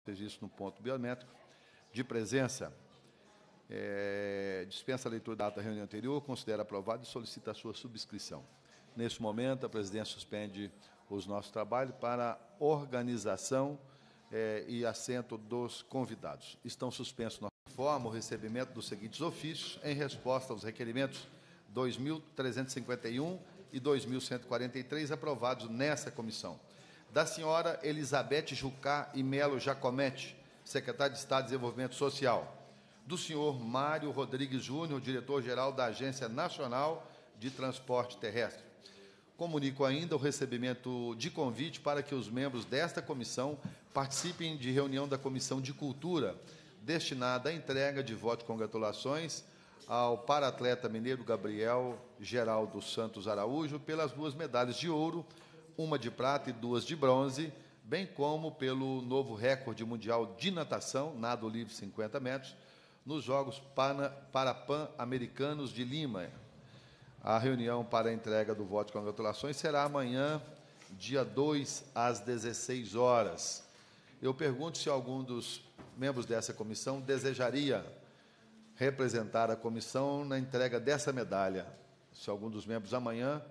registro no ponto biométrico de presença. Dispensa a leitura da ata da reunião anterior, considera aprovado e solicita a sua subscrição. Neste momento, a presidência suspende os nossos trabalhos para organização e assento dos convidados. Estão suspensos, na forma, o recebimento dos seguintes ofícios em resposta aos requerimentos 2.351 e 2.143 aprovados nessa comissão. Da senhora Elizabeth Jucá e Melo Jacomete, secretária de Estado de Desenvolvimento Social. Do senhor Mário Rodrigues Júnior, diretor-geral da Agência Nacional de Transporte Terrestre. Comunico ainda o recebimento de convite para que os membros desta comissão participem de reunião da Comissão de Cultura, destinada à entrega de votos de congratulações ao para-atleta mineiro Gabriel Geraldo Santos Araújo pelas 2 medalhas de ouro, 1 de prata e 2 de bronze, bem como pelo novo recorde mundial de natação, nado livre 50 metros, nos Jogos Parapan-Americanos de Lima. A reunião para a entrega do voto de congratulações será amanhã, dia 2, às 16 horas. Eu pergunto se algum dos membros dessa comissão desejaria representar a comissão na entrega dessa medalha. Se algum dos membros amanhã,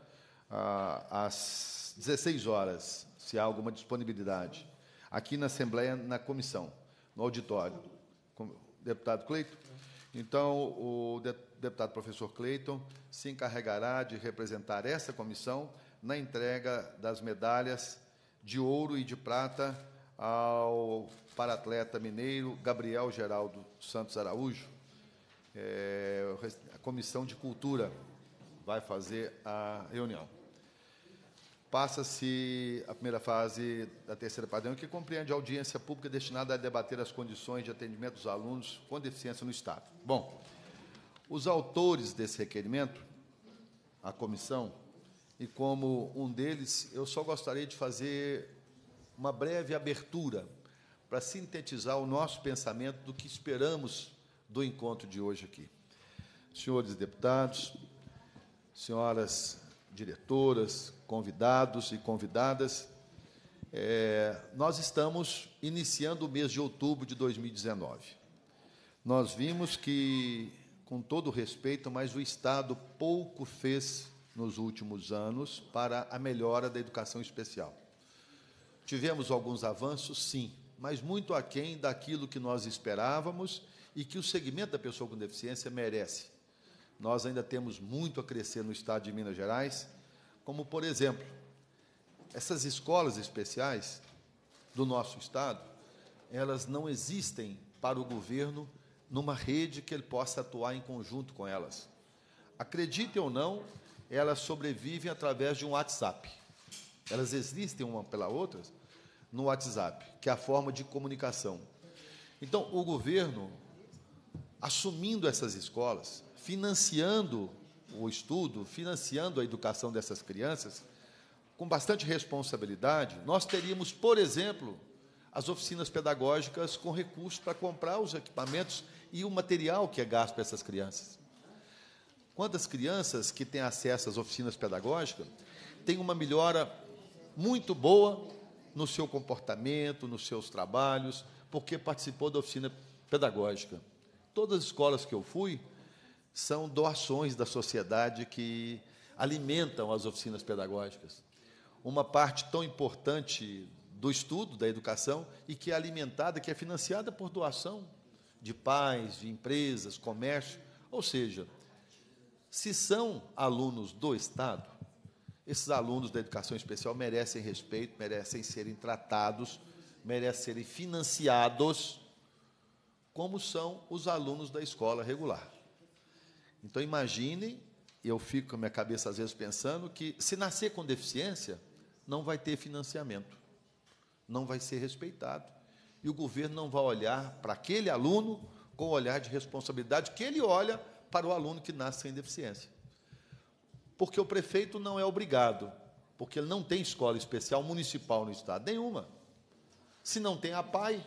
às 16 horas, se há alguma disponibilidade, aqui na Assembleia, na comissão, no auditório. Deputado Cleiton? Então, o deputado professor Cleiton se encarregará de representar essa comissão na entrega das medalhas de ouro e de prata ao para-atleta mineiro Gabriel Geraldo Santos Araújo. A Comissão de Cultura vai fazer a reunião. Passa-se a primeira fase da terceira padrão, que compreende a audiência pública destinada a debater as condições de atendimento dos alunos com deficiência no Estado. Bom, os autores desse requerimento, a comissão, e como um deles, eu só gostaria de fazer uma breve abertura para sintetizar o nosso pensamento do que esperamos do encontro de hoje aqui. Senhores deputados, senhoras diretoras, convidados e convidadas, nós estamos iniciando o mês de outubro de 2019. Nós vimos que, com todo respeito, mas o Estado pouco fez nos últimos anos para a melhora da educação especial. Tivemos alguns avanços, sim, mas muito aquém daquilo que nós esperávamos e que o segmento da pessoa com deficiência merece. Nós ainda temos muito a crescer no Estado de Minas Gerais, como, por exemplo, essas escolas especiais do nosso Estado, elas não existem para o governo numa rede que ele possa atuar em conjunto com elas. Acreditem ou não, elas sobrevivem através de um WhatsApp. Elas existem uma pela outra no WhatsApp, que é a forma de comunicação. Então, o governo, assumindo essas escolas, financiando o estudo, financiando a educação dessas crianças, com bastante responsabilidade, nós teríamos, por exemplo, as oficinas pedagógicas com recursos para comprar os equipamentos e o material que é gasto para essas crianças. Quantas crianças que têm acesso às oficinas pedagógicas têm uma melhora muito boa no seu comportamento, nos seus trabalhos, porque participou da oficina pedagógica. Todas as escolas que eu fui são doações da sociedade que alimentam as oficinas pedagógicas. Uma parte tão importante do estudo, da educação, e que é alimentada, que é financiada por doação de pais, de empresas, comércio. Ou seja, se são alunos do Estado, esses alunos da educação especial merecem respeito, merecem serem tratados, merecem serem financiados, como são os alunos da escola regular. Então, imaginem, eu fico com a minha cabeça, às vezes, pensando que, se nascer com deficiência, não vai ter financiamento, não vai ser respeitado. E o governo não vai olhar para aquele aluno com o olhar de responsabilidade que ele olha para o aluno que nasce sem deficiência. Porque o prefeito não é obrigado, porque ele não tem escola especial municipal no Estado, nenhuma. Se não tem a PAI,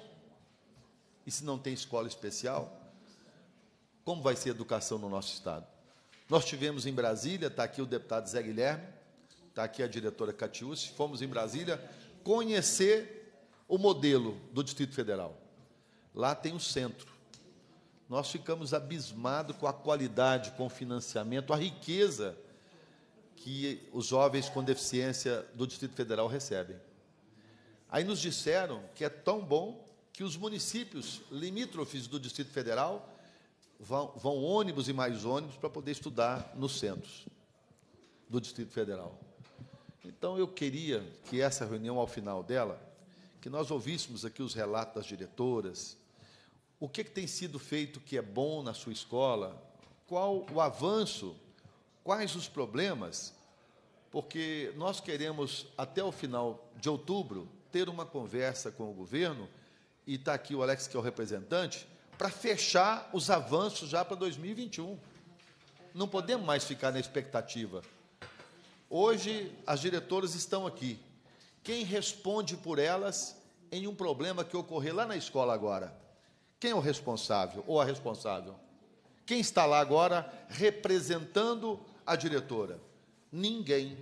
e se não tem escola especial, como vai ser a educação no nosso Estado? Nós tivemos em Brasília, está aqui o deputado Zé Guilherme, está aqui a diretora Catiúce, fomos em Brasília conhecer o modelo do Distrito Federal. Lá tem o centro. Nós ficamos abismados com a qualidade, com o financiamento, a riqueza que os jovens com deficiência do Distrito Federal recebem. Aí nos disseram que é tão bom que os municípios limítrofes do Distrito Federal vão ônibus e mais ônibus para poder estudar nos centros do Distrito Federal. Então, eu queria que essa reunião, ao final dela, que nós ouvíssemos aqui os relatos das diretoras, o que tem sido feito que é bom na sua escola, qual o avanço, quais os problemas, porque nós queremos, até o final de outubro, ter uma conversa com o governo, e está aqui o Alex, que é o representante, para fechar os avanços já para 2021. Não podemos mais ficar na expectativa. Hoje, as diretoras estão aqui. Quem responde por elas em um problema que ocorrer lá na escola agora? Quem é o responsável ou a responsável? Quem está lá agora representando a diretora? Ninguém.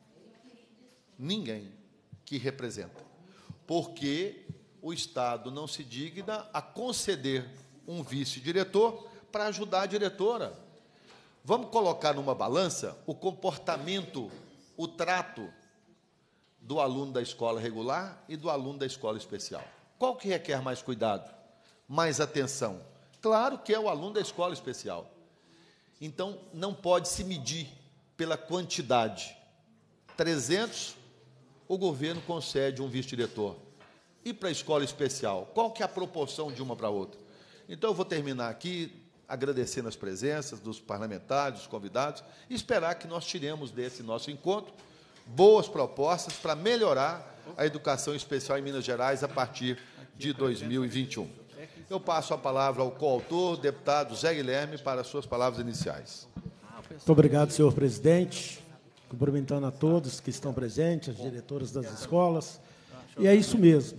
Ninguém que representa. Porque o Estado não se digna a conceder um vice-diretor para ajudar a diretora. Vamos colocar numa balança o comportamento, o trato do aluno da escola regular e do aluno da escola especial. Qual que requer mais cuidado, mais atenção? Claro que é o aluno da escola especial. Então, não pode se medir pela quantidade. 300, o governo concede um vice-diretor. E para a escola especial, qual que é a proporção de uma para a outra? Então, eu vou terminar aqui agradecendo as presenças dos parlamentares, dos convidados, e esperar que nós tiremos desse nosso encontro boas propostas para melhorar a educação especial em Minas Gerais a partir de 2021. Eu passo a palavra ao coautor, deputado Zé Guilherme, para as suas palavras iniciais. Muito obrigado, senhor presidente. Cumprimentando a todos que estão presentes, as diretoras das escolas. E é isso mesmo.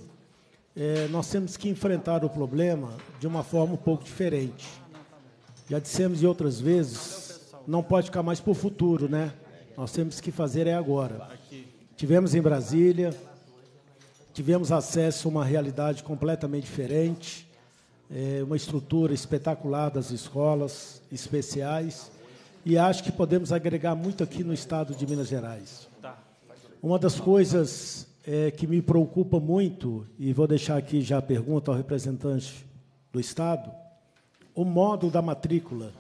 Nós temos que enfrentar o problema de uma forma um pouco diferente. Já dissemos em outras vezes, não pode ficar mais para o futuro, né? Nós temos que fazer agora. Tivemos em Brasília, tivemos acesso a uma realidade completamente diferente, uma estrutura espetacular das escolas especiais, e acho que podemos agregar muito aqui no estado de Minas Gerais. Uma das coisas que me preocupa muito, e vou deixar aqui já a pergunta ao representante do estado, o modo da matrícula,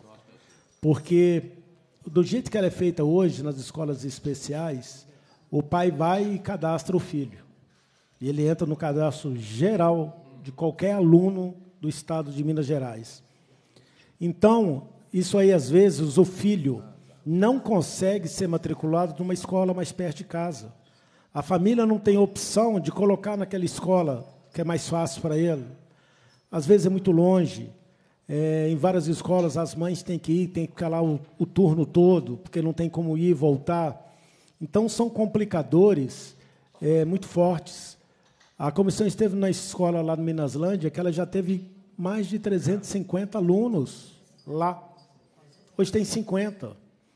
porque, do jeito que ela é feita hoje nas escolas especiais, o pai vai e cadastra o filho. E ele entra no cadastro geral de qualquer aluno do estado de Minas Gerais. Então, isso aí, às vezes, o filho não consegue ser matriculado numa escola mais perto de casa. A família não tem opção de colocar naquela escola que é mais fácil para ele. Às vezes é muito longe. Em várias escolas, as mães têm que ir, têm que ficar lá o turno todo, porque não tem como ir e voltar. Então, são complicadores muito fortes. A comissão esteve na escola lá no Minaslândia, que ela já teve mais de 350 alunos lá. Hoje tem 50.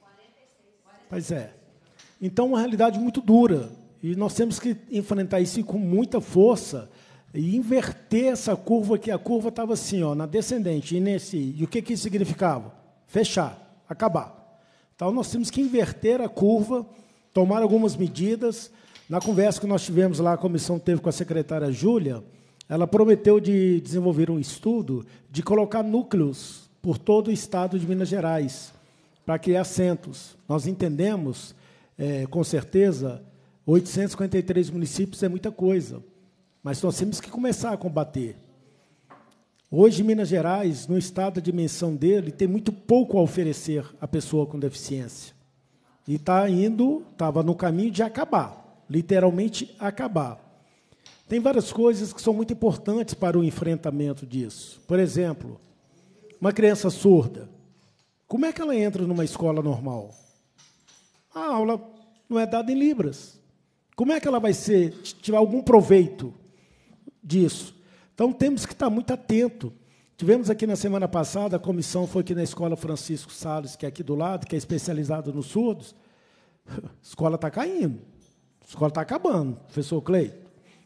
Pois é. Então, uma realidade muito dura. E nós temos que enfrentar isso com muita força, e inverter essa curva, que a curva estava assim, ó, na descendente, e o que isso significava? Fechar, acabar. Então, nós temos que inverter a curva, tomar algumas medidas. Na conversa que nós tivemos lá, a comissão teve com a secretária Júlia, ela prometeu de desenvolver um estudo de colocar núcleos por todo o estado de Minas Gerais, para criar centros. Nós entendemos, com certeza, 853 municípios é muita coisa, mas nós temos que começar a combater. Hoje, Minas Gerais, no estado da dimensão dele, tem muito pouco a oferecer à pessoa com deficiência. E estava no caminho de acabar, literalmente acabar. Tem várias coisas que são muito importantes para o enfrentamento disso. Por exemplo, uma criança surda, como é que ela entra numa escola normal? A aula não é dada em Libras. Como é que ela vai tirar algum proveito disso? Então, temos que estar muito atento. Tivemos aqui na semana passada, a comissão foi aqui na Escola Francisco Salles, que é aqui do lado, que é especializada nos surdos. A escola está caindo, a escola está acabando, professor Cleito.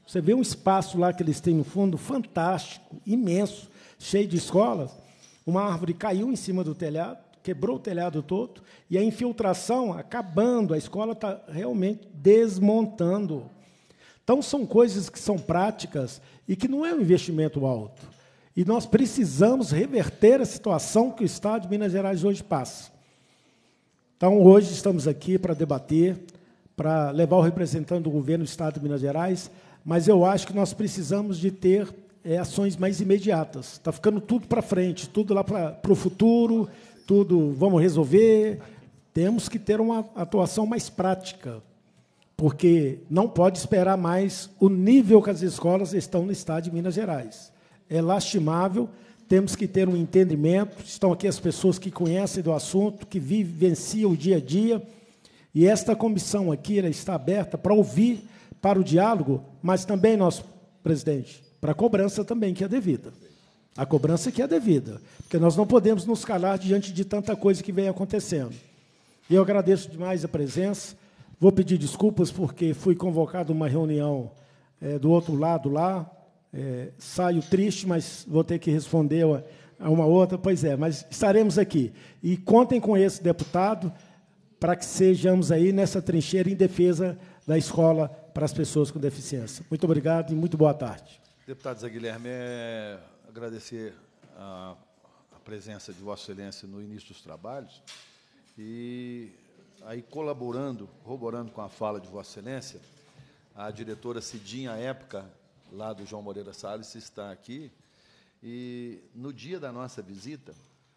Você vê um espaço lá que eles têm no fundo, fantástico, imenso, cheio de escolas. Uma árvore caiu em cima do telhado, quebrou o telhado todo, e a infiltração acabando, a escola está realmente desmontando. Então, são coisas que são práticas e que não é um investimento alto. E nós precisamos reverter a situação que o Estado de Minas Gerais hoje passa. Então, hoje estamos aqui para debater, para levar o representante do governo do Estado de Minas Gerais, mas eu acho que nós precisamos de ter ações mais imediatas. Está ficando tudo para frente, tudo lá para o futuro, tudo vamos resolver. Temos que ter uma atuação mais prática, porque não pode esperar mais o nível que as escolas estão no Estado de Minas Gerais. É lastimável, temos que ter um entendimento, estão aqui as pessoas que conhecem do assunto, que vivenciam o dia a dia, e esta comissão aqui ela está aberta para ouvir, para o diálogo, mas também, nosso presidente, para a cobrança também, que é devida. A cobrança que é devida, porque nós não podemos nos calar diante de tanta coisa que vem acontecendo. E eu agradeço demais a presença, vou pedir desculpas porque fui convocado a uma reunião do outro lado lá, saio triste, mas vou ter que responder a uma outra, pois é, mas estaremos aqui. E contem com esse deputado para que sejamos aí nessa trincheira em defesa da escola para as pessoas com deficiência. Muito obrigado e muito boa tarde. Deputado Zé Guilherme, agradecer a presença de Vossa Excelência no início dos trabalhos e aí corroborando com a fala de Vossa Excelência, a diretora Cidinha, à época, lá do João Moreira Salles, está aqui, e no dia da nossa visita,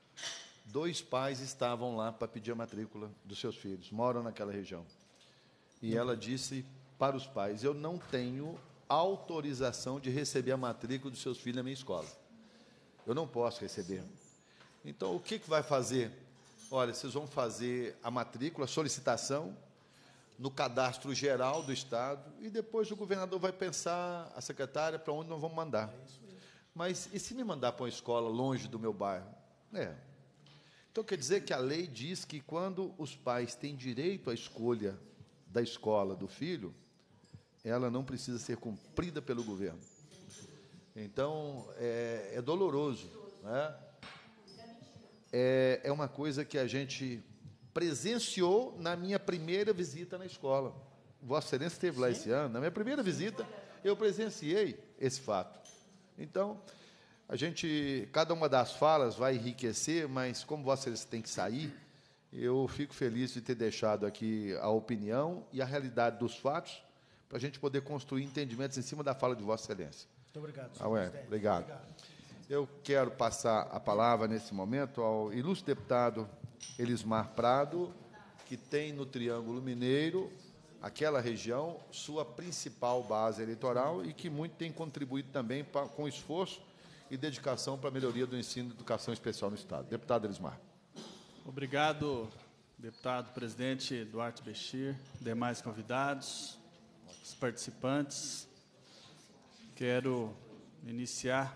2 pais estavam lá para pedir a matrícula dos seus filhos, moram naquela região. E ela disse para os pais, eu não tenho autorização de receber a matrícula dos seus filhos na minha escola. Eu não posso receber. Então, o que vai fazer? Olha, vocês vão fazer a matrícula, a solicitação, no cadastro geral do Estado, e depois o governador vai pensar, a secretária, para onde nós vamos mandar. Mas, e se me mandar para uma escola longe do meu bairro? Então, quer dizer que a lei diz que, quando os pais têm direito à escolha da escola do filho, ela não precisa ser cumprida pelo governo. Então, é doloroso, né? É uma coisa que a gente presenciou na minha primeira visita na escola. Vossa Excelência esteve lá esse ano. Na minha primeira visita, eu presenciei esse fato. Então, cada uma das falas vai enriquecer, mas como Vossa Excelência tem que sair, eu fico feliz de ter deixado aqui a opinião e a realidade dos fatos, para a gente poder construir entendimentos em cima da fala de Vossa Excelência. Muito obrigado, senhor presidente. Obrigado. Eu quero passar a palavra, nesse momento, ao ilustre deputado Elismar Prado, que tem no Triângulo Mineiro, aquela região, sua principal base eleitoral e que muito tem contribuído também com esforço e dedicação para a melhoria do ensino e educação especial no Estado. Deputado Elismar. Obrigado, deputado presidente Duarte Bechir, demais convidados, os participantes. Quero iniciar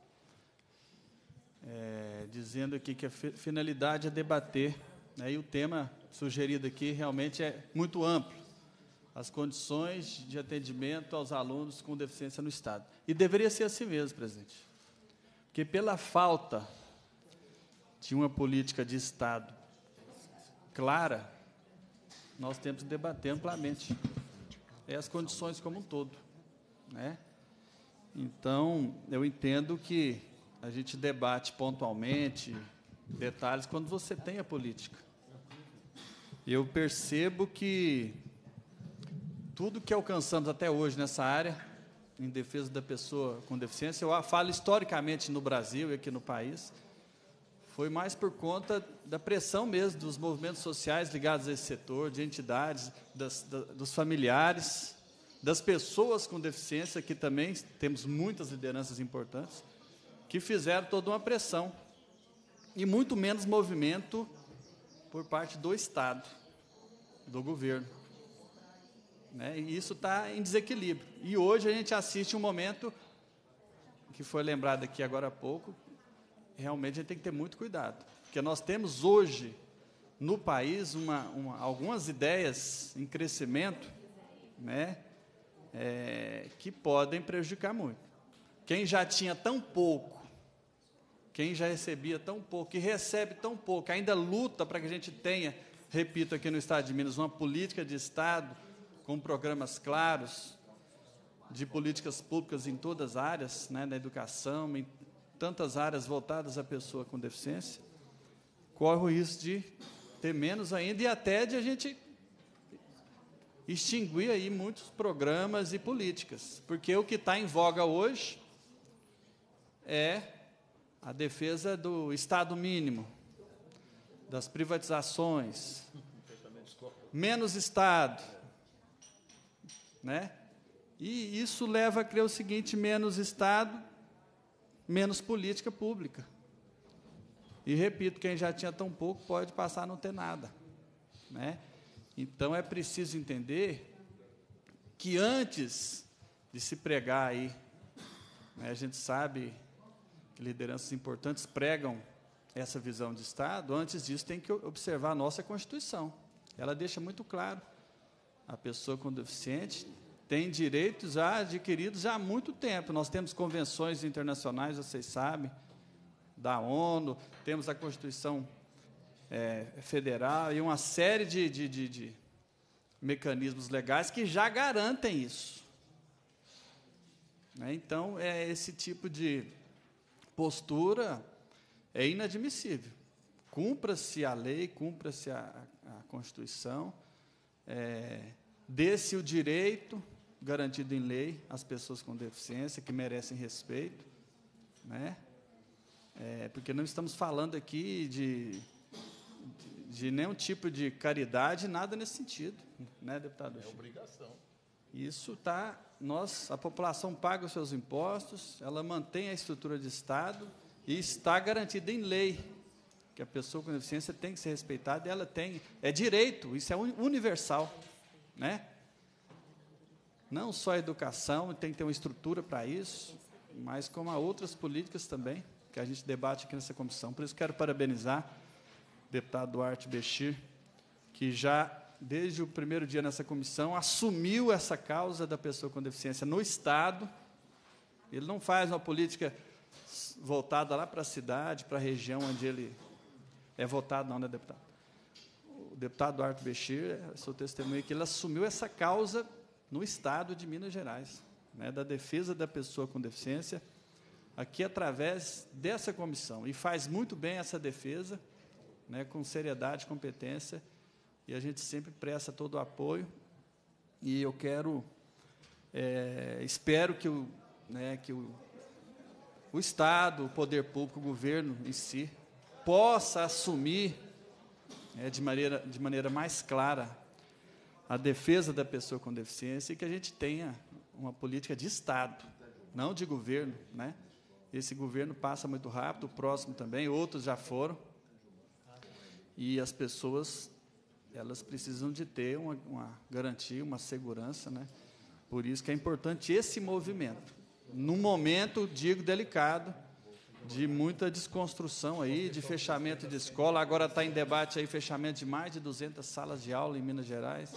dizendo aqui que a finalidade é debater, né, e o tema sugerido aqui realmente é muito amplo, as condições de atendimento aos alunos com deficiência no Estado. E deveria ser assim mesmo, presidente, porque pela falta de uma política de Estado clara, nós temos que debater amplamente as condições como um todo, né? Então, eu entendo que a gente debate pontualmente detalhes quando você tem a política. Eu percebo que tudo que alcançamos até hoje nessa área, em defesa da pessoa com deficiência, eu falo historicamente no Brasil e aqui no país, foi mais por conta da pressão mesmo dos movimentos sociais ligados a esse setor, de entidades, dos familiares, das pessoas com deficiência, que também temos muitas lideranças importantes, que fizeram toda uma pressão, e muito menos movimento por parte do Estado, do governo, né? E isso está em desequilíbrio. E hoje a gente assiste um momento, que foi lembrado aqui agora há pouco, realmente a gente tem que ter muito cuidado, porque nós temos hoje, no país, algumas ideias em crescimento, né, que podem prejudicar muito. Quem já tinha tão pouco, quem já recebia tão pouco, que recebe tão pouco, ainda luta para que a gente tenha, repito, aqui no Estado de Minas, uma política de Estado com programas claros, de políticas públicas em todas as áreas, né, na educação, em tantas áreas voltadas à pessoa com deficiência, corre o risco de ter menos ainda e até de a gente extinguir aí muitos programas e políticas, porque o que está em voga hoje é a defesa do Estado mínimo, das privatizações, menos Estado, né? E isso leva a crer o seguinte: menos Estado, menos política pública. E, repito, quem já tinha tão pouco pode passar a não ter nada, né? Então, é preciso entender que antes de se pregar aí, né, a gente sabe que lideranças importantes pregam essa visão de Estado, antes disso tem que observar a nossa Constituição. Ela deixa muito claro: a pessoa com deficiente tem direitos já adquiridos há muito tempo. Nós temos convenções internacionais, vocês sabem, da ONU, temos a Constituição Federal e uma série de mecanismos legais que já garantem isso, né? Então, esse tipo de postura é inadmissível. Cumpra-se a lei, cumpra-se a Constituição, dê-se o direito garantido em lei às pessoas com deficiência, que merecem respeito, né? Porque não estamos falando aqui de nenhum tipo de caridade, nada nesse sentido, né, deputado? É obrigação. Isso está... a população paga os seus impostos, ela mantém a estrutura de Estado e está garantida em lei que a pessoa com deficiência tem que ser respeitada, e ela tem... É direito, isso é universal, né? Não só a educação, tem que ter uma estrutura para isso, mas como há outras políticas também, que a gente debate aqui nessa comissão. Por isso, quero parabenizar o deputado Duarte Bechir, que já, desde o primeiro dia nessa comissão, assumiu essa causa da pessoa com deficiência no Estado. Ele não faz uma política voltada lá para a cidade, para a região onde ele é votado, não, né, deputado? O deputado Duarte Bechir, sou testemunha que ele assumiu essa causa no Estado de Minas Gerais, né, da defesa da pessoa com deficiência, aqui através dessa comissão, e faz muito bem essa defesa, né, com seriedade, competência, e a gente sempre presta todo o apoio, e eu espero que o Estado, o poder público, o governo em si, possa assumir de maneira mais clara a defesa da pessoa com deficiência, e que a gente tenha uma política de Estado, não de governo, né? Esse governo passa muito rápido, o próximo também, outros já foram, e as pessoas, elas precisam de ter uma garantia, uma segurança, né? Por isso que é importante esse movimento, num momento, digo, delicado, de muita desconstrução aí, de fechamento de escola. Agora está em debate aí fechamento de mais de 200 salas de aula em Minas Gerais.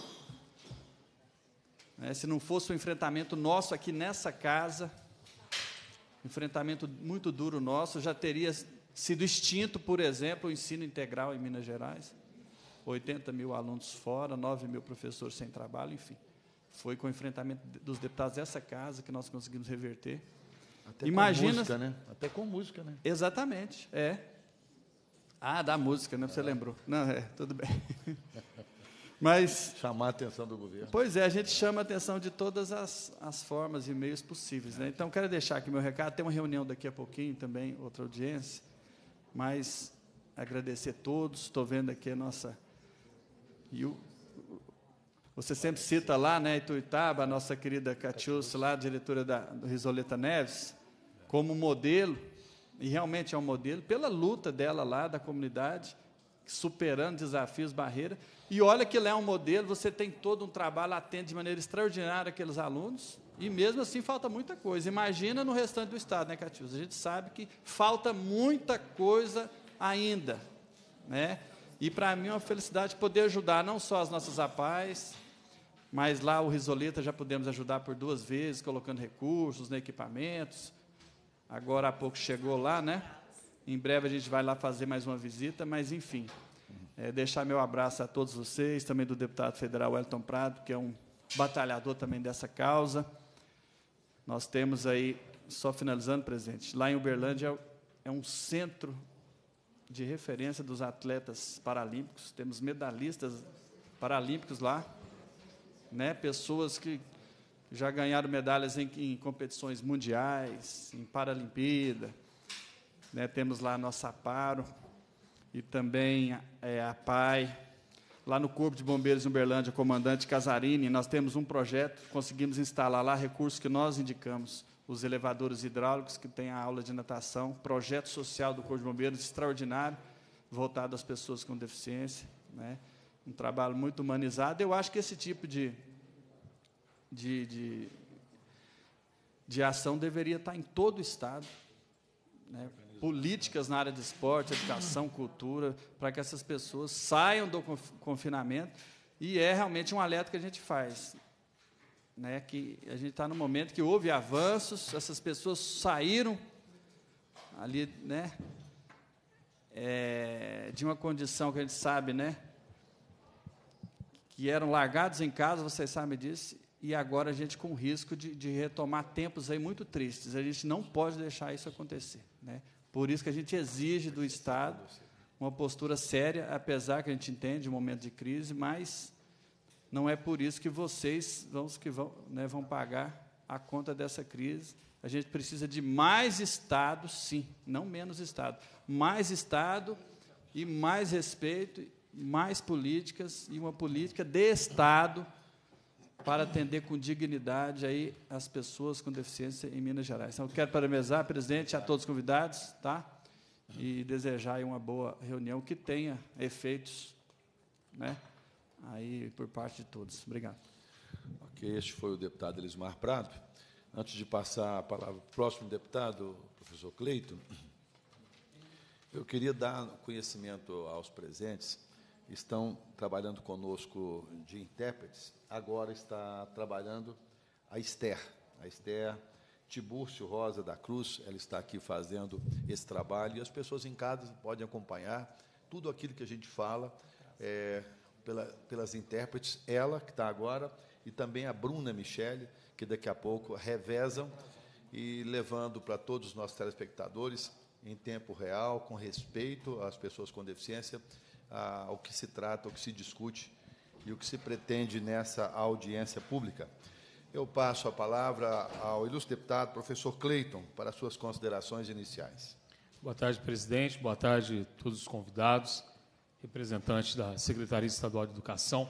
Se não fosse o enfrentamento nosso aqui nessa casa, enfrentamento muito duro nosso, já teria sido extinto, por exemplo, o ensino integral em Minas Gerais. 80 mil alunos fora, 9 mil professores sem trabalho, enfim. Foi com o enfrentamento dos deputados dessa casa que nós conseguimos reverter. Até com música, né? Até com música, né? Exatamente, da música, né? Você lembrou. Não, tudo bem. Mas... chamar a atenção do governo. Pois a gente chama a atenção de todas as formas e meios possíveis, né? Então, quero deixar aqui meu recado. Tem uma reunião daqui a pouquinho também, outra audiência, mas agradecer a todos. Estou vendo aqui a nossa... Você sempre cita lá, né, Ituiutaba, a nossa querida Catiúcia, lá, diretora do Risoleta Neves, como modelo, e realmente é um modelo, pela luta dela lá, da comunidade, superando desafios, barreiras. E olha que lá é um modelo, você tem todo um trabalho, atende de maneira extraordinária aqueles alunos, e mesmo assim falta muita coisa. Imagina no restante do Estado, né, Catiúcia? A gente sabe que falta muita coisa ainda, né? E para mim é uma felicidade poder ajudar não só as nossas APAES, mas lá o Risoleta já pudemos ajudar por 2 vezes, colocando recursos, né, equipamentos. Agora há pouco chegou lá, né? Em breve a gente vai lá fazer mais uma visita, mas, enfim, deixar meu abraço a todos vocês, também do deputado federal Wellington Prado, que é um batalhador também dessa causa. Nós temos aí, só finalizando, presidente, lá em Uberlândia é um centro de referência dos atletas paralímpicos, temos medalhistas paralímpicos lá, né? Pessoas que já ganharam medalhas em competições mundiais, em Paralimpíada, né? Temos lá a nossa Aparo e também a PAI. Lá no Corpo de Bombeiros em Uberlândia, comandante Casarini, nós temos um projeto, conseguimos instalar lá recursos que nós indicamos, os elevadores hidráulicos, que tem a aula de natação, projeto social do Corpo de Bombeiros extraordinário, voltado às pessoas com deficiência, né? Um trabalho muito humanizado. Eu acho que esse tipo de ação deveria estar em todo o Estado, né? Políticas na área de esporte, educação, cultura, para que essas pessoas saiam do confinamento, e é realmente um alerta que a gente faz, né? Que a gente está no momento que houve avanços, essas pessoas saíram ali, né? De uma condição que a gente sabe, né? Que eram largados em casa, vocês sabem disso, e agora a gente com risco de retomar tempos aí muito tristes. A gente não pode deixar isso acontecer, né? Por isso que a gente exige do Estado uma postura séria, apesar que a gente entende um momento de crise, mas não é por isso que vocês vão pagar a conta dessa crise. A gente precisa de mais Estado, sim, não menos Estado. Mais Estado e mais respeito, mais políticas, e uma política de Estado para atender com dignidade aí as pessoas com deficiência em Minas Gerais. Então, eu quero parabenizar, presidente, a todos os convidados, tá? E desejar aí uma boa reunião que tenha efeitos, né, aí por parte de todos. Obrigado. Ok, este foi o deputado Elismar Prado. Antes de passar a palavra para o próximo deputado, professor Cleiton, eu queria dar conhecimento aos presentes. Estão trabalhando conosco de intérpretes. Agora está trabalhando a Esther Tibúrcio Rosa da Cruz. Ela está aqui fazendo esse trabalho, e as pessoas em casa podem acompanhar tudo aquilo que a gente fala pelas intérpretes. Ela, que está agora, e também a Bruna Michele, que daqui a pouco revezam, e levando para todos os nossos telespectadores, em tempo real, com respeito às pessoas com deficiência, ao que se trata, o que se discute e o que se pretende nessa audiência pública. Eu passo a palavra ao ilustre deputado, professor Cleiton, para suas considerações iniciais. Boa tarde, presidente. Boa tarde a todos os convidados, representantes da Secretaria Estadual de Educação.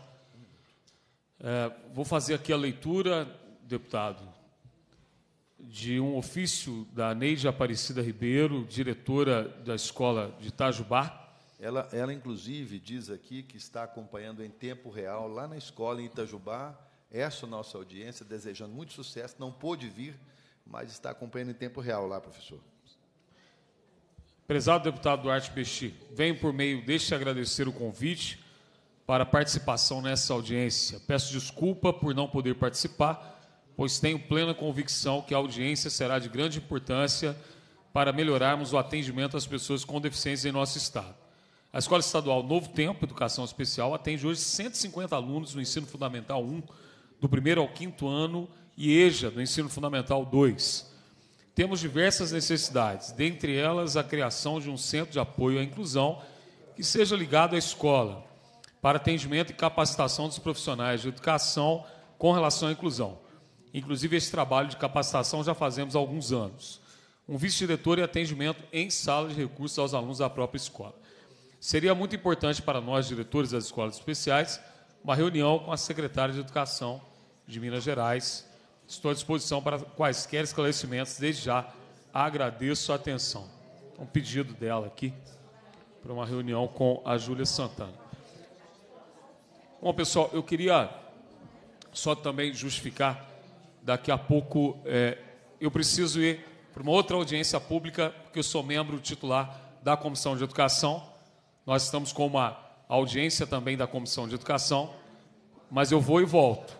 Vou fazer aqui a leitura, deputado, de um ofício da Neide Aparecida Ribeiro, diretora da Escola de Itajubá. Ela, inclusive, diz aqui que está acompanhando em tempo real, lá na escola em Itajubá, essa nossa audiência, desejando muito sucesso. Não pôde vir, mas está acompanhando em tempo real lá, professor. Prezado deputado Duarte Bexi, venho por meio deste agradecer o convite para a participação nessa audiência. Peço desculpa por não poder participar, pois tenho plena convicção que a audiência será de grande importância para melhorarmos o atendimento às pessoas com deficiência em nosso Estado. A Escola Estadual Novo Tempo, Educação Especial, atende hoje 150 alunos no Ensino Fundamental 1, do 1º ao 5º ano, e EJA, do Ensino Fundamental 2. Temos diversas necessidades, dentre elas a criação de um centro de apoio à inclusão que seja ligado à escola, para atendimento e capacitação dos profissionais de educação com relação à inclusão. Inclusive, esse trabalho de capacitação já fazemos há alguns anos. Um vice-diretor e atendimento em sala de recursos aos alunos da própria escola. Seria muito importante para nós, diretores das escolas especiais, uma reunião com a secretária de Educação de Minas Gerais. Estou à disposição para quaisquer esclarecimentos. Desde já, agradeço a atenção. Um pedido dela aqui para uma reunião com a Júlia Santana. Bom, pessoal, eu queria só também justificar, daqui a pouco eu preciso ir para uma outra audiência pública, porque eu sou membro titular da Comissão de Educação. Nós estamos com uma audiência também da Comissão de Educação, mas eu vou e volto.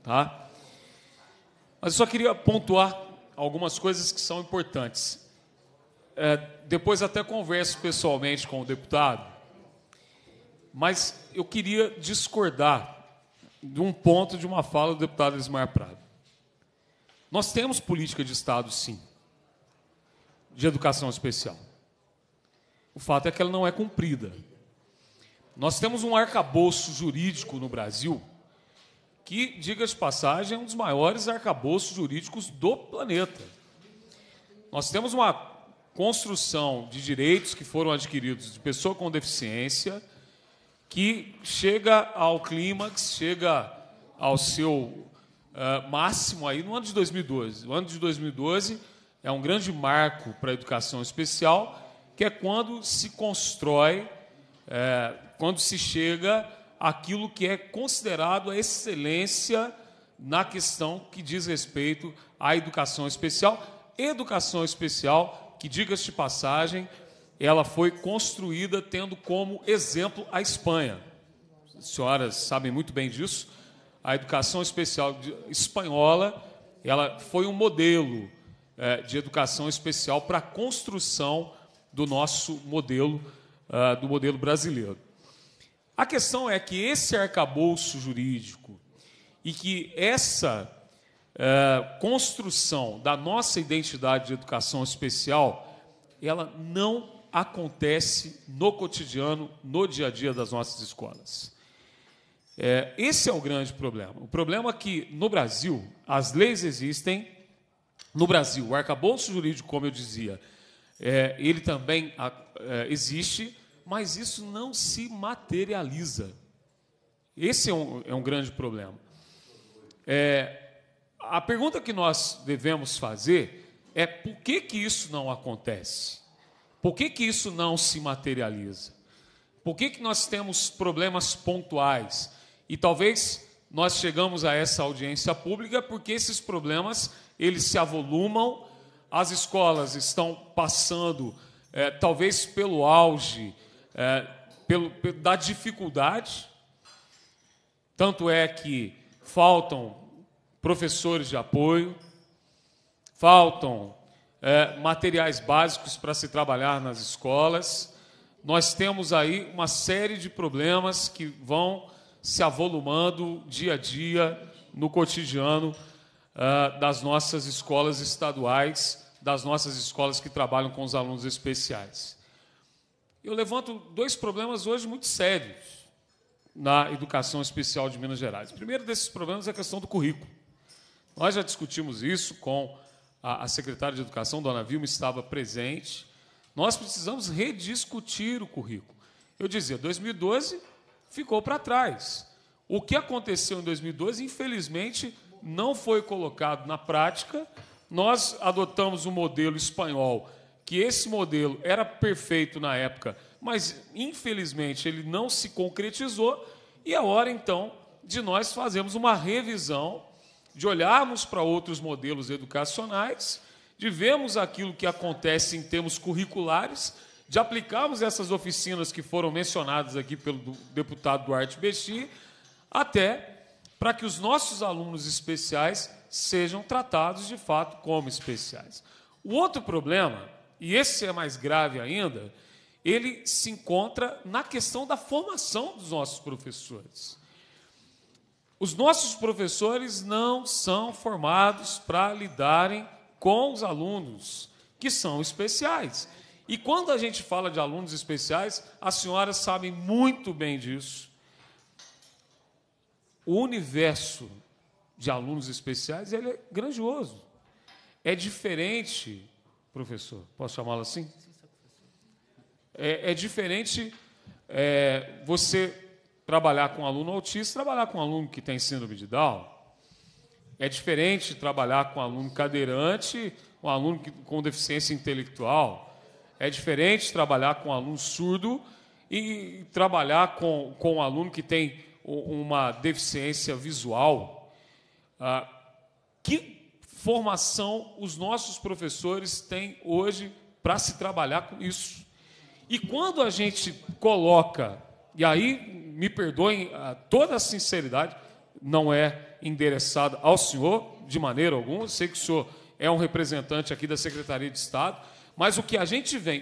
tá? Mas eu só queria pontuar algumas coisas que são importantes. Depois até converso pessoalmente com o deputado, mas eu queria discordar de um ponto de uma fala do deputado Elismar Prado. Nós temos política de Estado, sim, de educação especial. O fato é que ela não é cumprida. Nós temos um arcabouço jurídico no Brasil que, diga-se de passagem, é um dos maiores arcabouços jurídicos do planeta. Nós temos uma construção de direitos que foram adquiridos de pessoa com deficiência que chega ao clímax, chega ao seu máximo aí no ano de 2012. O ano de 2012 é um grande marco para a educação especial, que é quando se constrói, quando se chega àquilo que é considerado a excelência na questão que diz respeito à educação especial. Educação especial, que, diga-se de passagem, ela foi construída tendo como exemplo a Espanha. As senhoras sabem muito bem disso. A educação especial espanhola, ela foi um modelo de educação especial para a construção do nosso modelo, do modelo brasileiro. A questão é que esse arcabouço jurídico e que essa construção da nossa identidade de educação especial, ela não acontece no cotidiano, no dia a dia das nossas escolas. Esse é o grande problema. O problema é que, no Brasil, as leis existem. No Brasil, o arcabouço jurídico, como eu dizia, ele também existe, mas isso não se materializa. Esse é um grande problema. A pergunta que nós devemos fazer é por que isso não acontece? Por que isso não se materializa? Por que nós temos problemas pontuais? E talvez nós chegamos a essa audiência pública porque esses problemas eles se avolumam, as escolas estão passando, talvez pelo auge da dificuldade, tanto é que faltam professores de apoio, faltam materiais básicos para se trabalhar nas escolas. Nós temos aí uma série de problemas que vão se avolumando dia a dia no cotidiano das nossas escolas estaduais, das nossas escolas que trabalham com os alunos especiais. Eu levanto dois problemas hoje muito sérios na educação especial de Minas Gerais. O primeiro desses problemas é a questão do currículo. Nós já discutimos isso com a secretária de Educação, dona Vilma, estava presente. Nós precisamos rediscutir o currículo. Eu dizia, 2012 ficou para trás. O que aconteceu em 2012, infelizmente, não foi colocado na prática. Nós adotamos um modelo espanhol, que esse modelo era perfeito na época, mas, infelizmente, ele não se concretizou, e é hora, então, de nós fazermos uma revisão, de olharmos para outros modelos educacionais, de vermos aquilo que acontece em termos curriculares, de aplicarmos essas oficinas que foram mencionadas aqui pelo deputado Duarte Bexi, até para que os nossos alunos especiais sejam tratados, de fato, como especiais. O outro problema, e esse é mais grave ainda, ele se encontra na questão da formação dos nossos professores. Os nossos professores não são formados para lidarem com os alunos que são especiais. E quando a gente fala de alunos especiais, as senhoras sabem muito bem disso. O universo de alunos especiais ele é grandioso. É diferente, professor, posso chamá-lo assim? É diferente você trabalhar com um aluno autista, trabalhar com um aluno que tem síndrome de Down. É diferente trabalhar com um aluno cadeirante, um aluno com deficiência intelectual. É diferente trabalhar com um aluno surdo e trabalhar com um aluno que tem uma deficiência visual. Que formação os nossos professores têm hoje para se trabalhar com isso? E quando a gente coloca, e aí me perdoem toda a sinceridade, não é endereçada ao senhor, de maneira alguma. Eu sei que o senhor é um representante aqui da Secretaria de Estado, mas o que a gente vem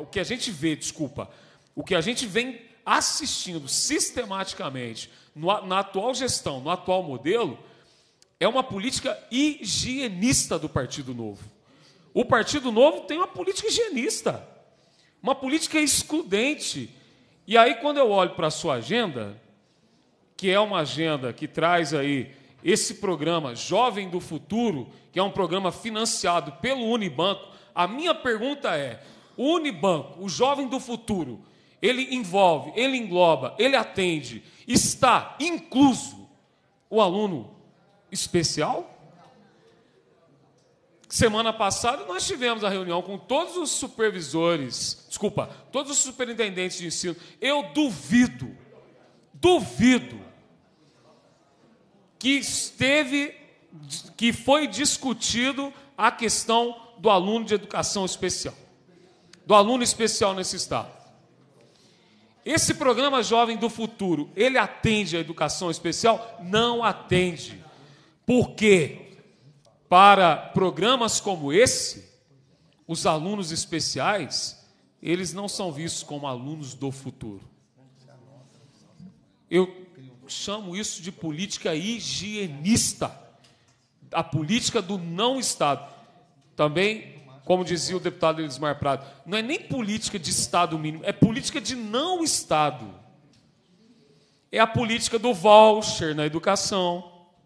assistindo sistematicamente na atual gestão, no atual modelo, é uma política higienista do Partido Novo. O Partido Novo tem uma política higienista, uma política excludente. E aí, quando eu olho para a sua agenda, que é uma agenda que traz aí esse programa Jovem do Futuro, que é um programa financiado pelo Unibanco, a minha pergunta é: o Unibanco, o Jovem do Futuro, ele envolve, ele engloba, ele atende, está incluso o aluno especial? Semana passada nós tivemos a reunião com todos os supervisores, todos os superintendentes de ensino. Eu duvido que foi discutido a questão do aluno de educação especial, do aluno especial nesse estado. Esse programa Jovem do Futuro, ele atende a educação especial? Não atende. Por quê? Para programas como esse, os alunos especiais, eles não são vistos como alunos do futuro. Eu chamo isso de política higienista, a política do não Estado. Também, como dizia o deputado Elismar Prado, não é nem política de Estado mínimo, é política de não Estado. É a política do voucher na educação.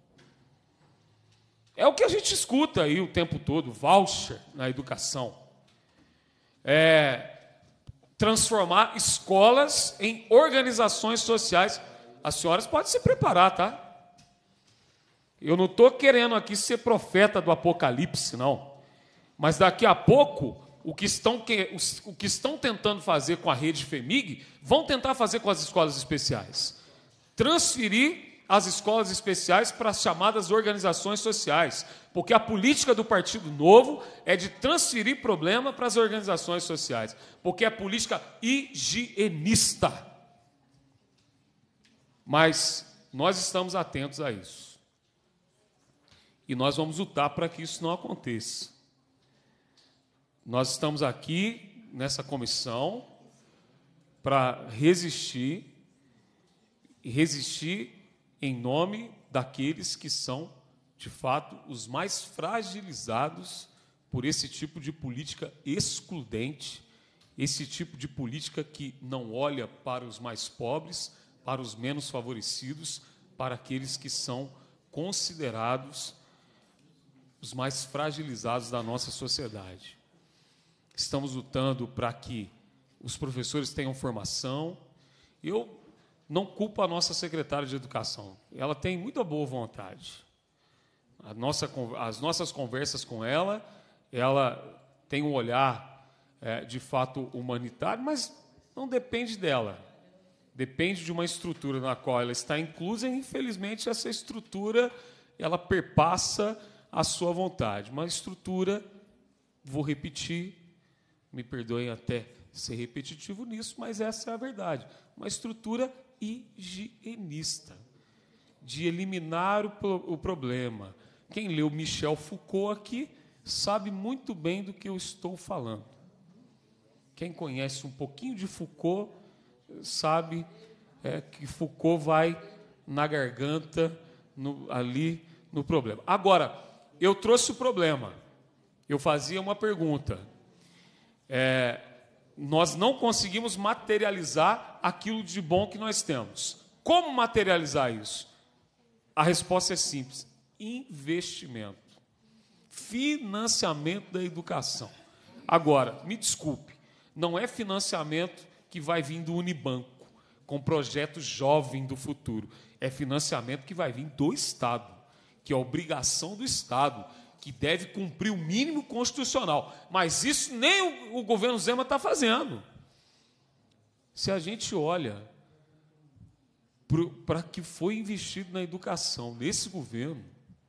É o que a gente escuta aí o tempo todo, voucher na educação. Transformar escolas em organizações sociais. As senhoras podem se preparar, tá? Eu não estou querendo aqui ser profeta do apocalipse, não. Mas daqui a pouco, o que estão tentando fazer com a rede FEMIG, vão tentar fazer com as escolas especiais. Transferir as escolas especiais para as chamadas organizações sociais, porque a política do Partido Novo é de transferir problema para as organizações sociais, porque é política higienista. Mas nós estamos atentos a isso. E nós vamos lutar para que isso não aconteça. Nós estamos aqui, nessa comissão, para resistir em nome daqueles que são, de fato, os mais fragilizados por esse tipo de política excludente, esse tipo de política que não olha para os mais pobres, para os menos favorecidos, para aqueles que são considerados os mais fragilizados da nossa sociedade. Estamos lutando para que os professores tenham formação. Eu não culpo a nossa secretária de Educação. Ela tem muita boa vontade. As nossas conversas com ela tem um olhar, de fato, humanitário, mas não depende dela. Depende de uma estrutura na qual ela está inclusa e, infelizmente, essa estrutura ela perpassa a sua vontade. Uma estrutura, vou repetir, me perdoem até ser repetitivo nisso, mas essa é a verdade. Uma estrutura higienista, de eliminar o problema. Quem leu Michel Foucault aqui sabe muito bem do que eu estou falando. Quem conhece um pouquinho de Foucault sabe que Foucault vai na garganta, ali no problema. Agora, eu trouxe o problema. Eu fazia uma pergunta. Nós não conseguimos materializar aquilo de bom que nós temos. Como materializar isso? A resposta é simples: investimento. Financiamento da educação. Agora, me desculpe, não é financiamento que vai vir do Unibanco, com projeto Jovem do Futuro. É financiamento que vai vir do Estado, que é obrigação do Estado, que deve cumprir o mínimo constitucional. Mas isso nem o governo Zema está fazendo. Se a gente olha para que foi investido na educação nesse governo,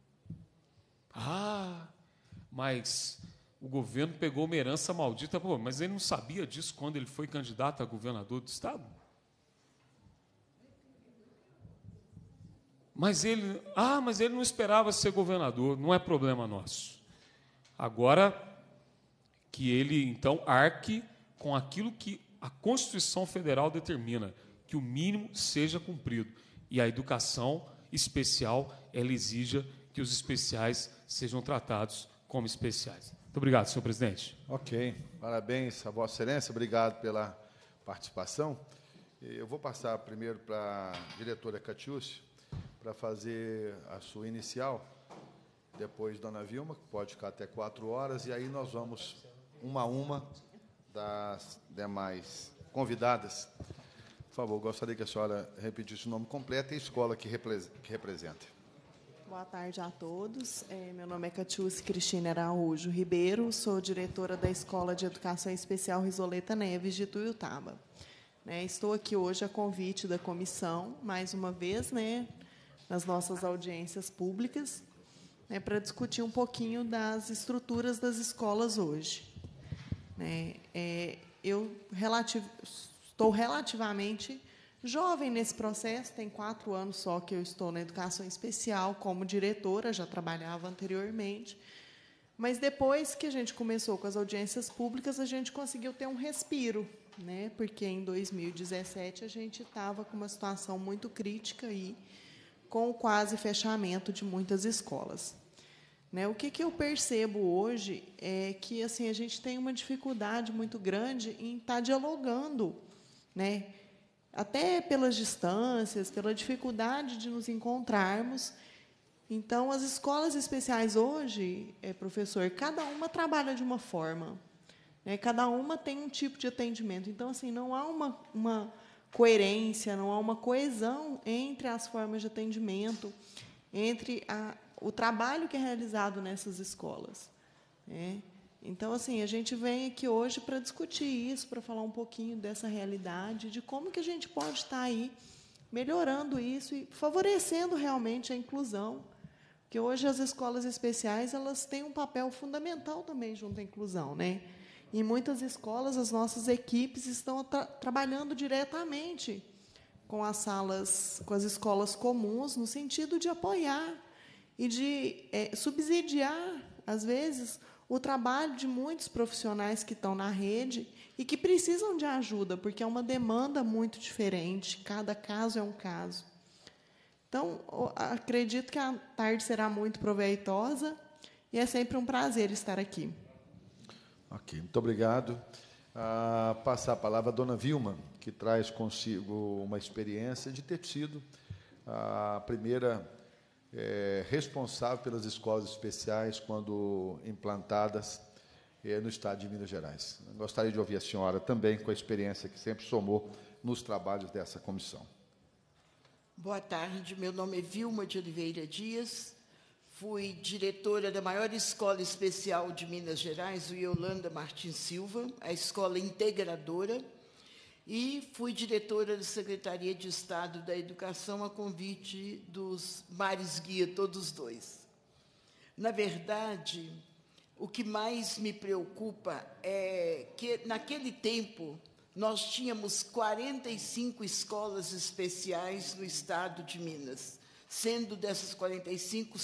mas o governo pegou uma herança maldita. Pô, mas ele não sabia disso quando ele foi candidato a governador do Estado? mas ele não esperava ser governador, não é problema nosso. Agora, que ele, então, arque com aquilo que a Constituição Federal determina, que o mínimo seja cumprido. E a educação especial, ela exija que os especiais sejam tratados como especiais. Muito obrigado, senhor presidente. Ok. Parabéns a Vossa Excelência. Obrigado pela participação. Eu vou passar primeiro para a diretora Catiúcia para fazer a sua inicial, depois dona Vilma, que pode ficar até 4 horas, e aí nós vamos, uma a uma, das demais convidadas. Por favor, gostaria que a senhora repetisse o nome completo e a escola que representa. Boa tarde a todos. Meu nome é Catiúcia Cristina Araújo Ribeiro, sou diretora da Escola de Educação Especial Risoleta Neves, de Tuiutaba. Estou aqui hoje a convite da comissão, mais uma vez, nas nossas audiências públicas, para discutir um pouquinho das estruturas das escolas hoje. Eu estou relativamente jovem nesse processo, tem 4 anos só que eu estou na educação especial como diretora, já trabalhava anteriormente, mas depois que a gente começou com as audiências públicas, a gente conseguiu ter um respiro, porque em 2017 a gente estava com uma situação muito crítica e com o quase fechamento de muitas escolas. O que eu percebo hoje é que a gente tem uma dificuldade muito grande em estar dialogando, até pelas distâncias, pela dificuldade de nos encontrarmos. Então, as escolas especiais hoje, professor, cada uma trabalha de uma forma, cada uma tem um tipo de atendimento. Então, não há uma coerência, não há uma coesão entre as formas de atendimento, entre o trabalho que é realizado nessas escolas. Então, a gente vem aqui hoje para discutir isso, para falar um pouquinho dessa realidade, de como que a gente pode estar aí melhorando isso e favorecendo realmente a inclusão, porque hoje as escolas especiais elas têm um papel fundamental também junto à inclusão, Em muitas escolas, as nossas equipes estão trabalhando diretamente com as salas, com as escolas comuns, no sentido de apoiar e de subsidiar, às vezes, o trabalho de muitos profissionais que estão na rede e que precisam de ajuda, porque é uma demanda muito diferente, cada caso é um caso. Então, acredito que a tarde será muito proveitosa e é sempre um prazer estar aqui. Ok, muito obrigado. Passar a palavra à dona Vilma, que traz consigo uma experiência de ter sido a primeira responsável pelas escolas especiais quando implantadas no estado de Minas Gerais. Gostaria de ouvir a senhora também, com a experiência que sempre somou nos trabalhos dessa comissão. Boa tarde, meu nome é Vilma de Oliveira Dias, fui diretora da maior escola especial de Minas Gerais, o Yolanda Martins Silva, a escola integradora, e fui diretora da Secretaria de Estado da Educação a convite dos Mares Guia, todos dois. Na verdade, o que mais me preocupa é que, naquele tempo, nós tínhamos 45 escolas especiais no estado de Minas. Sendo dessas 45,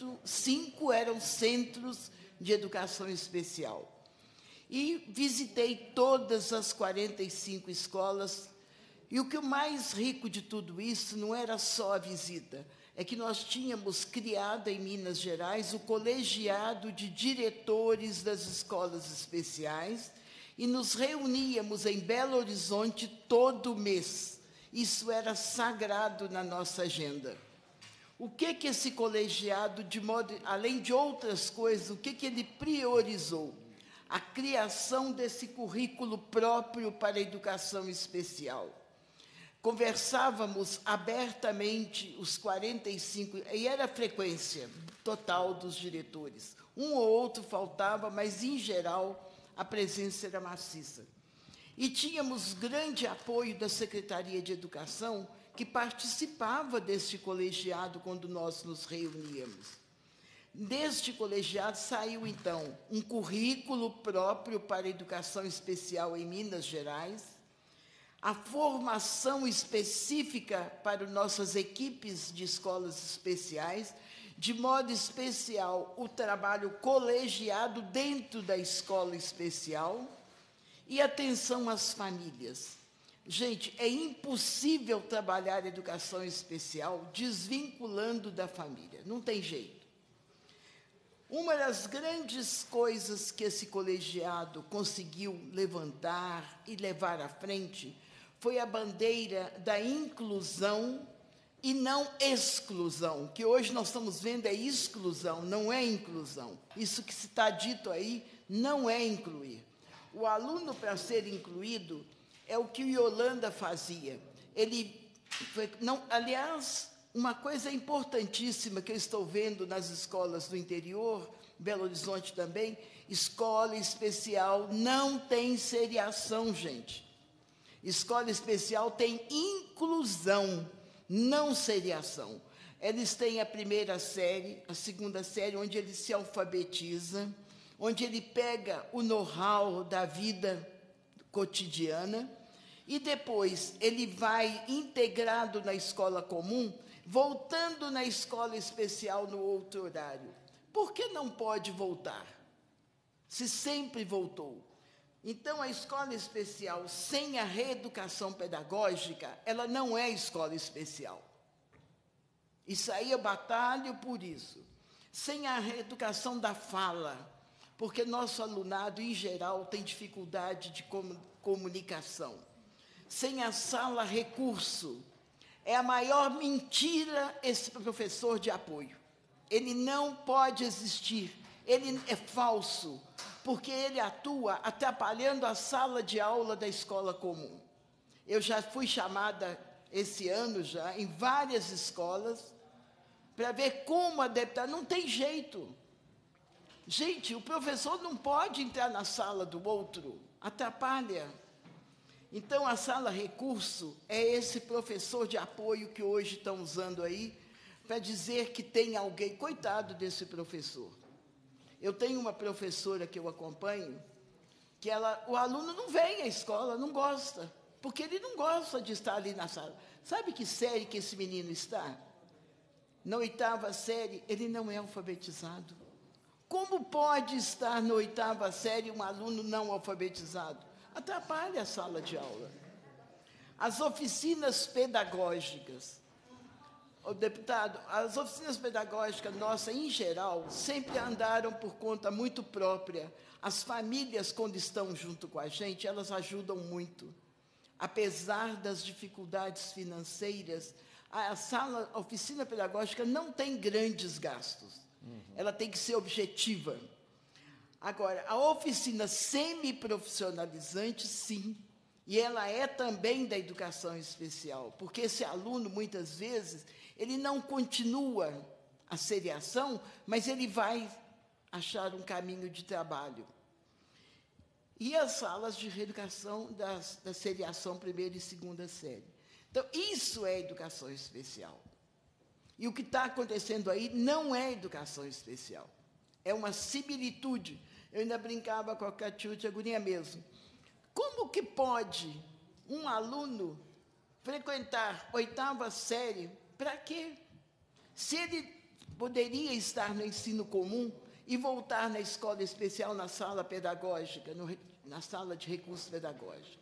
5 eram centros de educação especial. E visitei todas as 45 escolas, e o que o mais rico de tudo isso não era só a visita, é que nós tínhamos criado em Minas Gerais o colegiado de diretores das escolas especiais e nos reuníamos em Belo Horizonte todo mês. Isso era sagrado na nossa agenda. O que esse colegiado, além de outras coisas, o que ele priorizou? A criação desse currículo próprio para a educação especial. Conversávamos abertamente os 45, e era a frequência total dos diretores. Um ou outro faltava, mas, em geral, a presença era maciça. E tínhamos grande apoio da Secretaria de Educação, que participava deste colegiado quando nós nos reuníamos. Deste colegiado saiu, então, um currículo próprio para a educação especial em Minas Gerais, a formação específica para nossas equipes de escolas especiais, de modo especial o trabalho colegiado dentro da escola especial e atenção às famílias. Gente, é impossível trabalhar educação especial desvinculando da família, não tem jeito. Uma das grandes coisas que esse colegiado conseguiu levantar e levar à frente foi a bandeira da inclusão e não exclusão, que hoje nós estamos vendo é exclusão, não é inclusão. Isso que se está dito aí não é incluir. O aluno, para ser incluído, é o que o Yolanda fazia. Aliás, uma coisa importantíssima que eu estou vendo nas escolas do interior, Belo Horizonte também, escola especial não tem seriação, gente. Escola especial tem inclusão, não seriação. Eles têm a primeira série, a segunda série, onde ele se alfabetiza, onde ele pega o know-how da vida cotidiana, e depois ele vai integrado na escola comum, voltando na escola especial no outro horário. Por que não pode voltar? Se sempre voltou. Então, a escola especial, sem a reeducação pedagógica, ela não é escola especial. Isso aí eu batalho por isso. Sem a reeducação da fala, porque nosso alunado, em geral, tem dificuldade de comunicação. Sem a sala recurso, é a maior mentira esse professor de apoio. Ele não pode existir, ele é falso, porque ele atua atrapalhando a sala de aula da escola comum. Eu já fui chamada esse ano, já, em várias escolas, para ver como adaptar. Não tem jeito. Gente, o professor não pode entrar na sala do outro, atrapalha. Então, a sala recurso é esse professor de apoio que hoje estão usando aí, para dizer que tem alguém, coitado desse professor. Eu tenho uma professora que eu acompanho, que o aluno não vem à escola, não gosta, porque ele não gosta de estar ali na sala. Sabe que série que esse menino está? Na 8ª série, ele não é alfabetizado. Como pode estar na 8ª série um aluno não alfabetizado? Atrapalha a sala de aula. As oficinas pedagógicas, deputado, as oficinas pedagógicas nossas, em geral, sempre andaram por conta muito própria. As famílias, quando estão junto com a gente, elas ajudam muito. Apesar das dificuldades financeiras, a oficina pedagógica não tem grandes gastos. Ela tem que ser objetiva. Agora, a oficina semiprofissionalizante, sim, e ela é também da educação especial, porque esse aluno, muitas vezes, ele não continua a seriação, mas ele vai achar um caminho de trabalho. E as salas de reeducação da seriação 1ª e 2ª série. Então, isso é educação especial. E o que está acontecendo aí não é educação especial. É uma similitude. Eu ainda brincava com a Catiúcia Agurinha mesmo. Como que pode um aluno frequentar 8ª série? Para quê? Se ele poderia estar no ensino comum e voltar na escola especial, na sala pedagógica, na sala de recursos pedagógicos.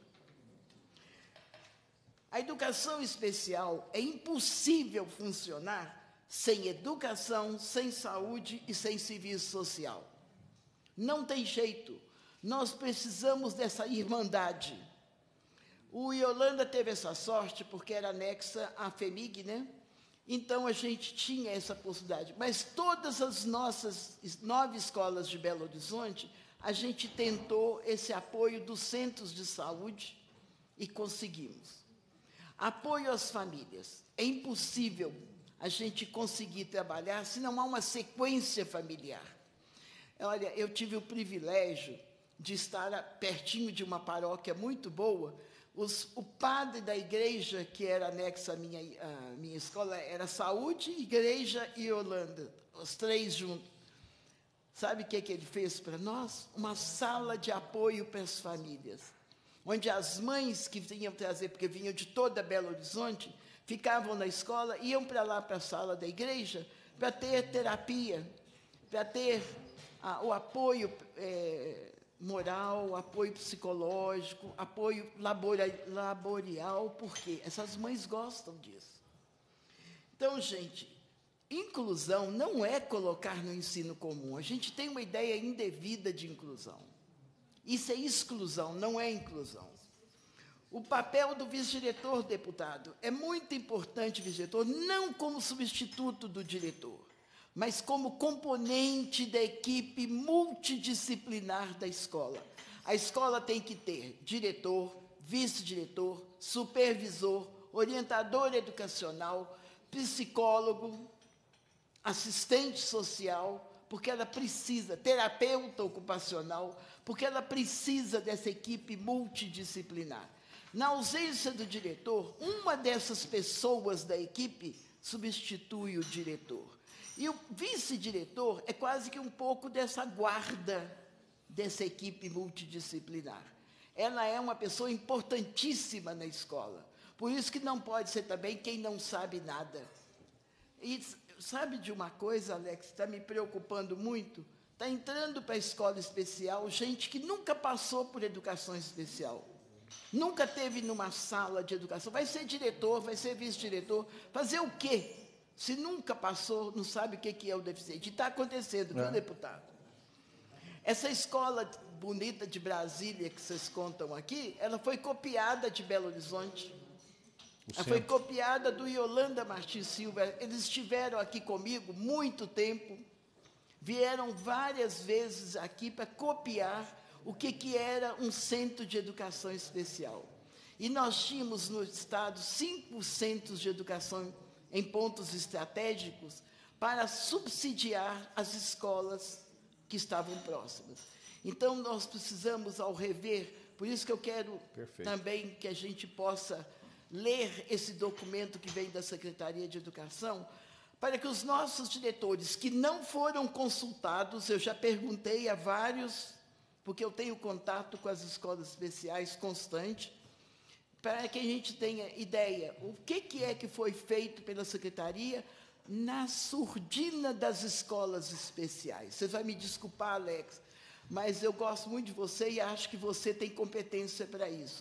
A educação especial é impossível funcionar sem educação, sem saúde e sem serviço social. Não tem jeito. Nós precisamos dessa irmandade. O Yolanda teve essa sorte porque era anexa à FEMIG, né? Então, a gente tinha essa possibilidade. Mas todas as nossas 9 escolas de Belo Horizonte, a gente tentou esse apoio dos centros de saúde e conseguimos. Apoio às famílias. É impossível a gente conseguir trabalhar se não há uma sequência familiar. Olha, eu tive o privilégio de estar pertinho de uma paróquia muito boa. O padre da igreja, que era anexa à minha escola, era saúde, igreja e Yolanda, os 3 juntos. Sabe o que ele fez para nós? Uma sala de apoio para as famílias. onde as mães que vinham trazer, porque vinham de toda Belo Horizonte, ficavam na escola, iam para lá, para a sala da igreja, para ter terapia, para ter o apoio moral, apoio psicológico, apoio laboral, porque essas mães gostam disso. Então, gente, inclusão não é colocar no ensino comum. A gente tem uma ideia indevida de inclusão. Isso é exclusão, não é inclusão. O papel do vice-diretor, deputado, é muito importante, vice-diretor, não como substituto do diretor, mas como componente da equipe multidisciplinar da escola. A escola tem que ter diretor, vice-diretor, supervisor, orientador educacional, psicólogo, assistente social, porque ela precisa, terapeuta ocupacional, porque ela precisa dessa equipe multidisciplinar. Na ausência do diretor, uma dessas pessoas da equipe substitui o diretor. E o vice-diretor é quase que um pouco dessa guarda dessa equipe multidisciplinar. Ela é uma pessoa importantíssima na escola. Por isso que não pode ser também quem não sabe nada. E sabe de uma coisa, Alex, está me preocupando muito? Está entrando para a escola especial gente que nunca passou por educação especial. Nunca teve numa sala de educação. Vai ser diretor, vai ser vice-diretor. Fazer o quê? Se nunca passou, não sabe o que é o deficiente. E está acontecendo, viu, deputado? Essa escola bonita de Brasília, que vocês contam aqui, ela foi copiada de Belo Horizonte. Ela foi copiada do Yolanda Martins Silva. Eles estiveram aqui comigo muito tempo. Vieram várias vezes aqui para copiar o que era um centro de educação especial. E nós tínhamos no estado 5 centros de educação em pontos estratégicos para subsidiar as escolas que estavam próximas. Então, nós precisamos, ao rever, por isso que eu quero também que a gente possa ler esse documento que vem da Secretaria de Educação, para que os nossos diretores que não foram consultados, eu já perguntei a vários, porque eu tenho contato com as escolas especiais constante, para que a gente tenha ideia, o que é que foi feito pela Secretaria na surdina das escolas especiais. Você vai me desculpar, Alex, mas eu gosto muito de você e acho que você tem competência para isso.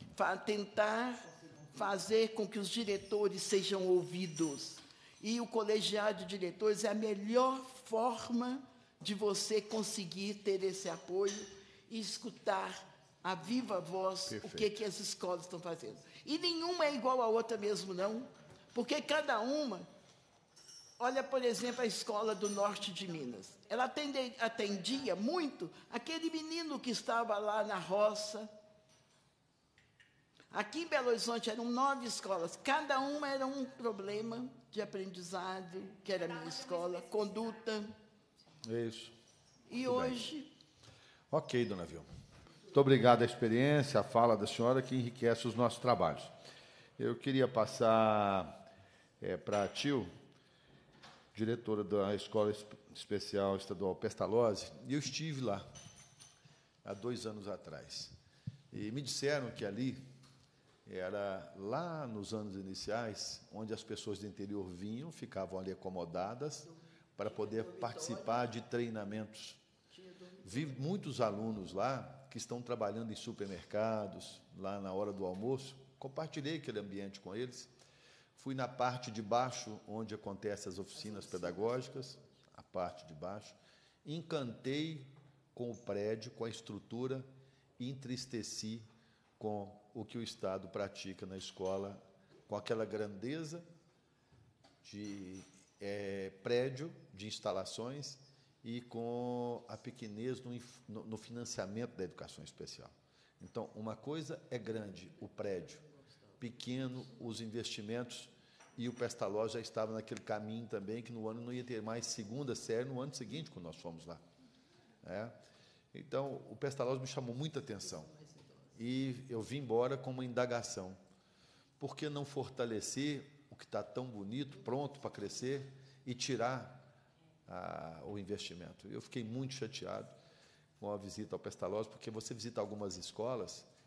Tentar fazer com que os diretores sejam ouvidos. E o colegiado de diretores é a melhor forma de você conseguir ter esse apoio e escutar a viva voz o que as escolas estão fazendo. E nenhuma é igual à outra mesmo, não, porque cada uma... Olha, por exemplo, a escola do norte de Minas. Ela atendia muito aquele menino que estava lá na roça. Aqui em Belo Horizonte eram 9 escolas, cada uma era um problema de aprendizado, que era a minha escola, conduta. Isso. E muito hoje... Bem. Ok, dona Vilma. Muito obrigado à experiência, à fala da senhora, que enriquece os nossos trabalhos. Eu queria passar para a Tio, diretora da Escola Especial Estadual Pestalozzi, e eu estive lá, há 2 anos atrás. E me disseram que ali era lá nos anos iniciais, onde as pessoas do interior vinham, ficavam ali acomodadas para poder participar de treinamentos. Vi muitos alunos lá que estão trabalhando em supermercados, lá na hora do almoço. Compartilhei aquele ambiente com eles. Fui na parte de baixo, onde acontecem as oficinas pedagógicas, a parte de baixo. Encantei com o prédio, com a estrutura, e entristeci com o que o Estado pratica na escola, com aquela grandeza de prédio, de instalações, e com a pequenez no financiamento da educação especial. Então, uma coisa é grande, o prédio, pequeno, os investimentos, e o Pestalozzi já estava naquele caminho também, que no ano não ia ter mais 2ª série, no ano seguinte, quando nós fomos lá. Então, o Pestalozzi me chamou muita atenção. E eu vim embora com uma indagação. Por que não fortalecer o que está tão bonito, pronto para crescer, e tirar o investimento? Eu fiquei muito chateado com a visita ao Pestalozzi, porque você visita algumas escolas e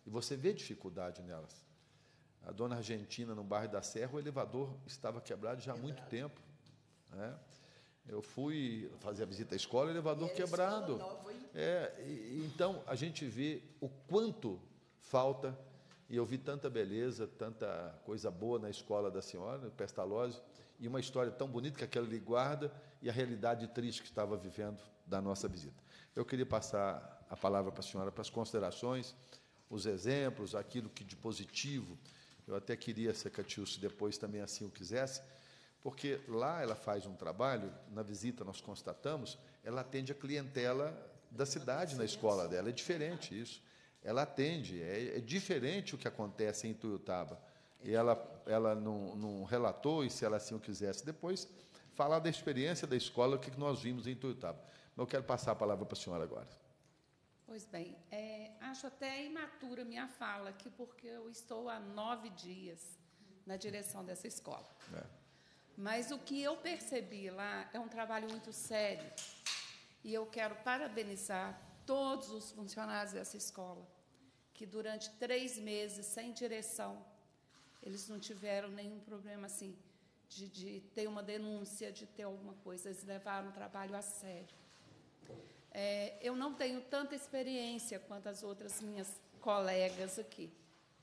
E você vê dificuldade nelas. A dona Argentina, no bairro da Serra, o elevador estava quebrado já há muito tempo, né? Eu fui fazer a visita à escola, o elevador quebrado. Então, a gente vê o quanto falta, e eu vi tanta beleza, tanta coisa boa na escola da senhora, no Pestalozzi, e uma história tão bonita que aquela lhe guarda, e a realidade triste que estava vivendo da nossa visita. Eu queria passar a palavra para a senhora, para as considerações, os exemplos, aquilo que de positivo. Eu até queria, se a Catiúcia depois também assim o quisesse, porque lá ela faz um trabalho, na visita nós constatamos, ela atende a clientela da cidade na escola dela, é diferente isso. Ela atende, é diferente o que acontece em Ituiutaba. E ela não relatou, e se ela assim o quisesse depois, falar da experiência da escola, o que nós vimos em Ituiutaba. Mas eu quero passar a palavra para a senhora agora. Pois bem, acho até imatura minha fala aqui, porque eu estou há 9 dias na direção dessa escola. Mas o que eu percebi lá é um trabalho muito sério, e eu quero parabenizar todos os funcionários dessa escola, que durante 3 meses, sem direção, eles não tiveram nenhum problema assim, de ter uma denúncia, de ter alguma coisa, eles levaram o trabalho a sério. Eu não tenho tanta experiência quanto as outras minhas colegas aqui.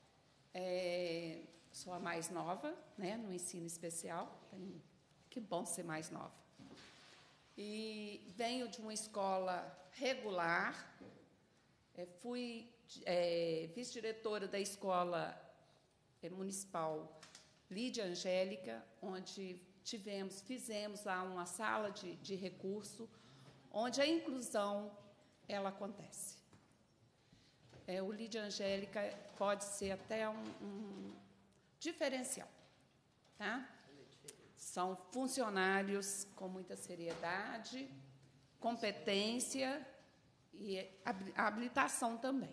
Sou a mais nova, né, no ensino especial. Que bom ser mais nova. E venho de uma escola regular. Fui vice-diretora da escola municipal Lídia Angélica, onde fizemos lá uma sala de recurso, onde a inclusão ela acontece. O Lídia Angélica pode ser até um diferencial, tá? São funcionários com muita seriedade, competência e habilitação também.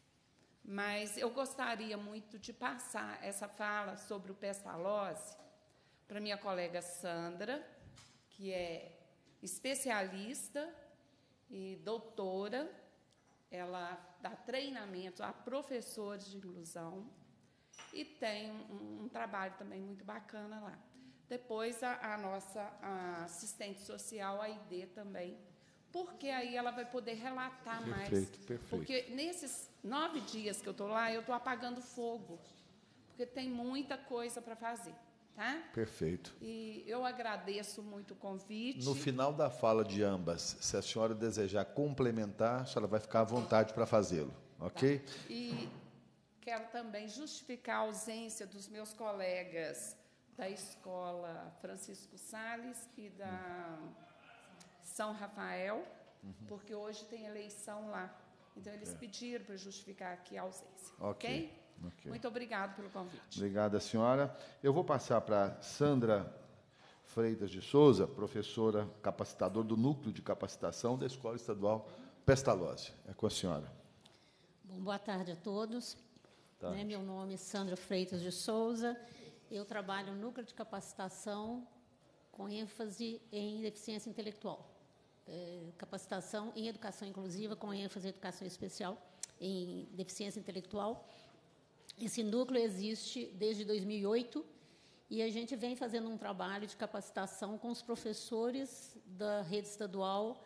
Mas eu gostaria muito de passar essa fala sobre o Pestalozzi para minha colega Sandra, que é especialista e doutora. Ela dá treinamento a professores de inclusão e tem um trabalho também muito bacana lá. Depois, a nossa assistente social, a Aide, também, porque aí ela vai poder relatar mais. Perfeito. Porque nesses 9 dias que eu estou lá, eu estou apagando fogo, porque tem muita coisa para fazer. Tá? Perfeito. E eu agradeço muito o convite. No final da fala de ambas, se a senhora desejar complementar, a senhora vai ficar à vontade para fazê-lo, ok? Tá. E quero também justificar a ausência dos meus colegas da escola Francisco Sales e da São Rafael, porque hoje tem eleição lá. Então, eles pediram para justificar aqui a ausência. Ok? Muito obrigado pelo convite. Obrigada, senhora. Eu vou passar para Sandra Freitas de Souza, professora capacitadora do Núcleo de Capacitação da Escola Estadual Pestalozzi. É com a senhora. Bom, boa tarde a todos. Meu nome é Sandra Freitas de Souza. Eu trabalho no Núcleo de Capacitação com ênfase em deficiência intelectual. Capacitação em educação inclusiva com ênfase em educação especial em deficiência intelectual. Esse núcleo existe desde 2008 e a gente vem fazendo um trabalho de capacitação com os professores da rede estadual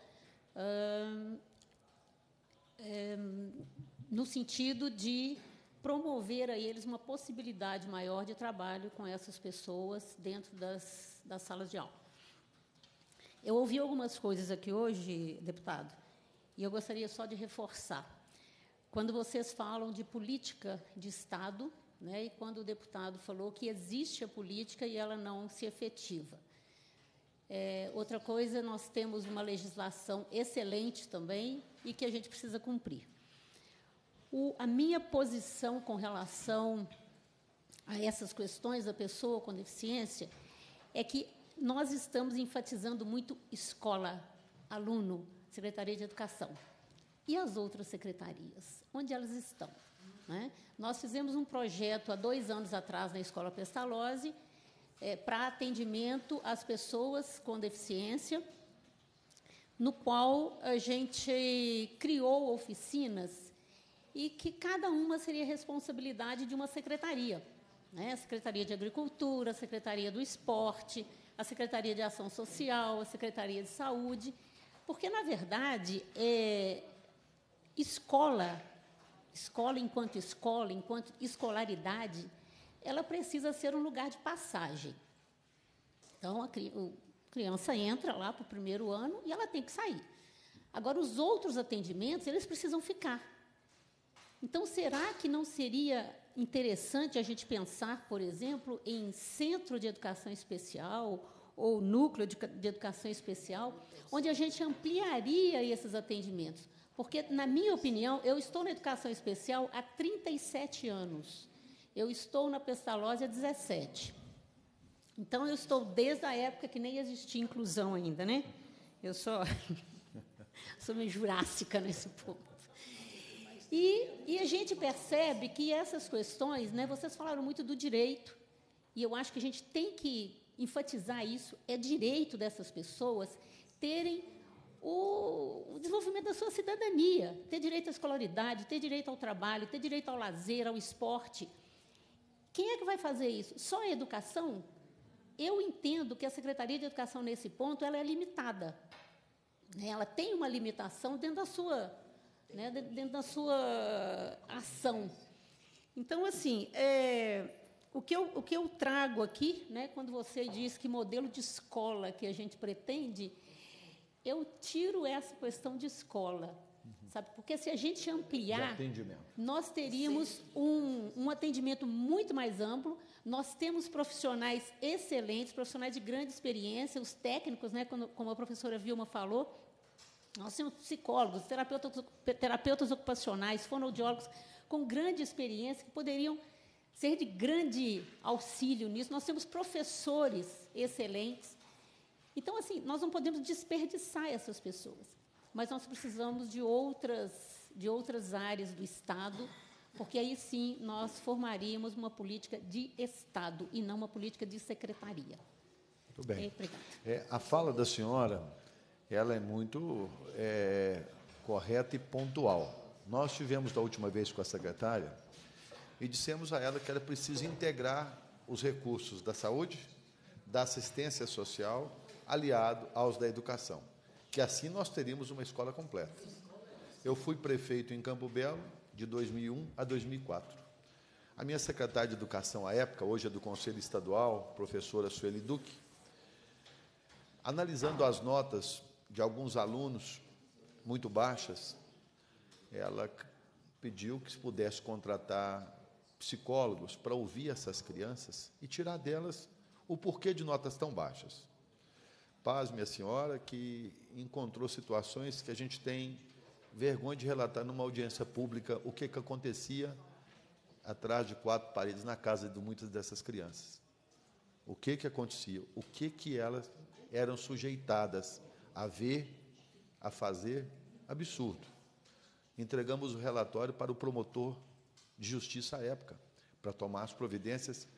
no sentido de promover a eles uma possibilidade maior de trabalho com essas pessoas dentro das salas de aula. Eu ouvi algumas coisas aqui hoje, deputado, e eu gostaria só de reforçar. Quando vocês falam de política de Estado, né, e quando o deputado falou que existe a política e ela não se efetiva. Outra coisa, nós temos uma legislação excelente também e que a gente precisa cumprir. A minha posição com relação a essas questões da pessoa com deficiência é que nós estamos enfatizando muito escola, aluno, Secretaria de Educação. E as outras secretarias? Onde elas estão? Né? Nós fizemos um projeto há 2 anos atrás na Escola Pestalozzi para atendimento às pessoas com deficiência, no qual a gente criou oficinas e que cada uma seria responsabilidade de uma secretaria, né? A Secretaria de Agricultura, a Secretaria do Esporte, a Secretaria de Ação Social, a Secretaria de Saúde, porque, na verdade, escola enquanto escolaridade, ela precisa ser um lugar de passagem. Então, a criança entra lá para o primeiro ano e ela tem que sair. Agora, os outros atendimentos, eles precisam ficar. Então, será que não seria interessante a gente pensar, por exemplo, em centro de educação especial ou núcleo de educação especial, onde a gente ampliaria esses atendimentos? Porque, na minha opinião, eu estou na educação especial há 37 anos. Eu estou na Pestalozzi há 17. Então, eu estou desde a época que nem existia inclusão ainda, né? Eu sou meio jurássica nesse ponto. E a gente percebe que essas questões, né, vocês falaram muito do direito, e eu acho que a gente tem que enfatizar isso, é direito dessas pessoas terem o desenvolvimento da sua cidadania, ter direito à escolaridade, ter direito ao trabalho, ter direito ao lazer, ao esporte. Quem é que vai fazer isso? Só a educação? Eu entendo que a Secretaria de Educação, nesse ponto, ela é limitada. Ela tem uma limitação dentro da sua ação. Então, assim, o que eu trago aqui, né, quando você diz que modelo de escola que a gente pretende, eu tiro essa questão de escola, sabe? Porque se a gente ampliar, nós teríamos um atendimento muito mais amplo. Nós temos profissionais excelentes, profissionais de grande experiência, os técnicos, né, como a professora Vilma falou. Nós temos psicólogos, terapeutas ocupacionais, fonoaudiólogos com grande experiência que poderiam ser de grande auxílio nisso. Nós temos professores excelentes. Então, assim, nós não podemos desperdiçar essas pessoas, mas nós precisamos de outras áreas do Estado, porque aí sim nós formaríamos uma política de Estado e não uma política de secretaria. Muito bem. Obrigada. A fala da senhora, ela é muito correta e pontual. Nós tivemos da última vez com a secretária e dissemos a ela que era preciso integrar os recursos da saúde, da assistência social, aliado aos da educação, que assim nós teríamos uma escola completa. Eu fui prefeito em Campo Belo de 2001 a 2004. A minha secretária de Educação à época, hoje é do Conselho Estadual, professora Sueli Duque, analisando as notas de alguns alunos muito baixas, ela pediu que se pudesse contratar psicólogos para ouvir essas crianças e tirar delas o porquê de notas tão baixas. Paz, minha senhora, que encontrou situações que a gente tem vergonha de relatar numa audiência pública o que acontecia atrás de quatro paredes na casa de muitas dessas crianças. O que acontecia? O que elas eram sujeitadas a ver, a fazer? Absurdo. Entregamos o relatório para o promotor de justiça à época, para tomar as providências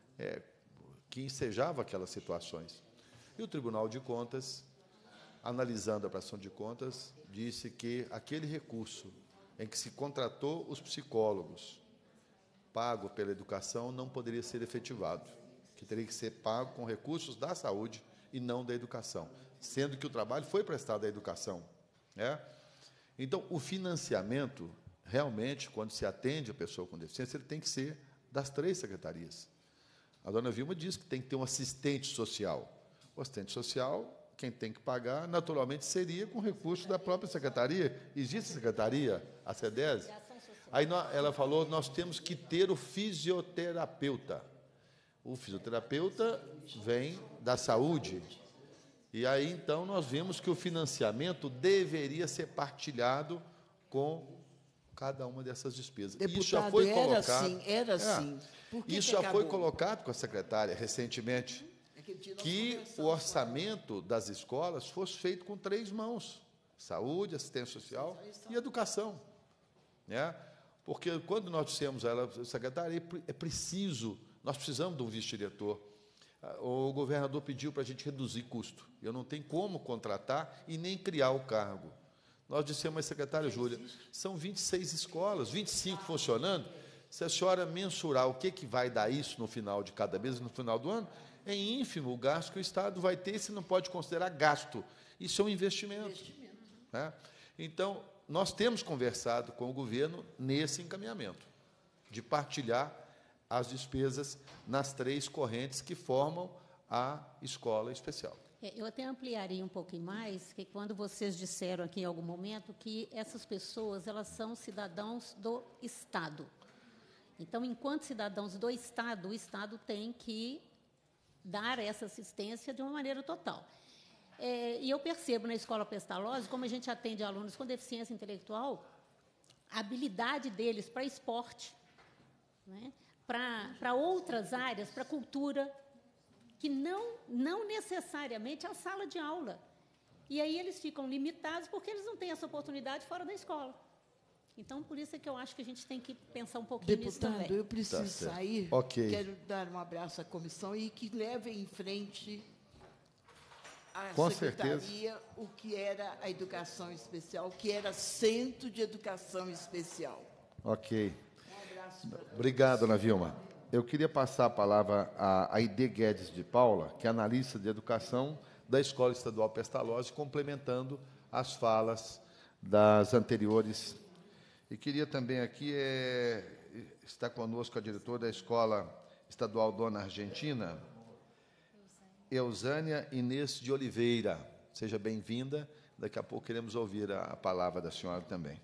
que ensejava aquelas situações. E o Tribunal de Contas, analisando a prestação de contas, disse que aquele recurso em que se contratou os psicólogos, pago pela educação, não poderia ser efetivado, que teria que ser pago com recursos da saúde e não da educação, sendo que o trabalho foi prestado à educação, né? Então, o financiamento, realmente, quando se atende a pessoa com deficiência, ele tem que ser das 3 secretarias. A dona Vilma disse que tem que ter um assistente social. O assistente social, quem tem que pagar, naturalmente, seria com recursos da própria secretaria. Existe a secretaria, a SEDES? Aí ela falou, nós temos que ter o fisioterapeuta. O fisioterapeuta vem da saúde. E aí, então, nós vimos que o financiamento deveria ser partilhado com cada uma dessas despesas. Deputado, isso já foi colocado. Era assim. Isso já foi colocado com a secretária recentemente, que o orçamento das escolas fosse feito com 3 mãos: saúde, assistência social e educação, né? Porque quando nós dissemos a ela, secretária, nós precisamos de um vice-diretor. O governador pediu para a gente reduzir custo. Eu não tenho como contratar e nem criar o cargo. Nós dissemos, mas, secretária Júlia, são 26 escolas, 25 funcionando. Se a senhora mensurar o que vai dar isso no final de cada mês, no final do ano, é ínfimo o gasto que o Estado vai ter, se não pode considerar gasto. Isso é um investimento. Né? Então, nós temos conversado com o governo nesse encaminhamento, de partilhar as despesas nas 3 correntes que formam a escola especial. Eu até ampliaria um pouquinho mais, que quando vocês disseram aqui em algum momento que essas pessoas, elas são cidadãos do Estado. Então, enquanto cidadãos do Estado, o Estado tem que dar essa assistência de uma maneira total. E eu percebo na Escola Pestalozzi, como a gente atende alunos com deficiência intelectual, a habilidade deles para esporte, né, para outras áreas, para cultura, que não necessariamente a sala de aula. E aí eles ficam limitados porque eles não têm essa oportunidade fora da escola. Então, por isso é que eu acho que a gente tem que pensar um pouquinho nisso também. Deputado, eu preciso sair. Ok. Quero dar um abraço à comissão e que leve em frente a Com secretaria certeza. o que era a educação especial, o que era Centro de Educação Especial. Ok. Um abraço para todos. Obrigado, dona Vilma. Eu queria passar a palavra a Aide Guedes de Paula, que é analista de educação da Escola Estadual Pestalozzi, complementando as falas das anteriores. E queria também aqui estar conosco a diretora da Escola Estadual Dona Argentina, Eusânia Inês de Oliveira. Seja bem-vinda. Daqui a pouco queremos ouvir a palavra da senhora também.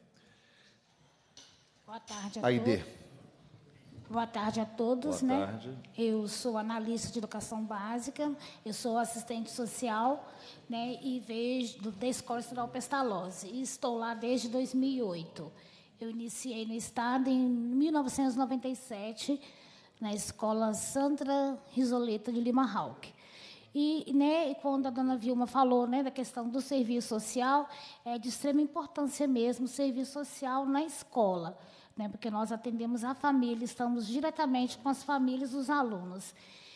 Boa tarde a Aide. todos. Boa tarde a todos. Boa tarde. Eu sou analista de educação básica, eu sou assistente social, né, e vejo da Escola Estadual Pestalozzi. E estou lá desde 2008. Eu iniciei no Estado em 1997, na Escola Sandra Risoleta de Lima Hauck. E, né, quando a dona Vilma falou, né, da questão do serviço social, é de extrema importância mesmo o serviço social na escola, né, porque nós atendemos a família, estamos diretamente com as famílias dos alunos.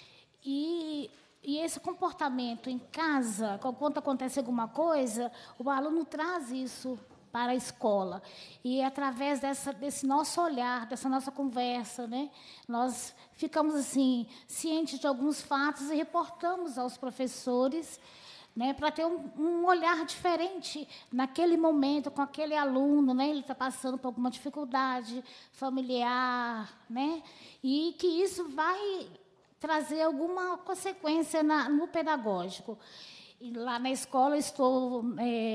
E esse comportamento em casa, quando acontece alguma coisa, o aluno traz isso para a escola. E, através desse nosso olhar, dessa nossa conversa, né, nós ficamos assim cientes de alguns fatos e reportamos aos professores, né, para ter um olhar diferente naquele momento com aquele aluno, né, ele está passando por alguma dificuldade familiar, né, e que isso vai trazer alguma consequência no pedagógico. E lá na escola estou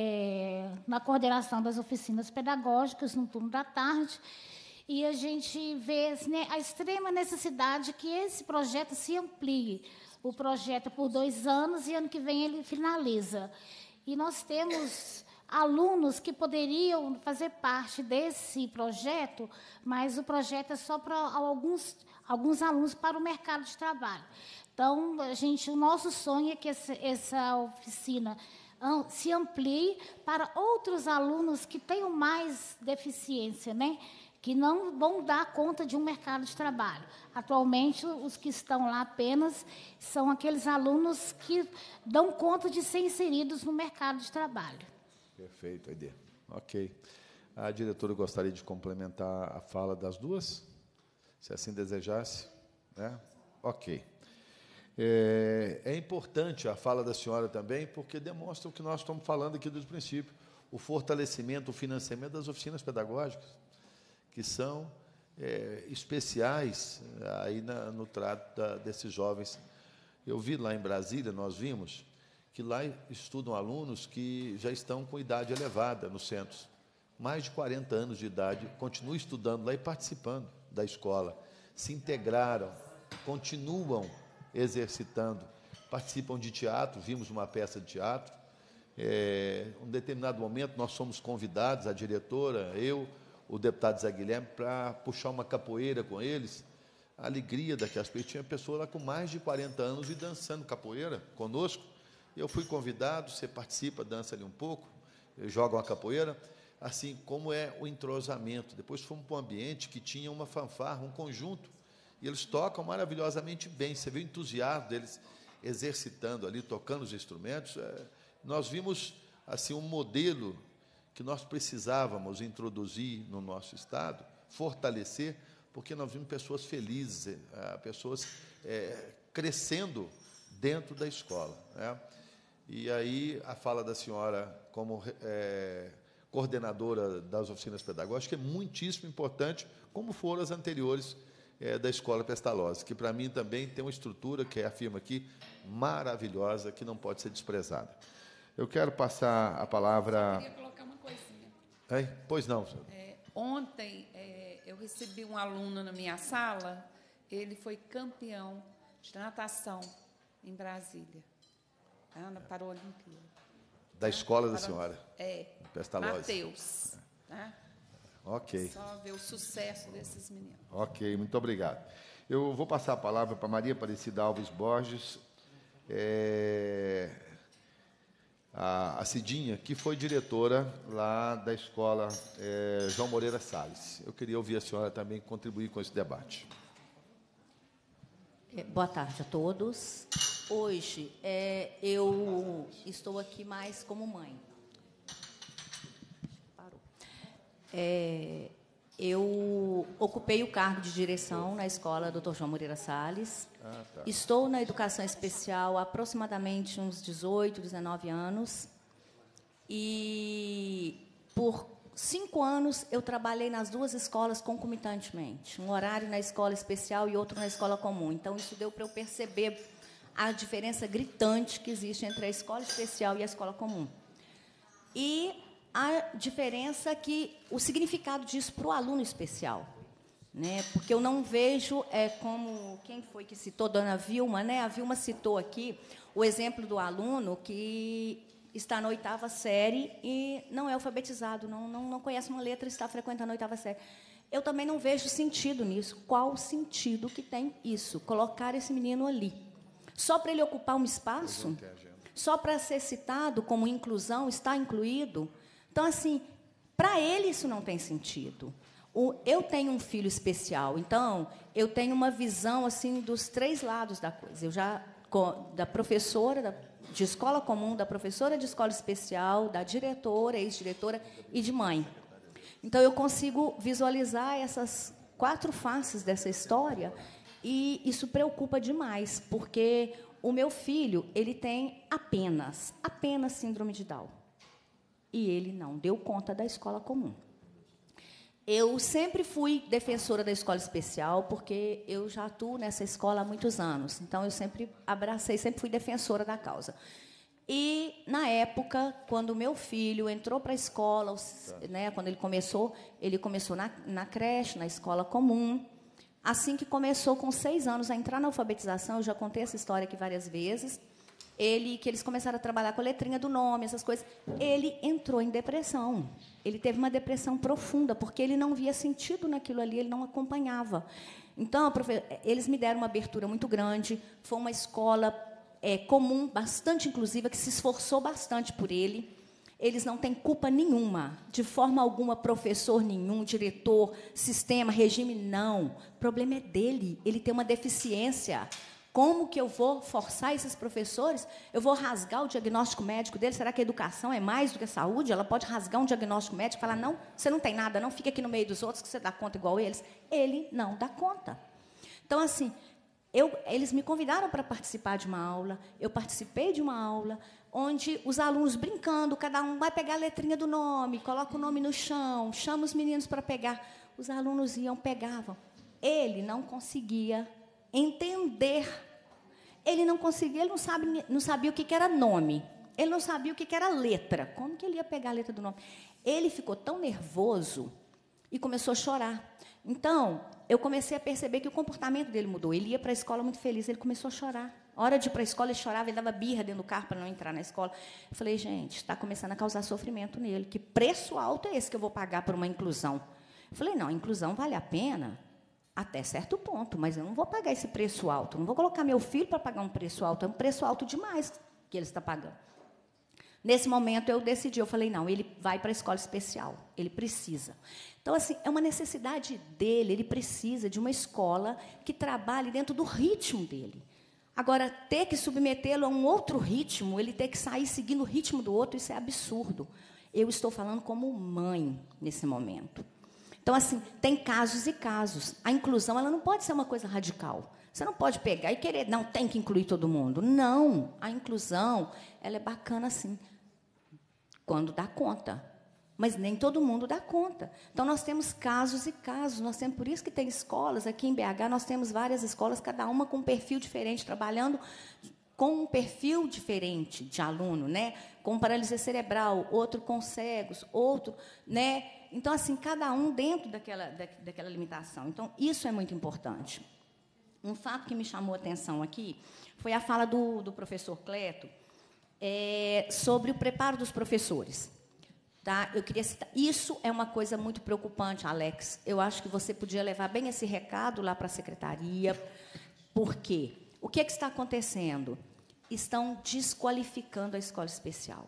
na coordenação das oficinas pedagógicas no turno da tarde, e a gente vê, né, a extrema necessidade que esse projeto se amplie. O projeto é por 2 anos e ano que vem ele finaliza. E nós temos alunos que poderiam fazer parte desse projeto, mas o projeto é só para alguns alunos para o mercado de trabalho. Então, o nosso sonho é que essa oficina se amplie para outros alunos que tenham mais deficiência, né, que não vão dar conta de um mercado de trabalho. Atualmente, os que estão lá apenas são aqueles alunos que dão conta de ser inseridos no mercado de trabalho. Perfeito, Aide. Ok. A diretora gostaria de complementar a fala das duas, se assim desejasse, né? Ok. É importante a fala da senhora também, porque demonstra o que nós estamos falando aqui dos princípios, o fortalecimento, o financiamento das oficinas pedagógicas, que são especiais aí no trato desses jovens. Eu vi lá em Brasília, nós vimos, que lá estudam alunos que já estão com idade elevada nos centros, mais de 40 anos de idade, continuam estudando lá e participando da escola, se integraram, continuam exercitando, participam de teatro, vimos uma peça de teatro. Em um determinado momento, nós somos convidados, a diretora, eu, o deputado Zé Guilherme, para puxar uma capoeira com eles. A alegria daquelas pessoas, tinha pessoa lá com mais de 40 anos e dançando capoeira conosco. Eu fui convidado, você participa, dança ali um pouco, joga uma capoeira, assim como é o entrosamento. Depois fomos para um ambiente que tinha uma fanfarra, um conjunto, e eles tocam maravilhosamente bem. Você vê o entusiasmo deles exercitando ali, tocando os instrumentos. Nós vimos assim um modelo que nós precisávamos introduzir no nosso Estado, fortalecer, porque nós vimos pessoas felizes, pessoas crescendo dentro da escola, né? E aí a fala da senhora como coordenadora das oficinas pedagógicas é muitíssimo importante, como foram as anteriores da Escola Pestalozzi, que para mim também tem uma estrutura, que afirma aqui, maravilhosa, que não pode ser desprezada. Eu quero passar a palavra... Eu queria colocar uma coisinha. Pois não, senhor. Ontem, eu recebi um aluno na minha sala, ele foi campeão de natação em Brasília, para a Olimpíada. Da escola da senhora? Pestalozzi. Mateus. Né? Ok. Só ver o sucesso desses meninos. Ok, muito obrigado. Eu vou passar a palavra para Maria Aparecida Alves Borges, a Cidinha, que foi diretora lá da escola João Moreira Salles. Eu queria ouvir a senhora também contribuir com esse debate. Boa tarde a todos. Hoje, eu estou aqui mais como mãe. Parou. Eu ocupei o cargo de direção na escola Dr. João Moreira Salles. Tá. Estou na educação especial há aproximadamente uns 18, 19 anos. E, por 5 anos, eu trabalhei nas 2 escolas concomitantemente. Um horário na escola especial e outro na escola comum. Então, isso deu para eu perceber a diferença gritante que existe entre a escola especial e a escola comum. E a diferença o significado disso para o aluno especial, né? Porque eu não vejo, como quem foi que citou, dona Vilma, né? A Vilma citou aqui o exemplo do aluno que está na 8ª série e não é alfabetizado, não conhece uma letra e está frequentando a 8ª série. Eu também não vejo sentido nisso. Qual o sentido que tem isso? Colocar esse menino ali. Só para ele ocupar um espaço? Só para ser citado como inclusão, está incluído? Então, assim, para ele isso não tem sentido. Eu tenho um filho especial, então eu tenho uma visão assim dos 3 lados da coisa. Eu já da professora de escola comum, da professora de escola especial, da diretora, ex-diretora e de mãe. Então eu consigo visualizar essas 4 faces dessa história e isso preocupa demais, porque o meu filho ele tem apenas síndrome de Down. E ele não deu conta da escola comum. Eu sempre fui defensora da escola especial, porque eu já atuo nessa escola há muitos anos. Então, eu sempre abracei, sempre fui defensora da causa. E, na época, quando o meu filho entrou para a escola, né, quando ele começou na creche, na escola comum. Assim que começou, com 6 anos, a entrar na alfabetização, eu já contei essa história aqui várias vezes, que eles começaram a trabalhar com a letrinha do nome, essas coisas, ele entrou em depressão. Ele teve uma depressão profunda, porque ele não via sentido naquilo ali, ele não acompanhava. Então, eles me deram uma abertura muito grande, foi uma escola comum, bastante inclusiva, que se esforçou bastante por ele. Eles não têm culpa nenhuma, de forma alguma, professor nenhum, diretor, sistema, regime, não. O problema é dele, ele tem uma deficiência. Como que eu vou forçar esses professores? Eu vou rasgar o diagnóstico médico dele? Será que a educação é mais do que a saúde? Ela pode rasgar um diagnóstico médico e falar, não, você não tem nada, não, fica aqui no meio dos outros que você dá conta igual eles. Ele não dá conta. Então, assim, eles me convidaram para participar de uma aula, eu participei de uma aula, onde os alunos brincando, cada um vai pegar a letrinha do nome, coloca o nome no chão, chama os meninos para pegar. Os alunos iam, pegavam. Ele não conseguia entender. Ele não conseguia, ele não sabia o que era nome. Ele não sabia o que era letra. Como que ele ia pegar a letra do nome? Ele ficou tão nervoso e começou a chorar. Então, eu comecei a perceber que o comportamento dele mudou. Ele ia para a escola muito feliz, ele começou a chorar. A hora de ir para a escola, ele chorava, ele dava birra dentro do carro para não entrar na escola. Eu falei, gente, está começando a causar sofrimento nele. Que preço alto é esse que eu vou pagar por uma inclusão? Eu falei, não, a inclusão vale a pena até certo ponto, mas eu não vou pagar esse preço alto. Não vou colocar meu filho para pagar um preço alto. É um preço alto demais que ele está pagando. Nesse momento, eu decidi, eu falei, não, ele vai para a escola especial, ele precisa. Então, assim, é uma necessidade dele, ele precisa de uma escola que trabalhe dentro do ritmo dele. Agora, ter que submetê-lo a um outro ritmo, ele ter que sair seguindo o ritmo do outro, isso é absurdo. Eu estou falando como mãe nesse momento. Então, assim, tem casos e casos. A inclusão ela não pode ser uma coisa radical. Você não pode pegar e querer, não, tem que incluir todo mundo. Não, a inclusão ela é bacana, sim, quando dá conta. Mas nem todo mundo dá conta. Então, nós temos casos e casos. Por isso que tem escolas, aqui em BH, nós temos várias escolas, cada uma com um perfil diferente, trabalhando com um perfil diferente de aluno, né? Com paralisia cerebral, outro com cegos, outro, né? Então, assim, cada um dentro daquela limitação. Então, isso é muito importante. Um fato que me chamou a atenção aqui foi a fala do professor Cleto sobre o preparo dos professores. Tá? Eu queria citar. Isso é uma coisa muito preocupante, Alex. Eu acho que você podia levar bem esse recado lá para a secretaria. Por quê? O que está acontecendo? Estão desqualificando a escola especial.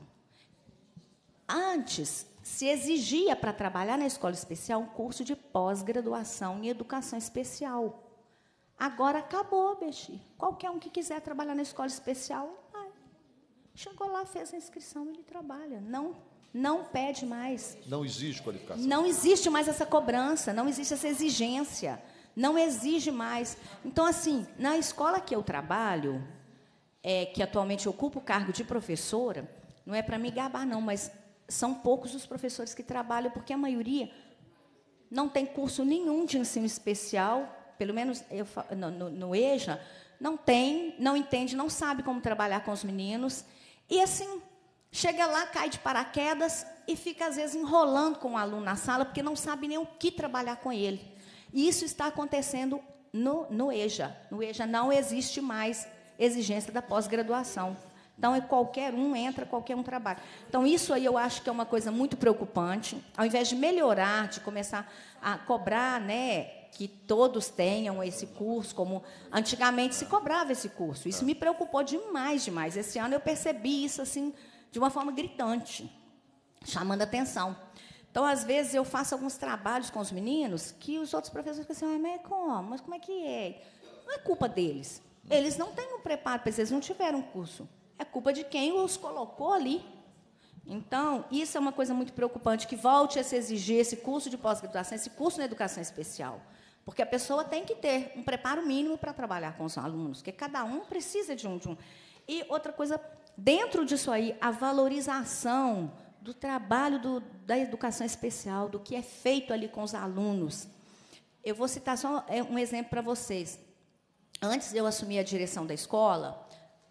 Antes, se exigia para trabalhar na escola especial um curso de pós-graduação em educação especial. Agora acabou, Bexi. Qualquer um que quiser trabalhar na escola especial, vai. Chegou lá, fez a inscrição, ele trabalha. Não pede mais. Não exige qualificação. Não existe mais essa cobrança, não existe essa exigência. Não exige mais. Então, assim, na escola que eu trabalho, que atualmente ocupo o cargo de professora, não é para me gabar, não, mas são poucos os professores que trabalham, porque a maioria não tem curso nenhum de ensino especial, pelo menos no EJA, não tem, não entende, não sabe como trabalhar com os meninos, e, assim, chega lá, cai de paraquedas e fica, às vezes, enrolando com o aluno na sala, porque não sabe nem o que trabalhar com ele. E isso está acontecendo no EJA. No EJA não existe mais exigência da pós-graduação. Então, qualquer um entra, qualquer um trabalha. Então, isso aí eu acho que é uma coisa muito preocupante. Ao invés de melhorar, de começar a cobrar, né, que todos tenham esse curso, como antigamente se cobrava esse curso. Isso me preocupou demais, demais. Esse ano eu percebi isso assim de uma forma gritante, chamando a atenção. Então, às vezes, eu faço alguns trabalhos com os meninos que os outros professores ficam assim, mas como é que é? Não é culpa deles. Eles não têm um preparo para isso, eles não tiveram um curso. É culpa de quem os colocou ali. Então, isso é uma coisa muito preocupante, que volte a se exigir esse curso de pós-graduação, esse curso na educação especial. Porque a pessoa tem que ter um preparo mínimo para trabalhar com os alunos, porque cada um precisa de um. E outra coisa, dentro disso aí, a valorização do trabalho da educação especial, do que é feito ali com os alunos. Eu vou citar só um exemplo para vocês. Antes de eu assumir a direção da escola,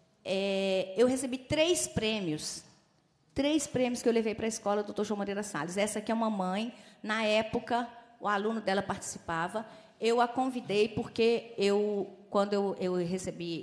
eu recebi 3 prêmios. 3 prêmios que eu levei para a escola do Dr. João Moreira Salles. Essa aqui é uma mãe, na época, o aluno dela participava. Eu a convidei porque quando eu recebi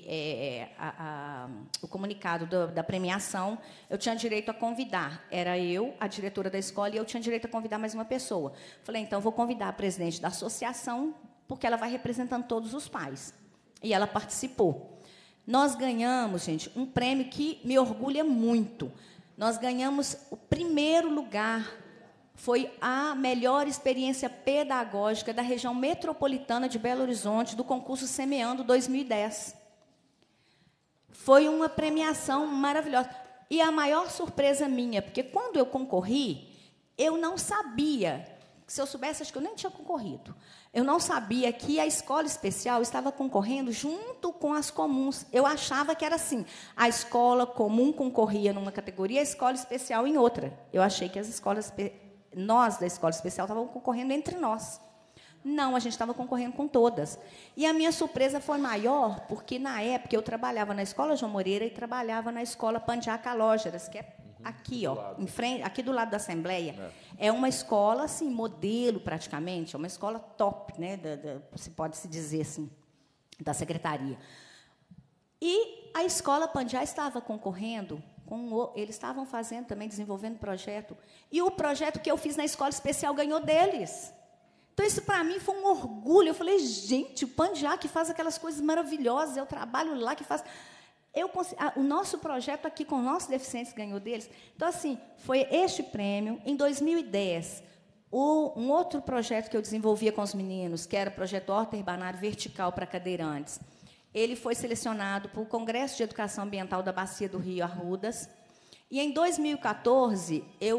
o comunicado da premiação, eu tinha direito a convidar. Era eu, a diretora da escola, e eu tinha direito a convidar mais uma pessoa. Falei, então, vou convidar a presidente da associação, porque ela vai representando todos os pais. E ela participou. Nós ganhamos, gente, um prêmio que me orgulha muito. Nós ganhamos o primeiro lugar. Foi a melhor experiência pedagógica da região metropolitana de Belo Horizonte, do concurso Semeando 2010. Foi uma premiação maravilhosa. E a maior surpresa minha, porque quando eu concorri, eu não sabia, se eu soubesse, acho que eu nem tinha concorrido. Eu não sabia que a escola especial estava concorrendo junto com as comuns. Eu achava que era assim, a escola comum concorria numa categoria, a escola especial em outra. Eu achei que nós da escola especial estávamos concorrendo entre nós. Não, a gente estava concorrendo com todas. E a minha surpresa foi maior, porque, na época, eu trabalhava na Escola João Moreira e trabalhava na Escola Pandiá Calógeras, que é aqui, ó, em frente, aqui do lado da Assembleia. É uma escola, assim, modelo, praticamente, é uma escola top, né, se pode se dizer assim, da secretaria. E a Escola Pandiá estava concorrendo, eles estavam fazendo também, desenvolvendo projeto, e o projeto que eu fiz na escola especial ganhou deles. Então, isso, para mim, foi um orgulho. Eu falei, gente, o Pandiá, que faz aquelas coisas maravilhosas, eu trabalho lá, que faz... o nosso projeto aqui com nossos deficientes ganhou deles. Então, assim, foi este prêmio. Em 2010, um outro projeto que eu desenvolvia com os meninos, que era o projeto Horta Herbanário Vertical para Cadeirantes, ele foi selecionado para o Congresso de Educação Ambiental da Bacia do Rio Arrudas. E, em 2014, eu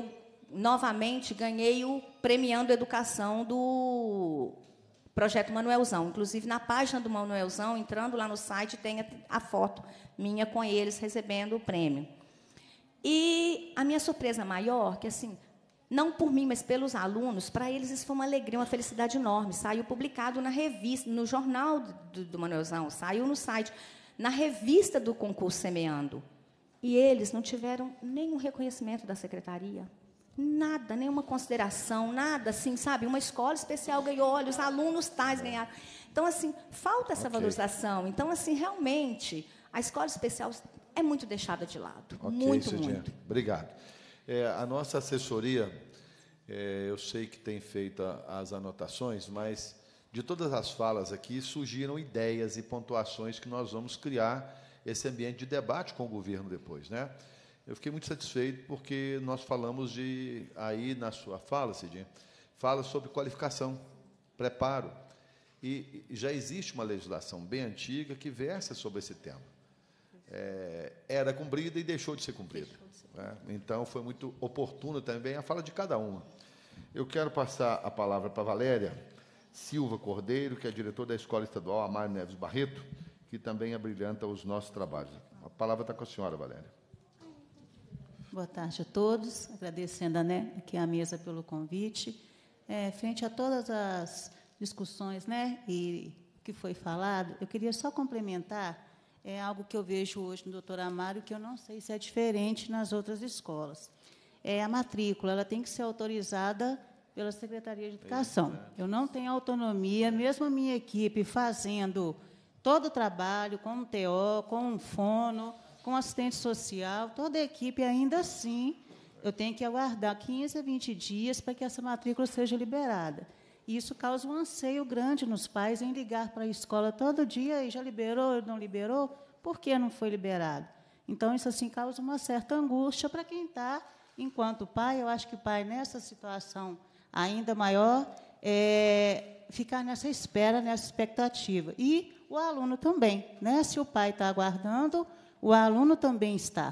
novamente, ganhei o Premiando Educação do Projeto Manuelzão. Inclusive, na página do Manuelzão, entrando lá no site, tem a foto minha com eles recebendo o prêmio. E a minha surpresa maior, que, assim, não por mim, mas pelos alunos, para eles isso foi uma alegria, uma felicidade enorme. Saiu publicado na revista, no jornal do Manuelzão, saiu no site, na revista do concurso Semeando. E eles não tiveram nenhum reconhecimento da secretaria. Nada, nenhuma consideração, nada, assim, sabe? Uma escola especial ganhou, olha, os alunos tais ganharam. Então, assim, falta essa valorização. Então, assim, realmente, a escola especial é muito deixada de lado. Muito, Cidinha. muito. Obrigado. A nossa assessoria, eu sei que tem feito as anotações, mas de todas as falas aqui surgiram ideias e pontuações que nós vamos criar esse ambiente de debate com o governo depois, né? Eu fiquei muito satisfeito porque nós falamos aí na sua fala, Cidinha, fala sobre qualificação, preparo. E já existe uma legislação bem antiga que versa sobre esse tema. Era cumprida e deixou de ser cumprida. Né? Então, foi muito oportuno também a fala de cada uma. Eu quero passar a palavra para a Valéria Silva Cordeiro, que é diretora da Escola Estadual Amário Neves Barreto, que também abrilhanta os nossos trabalhos. A palavra está com a senhora, Valéria. Boa tarde a todos, agradecendo aqui à mesa pelo convite. Frente a todas as discussões, e que foi falado, eu queria só complementar algo que eu vejo hoje no doutor Amário, que eu não sei se é diferente nas outras escolas. A matrícula, ela tem que ser autorizada pela Secretaria de Educação. Eu não tenho autonomia, mesmo a minha equipe fazendo todo o trabalho com um TO, com um fono, com assistente social, toda a equipe, ainda assim, eu tenho que aguardar 15 a 20 dias para que essa matrícula seja liberada. E isso causa um anseio grande nos pais em ligar para a escola todo dia e já liberou, não liberou? Por que não foi liberado? Então, isso assim causa uma certa angústia para quem está, enquanto pai. Eu acho que o pai, nessa situação ainda maior, ficar nessa espera, nessa expectativa. E o aluno também. Se o pai está aguardando, o aluno também está.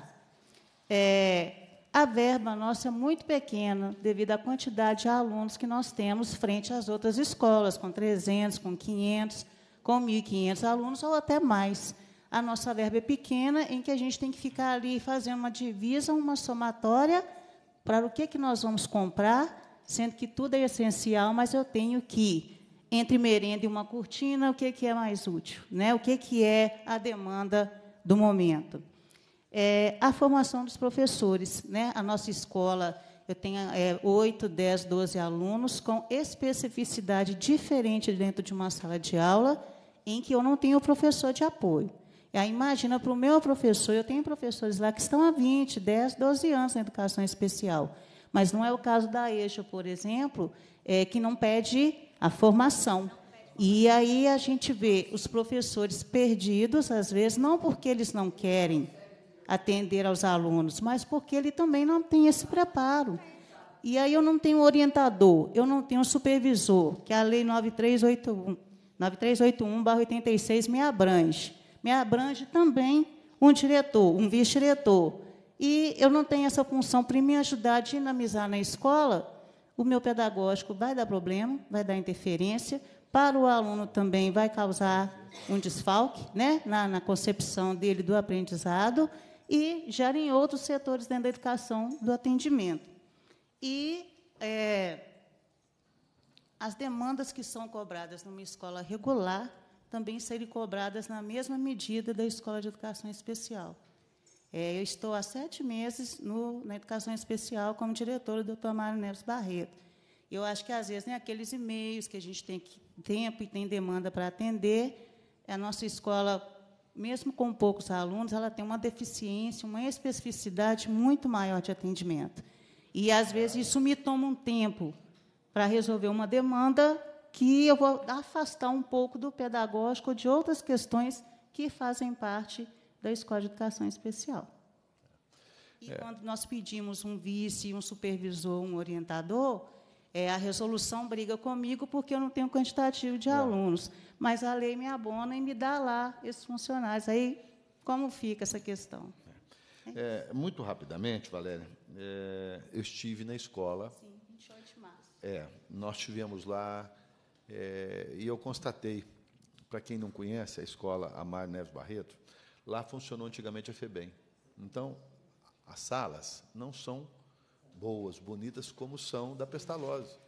A verba nossa é muito pequena, devido à quantidade de alunos que nós temos frente às outras escolas, com 300, com 500, com 1.500 alunos, ou até mais. A nossa verba é pequena, em que a gente tem que ficar ali fazendo uma divisa, uma somatória, para o que nós vamos comprar, sendo que tudo é essencial, mas eu tenho que, entre merenda e uma cortina, o que é mais útil, o que é a demanda do momento. A formação dos professores. A nossa escola, eu tenho 8, 10, 12 alunos com especificidade diferente dentro de uma sala de aula, em que eu não tenho professor de apoio. Aí, imagina, para o meu professor, eu tenho professores lá que estão há 20, 10, 12 anos na educação especial, mas não é o caso da EJA, por exemplo, que não pede a formação. E aí a gente vê os professores perdidos, às vezes, não porque eles não querem atender aos alunos, mas porque ele também não tem esse preparo. E aí eu não tenho orientador, eu não tenho supervisor, que a Lei 9381/86 me abrange. Me abrange também um diretor, um vice-diretor. E eu não tenho essa função para me ajudar a dinamizar na escola. O meu pedagógico vai dar problema, vai dar interferência. Para o aluno também vai causar um desfalque, na concepção dele do aprendizado, e gera em outros setores dentro da educação do atendimento. E as demandas que são cobradas numa escola regular também serem cobradas na mesma medida da escola de educação especial. Eu estou há 7 meses na educação especial como diretora do Dr. Amário Neves Barreto. Eu acho que, às vezes, aqueles e-mails que a gente tem tempo e tem demanda para atender, a nossa escola, mesmo com poucos alunos, ela tem uma deficiência, uma especificidade muito maior de atendimento. E, às vezes, isso me toma um tempo para resolver uma demanda que eu vou afastar um pouco do pedagógico ou de outras questões que fazem parte da Escola de Educação Especial. E, quando nós pedimos um vice, um supervisor, um orientador, a resolução briga comigo porque eu não tenho quantitativo de alunos, mas a lei me abona e me dá lá esses funcionários. Aí, como fica essa questão? Muito rapidamente, Valéria, eu estive na escola. Sim, 28 de março. Nós estivemos lá e eu constatei, para quem não conhece a escola Amar Neves Barreto, lá funcionou antigamente a FEBEM. Então, as salas não são boas, bonitas, como são da Pestalozzi.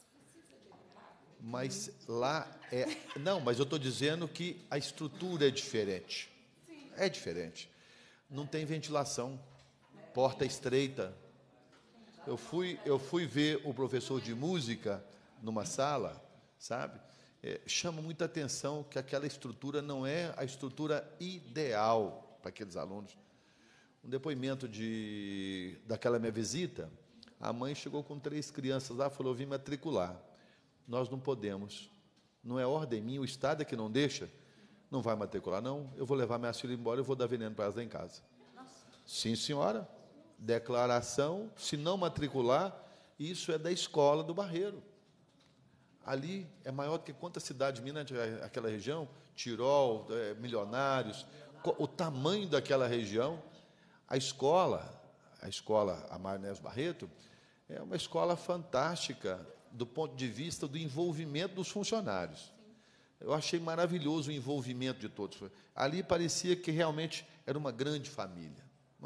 Mas lá Não, mas eu estou dizendo que a estrutura é diferente. É diferente. Não tem ventilação, porta estreita. Eu fui ver o professor de música numa sala, sabe? Chama muita atenção que aquela estrutura não é a estrutura ideal para aqueles alunos. Um depoimento daquela minha visita, a mãe chegou com 3 crianças lá e falou: eu vim matricular. Nós não podemos. Não é ordem minha, o Estado é que não deixa. Não vai matricular, não. Eu vou levar minha filha embora e vou dar veneno para elas lá em casa. Sim, senhora. Declaração, se não matricular, isso é da escola do Barreiro. Ali é maior do que quantas cidades de Minas, aquela região, Tirol, Milionários, o tamanho daquela região. A escola Amar Neves Barreto, é uma escola fantástica do ponto de vista do envolvimento dos funcionários. Eu achei maravilhoso o envolvimento de todos. Ali parecia que realmente era uma grande família.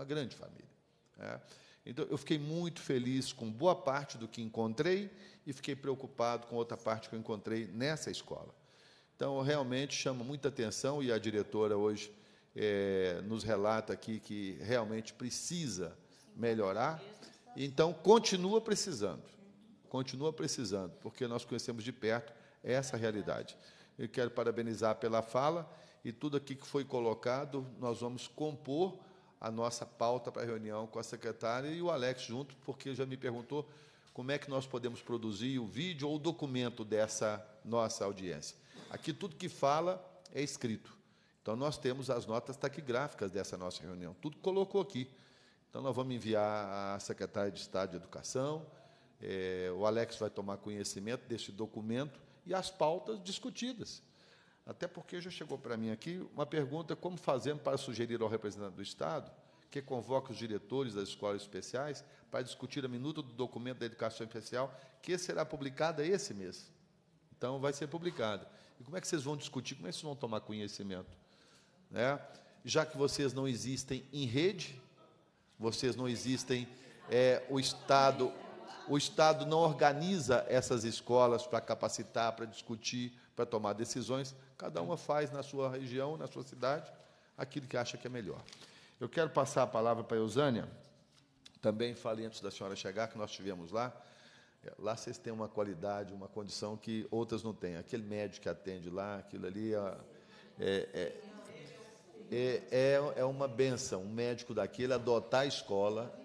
Então, eu fiquei muito feliz com boa parte do que encontrei e fiquei preocupado com outra parte que eu encontrei nessa escola. Então, realmente chama muita atenção, e a diretora hoje nos relata aqui que realmente precisa melhorar. Então, continua precisando, porque nós conhecemos de perto essa realidade. Eu quero parabenizar pela fala, e tudo aqui que foi colocado, nós vamos compor a nossa pauta para a reunião com a secretária e o Alex junto, porque já me perguntou como é que nós podemos produzir o vídeo ou o documento dessa nossa audiência. Aqui tudo que fala é escrito. Então, nós temos as notas taquigráficas dessa nossa reunião, tudo colocou aqui. Então, nós vamos enviar à secretária de Estado de Educação, o Alex vai tomar conhecimento desse documento e as pautas discutidas. Até porque já chegou para mim aqui uma pergunta: como fazemos para sugerir ao representante do Estado que convoque os diretores das escolas especiais para discutir a minuta do documento da educação especial, que será publicada esse mês. Então, vai ser publicado. E como é que vocês vão discutir? Como é que vocês vão tomar conhecimento? Já que vocês não existem em rede, vocês não existem, o Estado não organiza essas escolas para capacitar, para discutir, para tomar decisões. Cada uma faz na sua região, na sua cidade, aquilo que acha que é melhor. Eu quero passar a palavra para a Eusânia. Também falei antes da senhora chegar, que nós estivemos lá. Lá vocês têm uma qualidade, uma condição que outras não têm. Aquele médico que atende lá, aquilo ali é uma benção. Um médico daquele adotar a escola.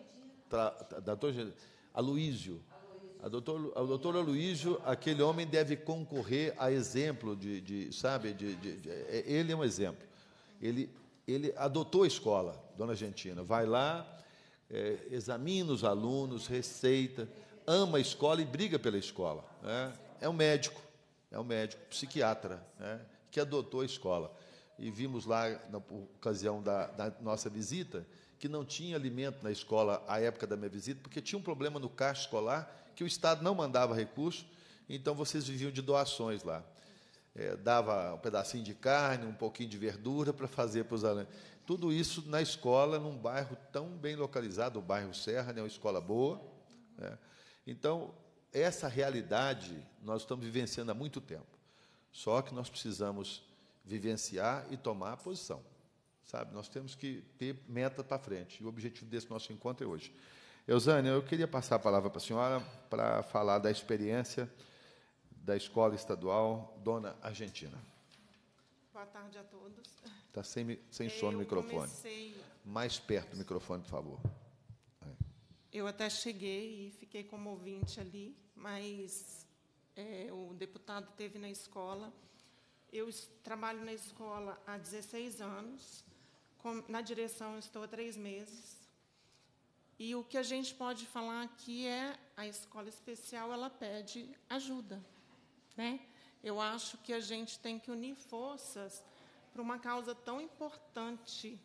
Aloísio. A doutora Aloísio, aquele homem deve concorrer a exemplo ele é um exemplo. Ele adotou a escola, dona Argentina. Vai lá, examina os alunos, receita, ama a escola e briga pela escola. É um médico, psiquiatra, que adotou a escola. E vimos lá, na ocasião da nossa visita, que não tinha alimento na escola à época da minha visita, porque tinha um problema no caixa escolar, que o Estado não mandava recurso, então vocês viviam de doações lá. Dava um pedacinho de carne, um pouquinho de verdura para fazer para os alunos. Tudo isso na escola, num bairro tão bem localizado, o bairro Serra, uma escola boa. Então, essa realidade nós estamos vivenciando há muito tempo. Só que nós precisamos vivenciar e tomar a posição. Sabe? Nós temos que ter meta para frente. E o objetivo desse nosso encontro é hoje. Eusânia, eu queria passar a palavra para a senhora para falar da experiência da Escola Estadual Dona Argentina. Boa tarde a todos. Está sem som no microfone. Mais perto do microfone, por favor. Eu até cheguei e fiquei como ouvinte ali, mas o deputado esteve na escola. Eu trabalho na escola há 16 anos. Na direção estou há 3 meses. E o que a gente pode falar aqui a escola especial ela pede ajuda, Eu acho que a gente tem que unir forças para uma causa tão importante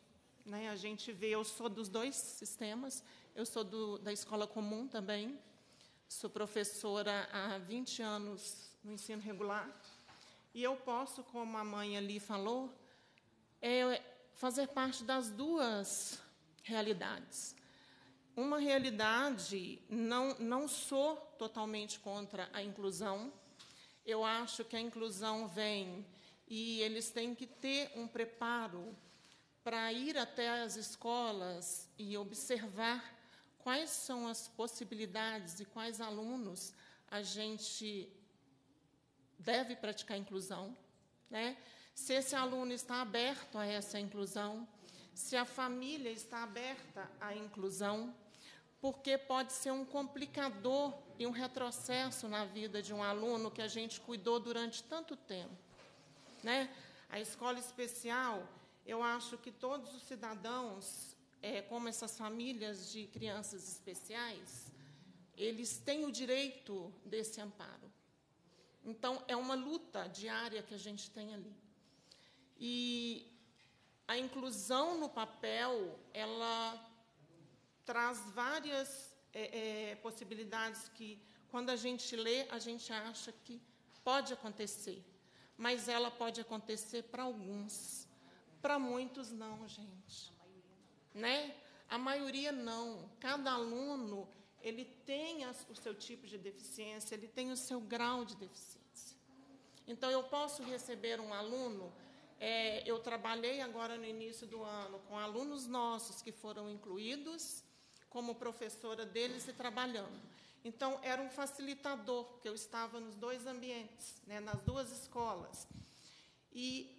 né? A gente vê, eu sou dos dois sistemas, eu sou da escola comum também, sou professora há 20 anos no ensino regular, e eu posso, como a mãe ali falou, fazer parte das duas realidades. Uma realidade, não sou totalmente contra a inclusão, eu acho que a inclusão vem e eles têm que ter um preparo para ir até as escolas e observar quais são as possibilidades e quais alunos a gente deve praticar a inclusão, né? Se esse aluno está aberto a essa inclusão, se a família está aberta à inclusão, porque pode ser um complicador e um retrocesso na vida de um aluno que a gente cuidou durante tanto tempo, né? A escola especial, eu acho que todos os cidadãos, como essas famílias de crianças especiais, eles têm o direito desse amparo. Então, é uma luta diária que a gente tem ali. E a inclusão no papel, ela traz várias possibilidades que, quando a gente lê, a gente acha que pode acontecer. Mas ela pode acontecer para alguns. Para muitos, não, gente. Né? A maioria, não. Cada aluno, ele tem o seu tipo de deficiência, ele tem o seu grau de deficiência. Então, eu posso receber um aluno... eu trabalhei agora no início do ano com alunos nossos que foram incluídos como professora deles e trabalhando. Então, era um facilitador, porque eu estava nos dois ambientes, né, nas duas escolas. E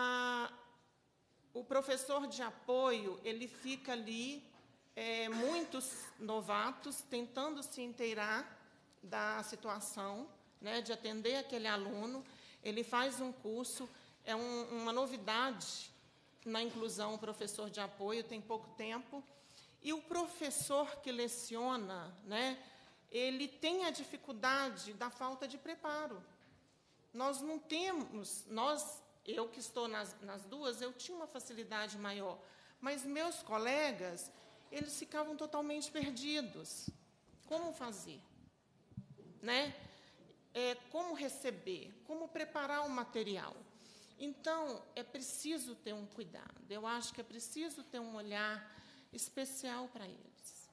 o professor de apoio, ele fica ali, muitos novatos, tentando se inteirar da situação, né, de atender aquele aluno. Ele faz um curso, uma novidade na inclusão, o professor de apoio, tem pouco tempo. E o professor que leciona, né, ele tem a dificuldade da falta de preparo. Nós não temos, eu que estou nas duas, eu tinha uma facilidade maior, mas meus colegas, eles ficavam totalmente perdidos. Como fazer? Né? Como receber? Como preparar o material? Então, é preciso ter um cuidado. Eu acho que é preciso ter um olhar especial para eles.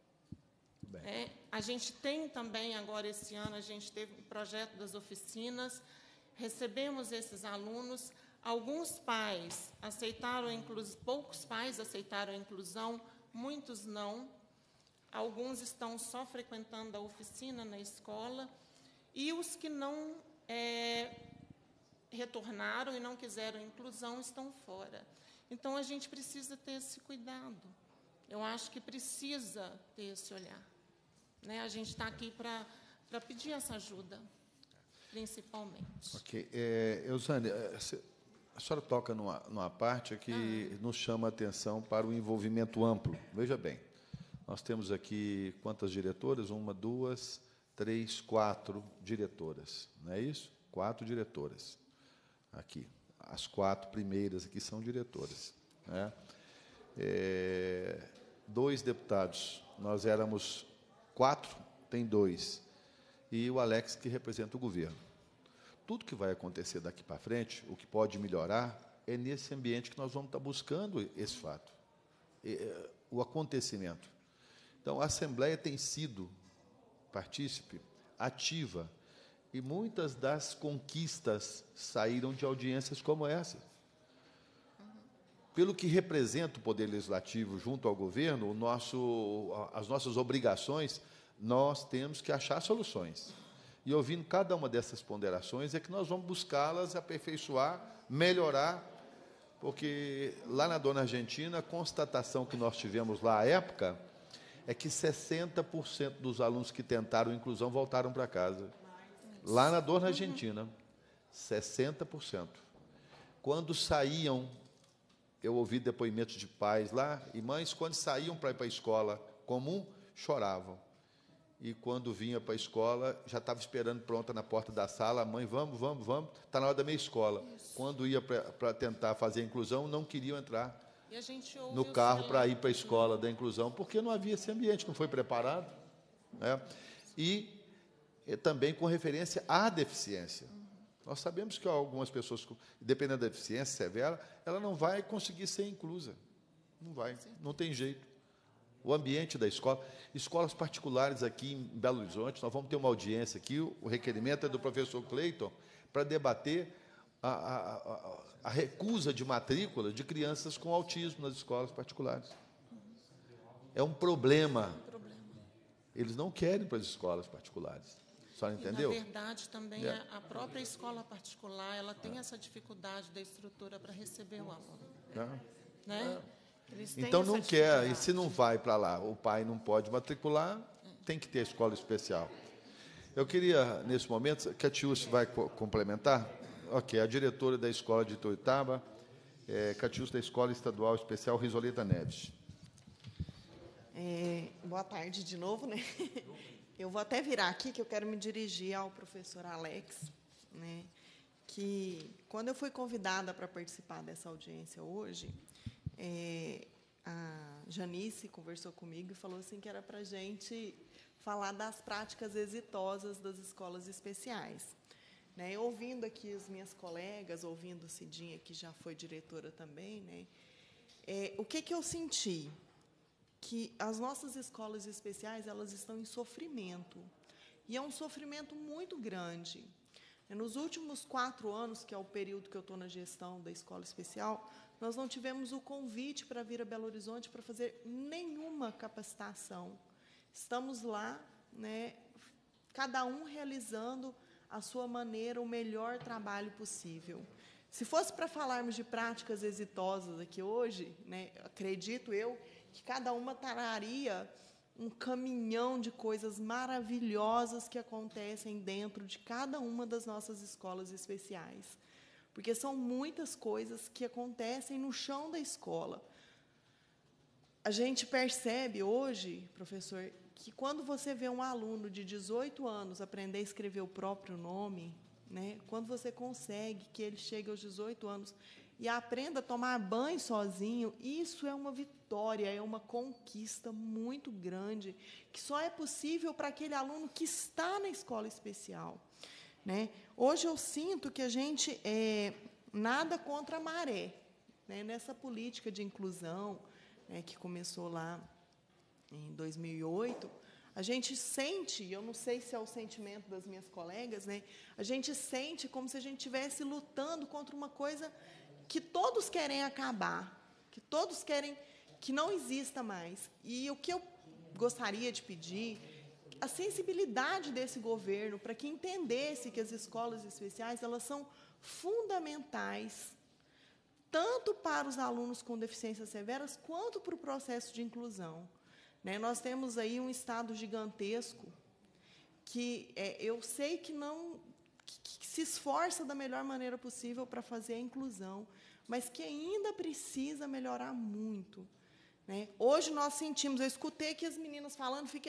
A gente tem também, agora, esse ano, a gente teve o projeto das oficinas, recebemos esses alunos, alguns pais aceitaram a inclusão, poucos pais aceitaram a inclusão, muitos não, alguns estão só frequentando a oficina na escola, e os que não retornaram e não quiseram inclusão estão fora. Então, a gente precisa ter esse cuidado. Eu acho que precisa ter esse olhar. Né? A gente está aqui para pedir essa ajuda, principalmente. Ok. Eusane, a senhora toca numa parte que nos chama a atenção para o envolvimento amplo. Veja bem, nós temos aqui quantas diretoras? 1, 2, 3, 4 diretoras. Não é isso? 4 diretoras. Aqui. As 4 primeiras aqui são diretoras. Né? 2 deputados. Nós éramos 4, tem 2. E o Alex, que representa o governo. Tudo que vai acontecer daqui para frente, o que pode melhorar, é nesse ambiente que nós vamos estar buscando esse fato, o acontecimento. Então, a Assembleia tem sido partícipe, ativa, e muitas das conquistas saíram de audiências como essa. Pelo que representa o Poder Legislativo junto ao governo, as nossas obrigações, nós temos que achar soluções. E ouvindo cada uma dessas ponderações, é que nós vamos buscá-las, aperfeiçoar, melhorar, porque lá na Dona Argentina, a constatação que nós tivemos lá à época é que 60% dos alunos que tentaram inclusão voltaram para casa. Lá na Dona Argentina, 60%. Quando saíam, eu ouvi depoimentos de pais lá, e mães, quando saíam para ir para a escola comum, choravam. E quando vinha para a escola, já estava esperando pronta na porta da sala, a mãe, vamos, está na hora da minha escola. Isso. Quando ia para tentar fazer a inclusão, não queriam entrar. E a gente ouve no carro para ir para a escola da inclusão, porque não havia esse ambiente, não foi preparado, né? E também com referência à deficiência. Nós sabemos que algumas pessoas, dependendo da deficiência severa, ela não vai conseguir ser inclusa. Não vai, não tem jeito. O ambiente da escola, escolas particulares aqui em Belo Horizonte, nós vamos ter uma audiência aqui, o requerimento é do professor Cleiton, para debater a recusa de matrícula de crianças com autismo nas escolas particulares. É um problema. Eles não querem ir para as escolas particulares. A senhora entendeu? E, na verdade, também a própria escola particular, ela tem essa dificuldade da estrutura para receber o aluno. Né? Então, não quer, e se não vai para lá, o pai não pode matricular, tem que ter escola especial. Eu queria, nesse momento, que a Catiúcia vai complementar. Ok, a diretora da escola de Itoitaba, Catiúcia da Escola Estadual Especial Risoleta Neves. Boa tarde de novo, né? Eu vou até virar aqui, que eu quero me dirigir ao professor Alex, né? Que, quando eu fui convidada para participar dessa audiência hoje, a Janice conversou comigo e falou assim que era para a gente falar das práticas exitosas das escolas especiais. Né? Ouvindo aqui as minhas colegas, ouvindo Cidinha, que já foi diretora também, né? O que eu senti? Que as nossas escolas especiais, elas estão em sofrimento. E é um sofrimento muito grande. Nos últimos 4 anos, que é o período que eu estou na gestão da escola especial, nós não tivemos o convite para vir a Belo Horizonte para fazer nenhuma capacitação. Estamos lá, né, cada um realizando a sua maneira, o melhor trabalho possível. Se fosse para falarmos de práticas exitosas aqui hoje, né, acredito eu que cada uma traria um caminhão de coisas maravilhosas que acontecem dentro de cada uma das nossas escolas especiais. Porque são muitas coisas que acontecem no chão da escola. A gente percebe hoje, professor, que quando você vê um aluno de 18 anos aprender a escrever o próprio nome, né, quando você consegue que ele chegue aos 18 anos e aprenda a tomar banho sozinho, isso é uma vitória, é uma conquista muito grande, que só é possível para aquele aluno que está na escola especial. Né? Hoje eu sinto que a gente nada contra a maré, né? Nessa política de inclusão, né, que começou lá em 2008, a gente sente, eu não sei se é o sentimento das minhas colegas, né, a gente sente como se a gente estivesse lutando contra uma coisa que todos querem acabar, que todos querem que não exista mais. E o que eu gostaria de pedir, a sensibilidade desse governo para que entendesse que as escolas especiais, elas são fundamentais, tanto para os alunos com deficiências severas, quanto para o processo de inclusão. Né? Nós temos aí um estado gigantesco que eu sei que que se esforça da melhor maneira possível para fazer a inclusão, mas que ainda precisa melhorar muito. Né? Hoje nós sentimos, eu escutei aqui as meninas falando, fiquei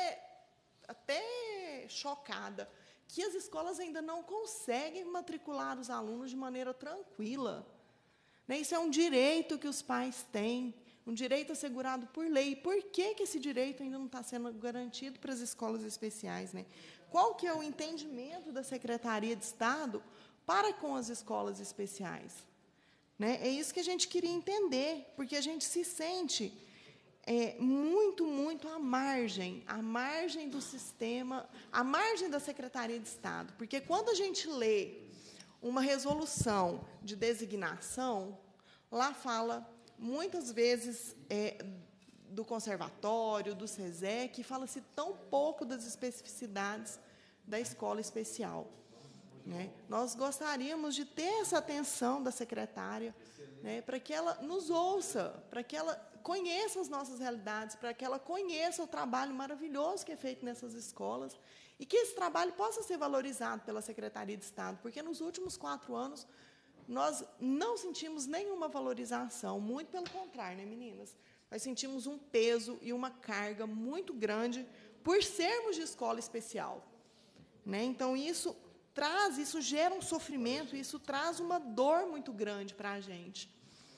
até chocada, que as escolas ainda não conseguem matricular os alunos de maneira tranquila. Né? Isso é um direito que os pais têm, um direito assegurado por lei. Por que esse direito ainda não está sendo garantido para as escolas especiais? Né? Qual que é o entendimento da Secretaria de Estado para com as escolas especiais? Né? É isso que a gente queria entender, porque a gente se sente muito à margem do sistema, à margem da Secretaria de Estado. Porque quando a gente lê uma resolução de designação, lá fala, muitas vezes, do conservatório, do SESEC, fala-se tão pouco das especificidades da escola especial. Né? Nós gostaríamos de ter essa atenção da secretária, né, para que ela nos ouça, para que ela conheça as nossas realidades, para que ela conheça o trabalho maravilhoso que é feito nessas escolas e que esse trabalho possa ser valorizado pela Secretaria de Estado, porque nos últimos 4 anos nós não sentimos nenhuma valorização, muito pelo contrário, né, meninas? Nós sentimos um peso e uma carga muito grande por sermos de escola especial. Né? Então, isso gera um sofrimento, isso traz uma dor muito grande para a gente.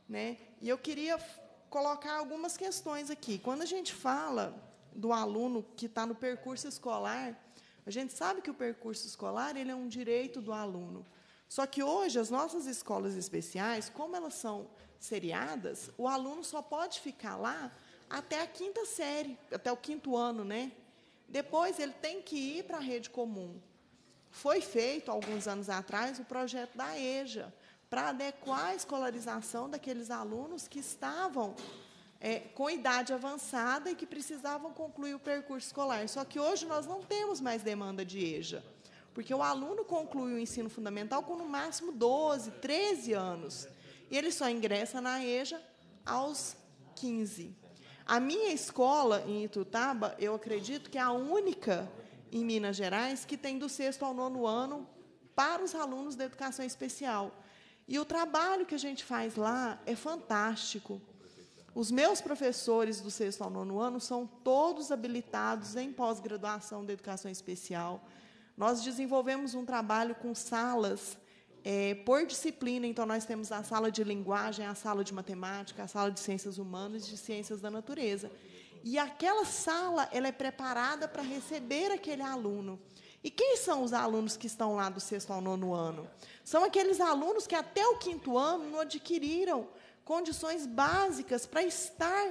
né? E eu queria colocar algumas questões aqui. Quando a gente fala do aluno que está no percurso escolar, a gente sabe que o percurso escolar ele é um direito do aluno. Só que hoje as nossas escolas especiais, como elas são seriadas, o aluno só pode ficar lá até a 5ª série, até o 5º ano, né? Depois ele tem que ir para a rede comum. Foi feito, alguns anos atrás, o projeto da EJA, para adequar a escolarização daqueles alunos que estavam com idade avançada e que precisavam concluir o percurso escolar. Só que hoje nós não temos mais demanda de EJA, porque o aluno conclui o ensino fundamental com, no máximo, 12, 13 anos. E ele só ingressa na EJA aos 15. A minha escola, em Ituiutaba, eu acredito que é a única em Minas Gerais que tem do 6º ao 9º ano para os alunos da educação especial. E o trabalho que a gente faz lá é fantástico. Os meus professores do 6º ao 9º ano são todos habilitados em pós-graduação da educação especial. Nós desenvolvemos um trabalho com salas por disciplina. Então, nós temos a sala de linguagem, a sala de matemática, a sala de ciências humanas e de ciências da natureza. E aquela sala ela é preparada para receber aquele aluno. E quem são os alunos que estão lá do 6º ao 9º ano? São aqueles alunos que até o 5º ano não adquiriram condições básicas para estar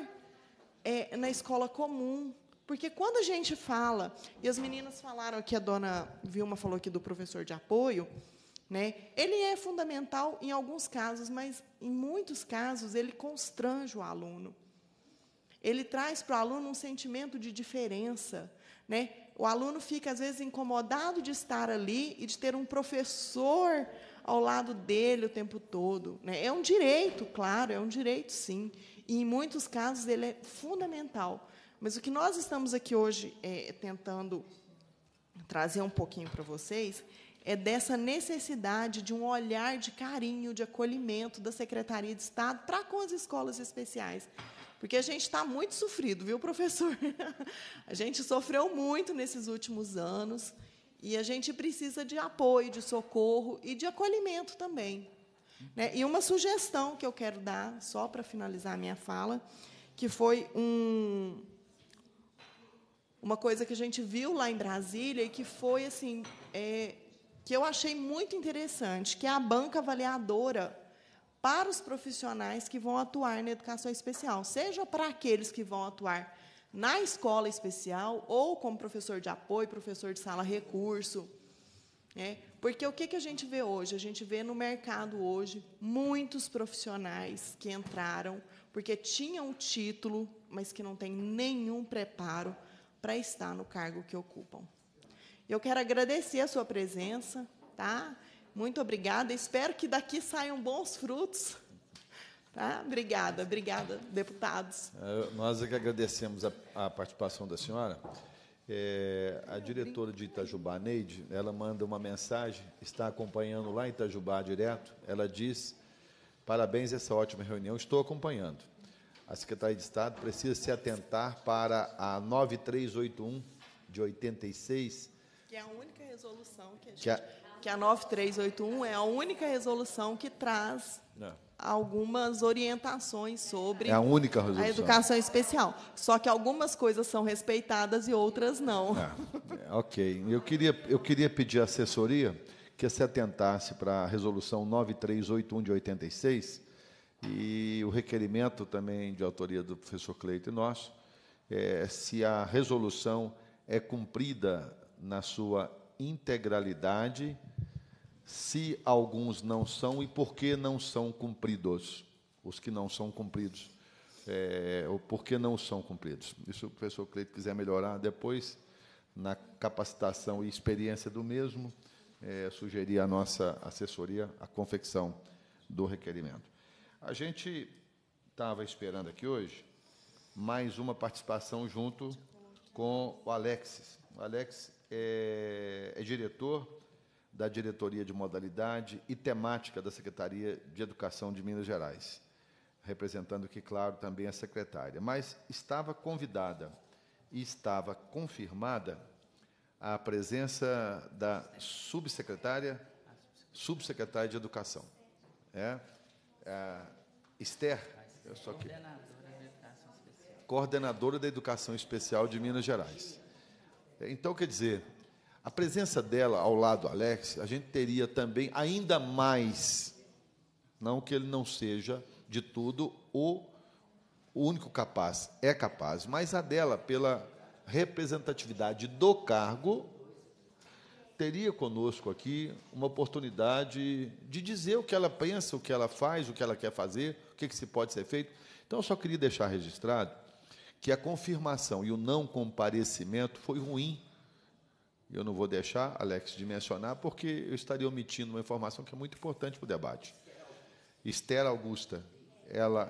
na escola comum. Porque quando a gente fala, e as meninas falaram aqui, a dona Vilma falou aqui do professor de apoio, né? Ele é fundamental em alguns casos, mas, em muitos casos, ele constrange o aluno. Ele traz para o aluno um sentimento de diferença, né? O aluno fica, às vezes, incomodado de estar ali e de ter um professor ao lado dele o tempo todo, né? É um direito, claro, é um direito, sim. E, em muitos casos, ele é fundamental. Mas o que nós estamos aqui hoje tentando trazer um pouquinho para vocês é dessa necessidade de um olhar de carinho, de acolhimento da Secretaria de Estado para com as escolas especiais. Porque a gente está muito sofrido, viu, professor? A gente sofreu muito nesses últimos anos e a gente precisa de apoio, de socorro e de acolhimento também, né? E uma sugestão que eu quero dar, só para finalizar a minha fala, que foi uma coisa que a gente viu lá em Brasília e que foi assim, que eu achei muito interessante, que é a banca avaliadora para os profissionais que vão atuar na educação especial, seja para aqueles que vão atuar na escola especial ou como professor de apoio, professor de sala recurso, né? Porque o que a gente vê hoje? A gente vê no mercado hoje muitos profissionais que entraram porque tinham o título, mas que não têm nenhum preparo para estar no cargo que ocupam. Eu quero agradecer a sua presença, tá? Muito obrigada. Espero que daqui saiam bons frutos. Tá? Obrigada, deputados. Nós é que agradecemos a participação da senhora. A diretora de Itajubá, Neide, ela manda uma mensagem, está acompanhando lá em Itajubá direto. Ela diz: parabéns a essa ótima reunião, estou acompanhando. A Secretaria de Estado precisa se atentar para a 9381 de 86, que é a única resolução que a 9381 é a única resolução que traz algumas orientações sobre a única resolução. A educação especial. Só que algumas coisas são respeitadas e outras não. Ok. Eu queria pedir à assessoria que se atentasse para a resolução 9381 de 86 e o requerimento também de autoria do professor Cleiton e nosso, se a resolução é cumprida na sua integralidade, se alguns não são e por que não são cumpridos, os que não são cumpridos, ou por que não são cumpridos. Isso, se o professor Cleiton quiser melhorar depois, na capacitação e experiência do mesmo, sugerir à nossa assessoria a confecção do requerimento. A gente estava esperando aqui hoje mais uma participação junto com o Alexis. O Alex é diretor da Diretoria de Modalidade e Temática da Secretaria de Educação de Minas Gerais, representando aqui, claro, também a secretária. Mas estava convidada e estava confirmada a presença da subsecretária de Educação. Esther, eu só que... Coordenadora da Educação Especial de Minas Gerais. Então, quer dizer, a presença dela ao lado do Alex, a gente teria também ainda mais, não que ele não seja de tudo o único capaz, é capaz, mas a dela, pela representatividade do cargo, teria conosco aqui uma oportunidade de dizer o que ela pensa, o que ela faz, o que ela quer fazer, o que se pode ser feito. Então, eu só queria deixar registrado que a confirmação e o não comparecimento foi ruim. Eu não vou deixar, Alex, de mencionar, porque eu estaria omitindo uma informação que é muito importante para o debate. Esther Augusta, ela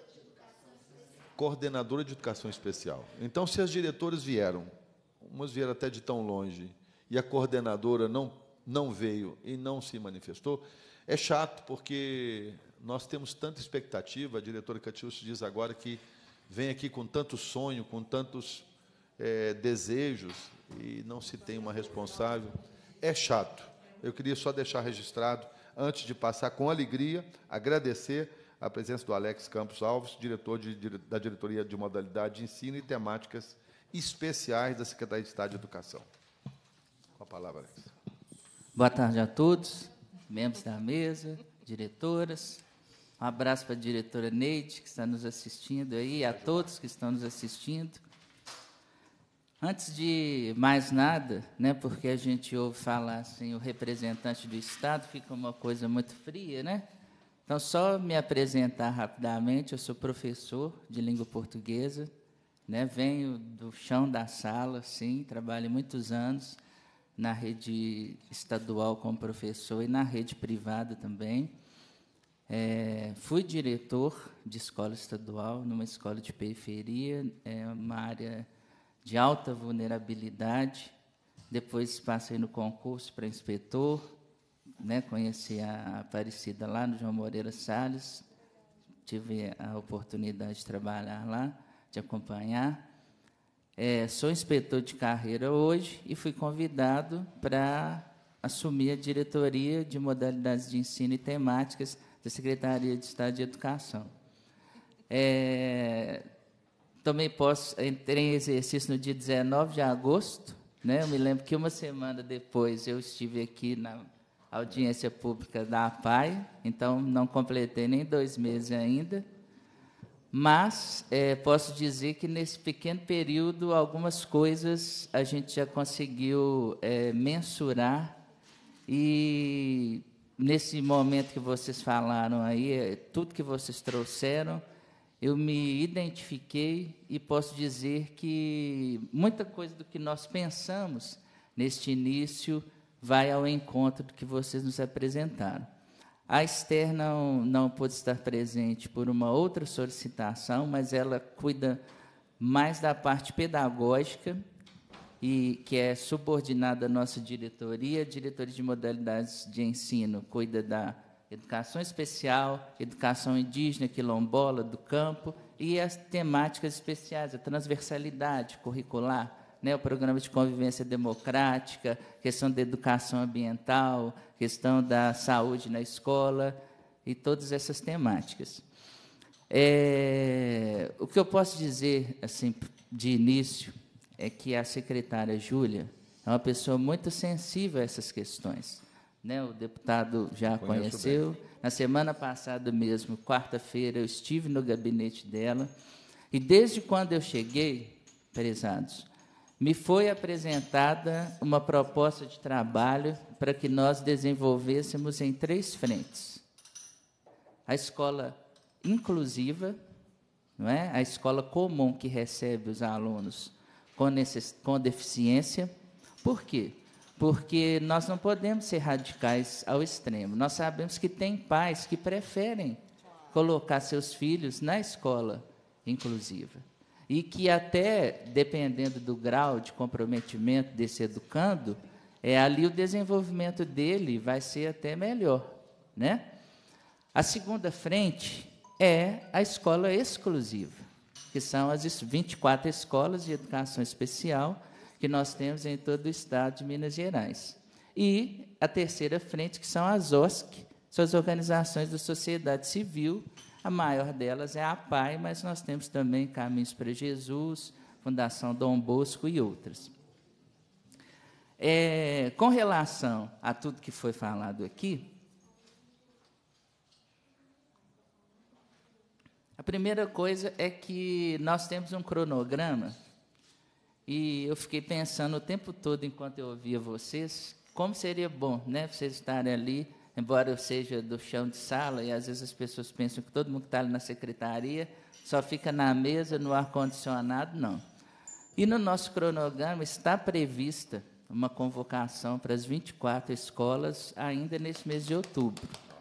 coordenadora de educação especial. Então, se as diretoras vieram, umas vieram até de tão longe, e a coordenadora não veio e não se manifestou, é chato, porque nós temos tanta expectativa. A diretora Catiúcio diz agora que vem aqui com tanto sonho, com tantos desejos, e não se tem uma responsável. É chato. Eu queria só deixar registrado, antes de passar com alegria, agradecer a presença do Alex Campos Alves, diretor da Diretoria de Modalidade de Ensino e Temáticas Especiais da Secretaria de Estado de Educação. Com a palavra, Alex. Boa tarde a todos, membros da mesa, diretoras. Um abraço para a diretora Neide, que está nos assistindo aí, a todos que estão nos assistindo. Antes de mais nada, né, porque a gente ouve falar assim, o representante do Estado, fica uma coisa muito fria, né? Então, só me apresentar rapidamente, eu sou professor de língua portuguesa, né, venho do chão da sala, sim, trabalho muitos anos na rede estadual como professor e na rede privada também. Fui diretor de escola estadual, numa escola de periferia, uma área de alta vulnerabilidade. Depois passei no concurso para inspetor, né, conheci a Aparecida lá no João Moreira Salles, tive a oportunidade de trabalhar lá, de acompanhar. Sou inspetor de carreira hoje e fui convidado para assumir a diretoria de modalidades de ensino e temáticas da Secretaria de Estado de Educação. Também entrei em exercício no dia 19 de agosto, né? Eu me lembro que uma semana depois eu estive aqui na audiência pública da APAE, então não completei nem 2 meses ainda, mas posso dizer que nesse pequeno período algumas coisas a gente já conseguiu mensurar, e nesse momento que vocês falaram aí, tudo que vocês trouxeram, eu me identifiquei e posso dizer que muita coisa do que nós pensamos neste início vai ao encontro do que vocês nos apresentaram. A Esther não pôde estar presente por uma outra solicitação, mas ela cuida mais da parte pedagógica, e que é subordinada à nossa diretoria. A diretoria de modalidades de ensino cuida da educação especial, educação indígena, quilombola, do campo, e as temáticas especiais, a transversalidade curricular, né, o programa de convivência democrática, questão da educação ambiental, questão da saúde na escola, e todas essas temáticas. O que eu posso dizer assim, de início é que a secretária Júlia é uma pessoa muito sensível a essas questões, né? O deputado já conheceu. Bem. Na semana passada mesmo, quarta-feira, eu estive no gabinete dela, e desde quando eu cheguei, prezados, me foi apresentada uma proposta de trabalho para que nós desenvolvêssemos em 3 frentes. A escola inclusiva, não é? A escola comum que recebe os alunos com deficiência. Por quê? Porque nós não podemos ser radicais ao extremo. Nós sabemos que tem pais que preferem colocar seus filhos na escola inclusiva, e que até, dependendo do grau de comprometimento desse educando, ali o desenvolvimento dele vai ser até melhor, né? A segunda frente é a escola exclusiva, que são as 24 escolas de educação especial que nós temos em todo o estado de Minas Gerais. E a terceira frente, que são as OSC, são as organizações da sociedade civil, A maior delas é a APAE, mas nós temos também Caminhos para Jesus, Fundação Dom Bosco e outras. Com relação a tudo que foi falado aqui, a primeira coisa é que nós temos um cronograma, e eu fiquei pensando o tempo todo, enquanto eu ouvia vocês, como seria bom, né, vocês estarem ali, embora eu seja do chão de sala, e às vezes as pessoas pensam que todo mundo que está ali na secretaria só fica na mesa, no ar-condicionado, não. E no nosso cronograma está prevista uma convocação para as 24 escolas ainda nesse mês de outubro.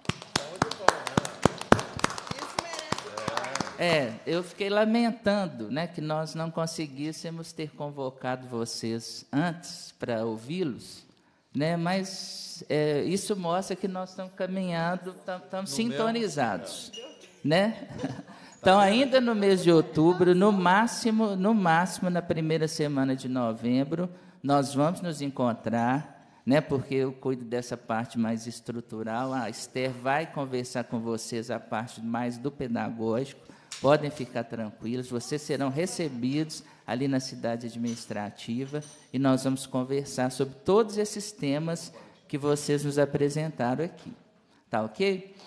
Eu fiquei lamentando, né, que nós não conseguíssemos ter convocado vocês antes para ouvi-los, né, mas isso mostra que nós estamos caminhando, estamos sintonizados, né? Então, ainda no mês de outubro, no máximo na primeira semana de novembro, nós vamos nos encontrar, né, porque eu cuido dessa parte mais estrutural. A Esther vai conversar com vocês a parte mais do pedagógico. Podem ficar tranquilos, vocês serão recebidos ali na cidade administrativa e nós vamos conversar sobre todos esses temas que vocês nos apresentaram aqui. Tá ok?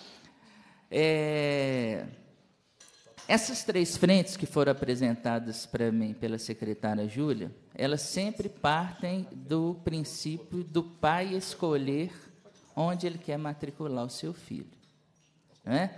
Essas 3 frentes que foram apresentadas para mim pela secretária Júlia, elas sempre partem do princípio do pai escolher onde ele quer matricular o seu filho, né?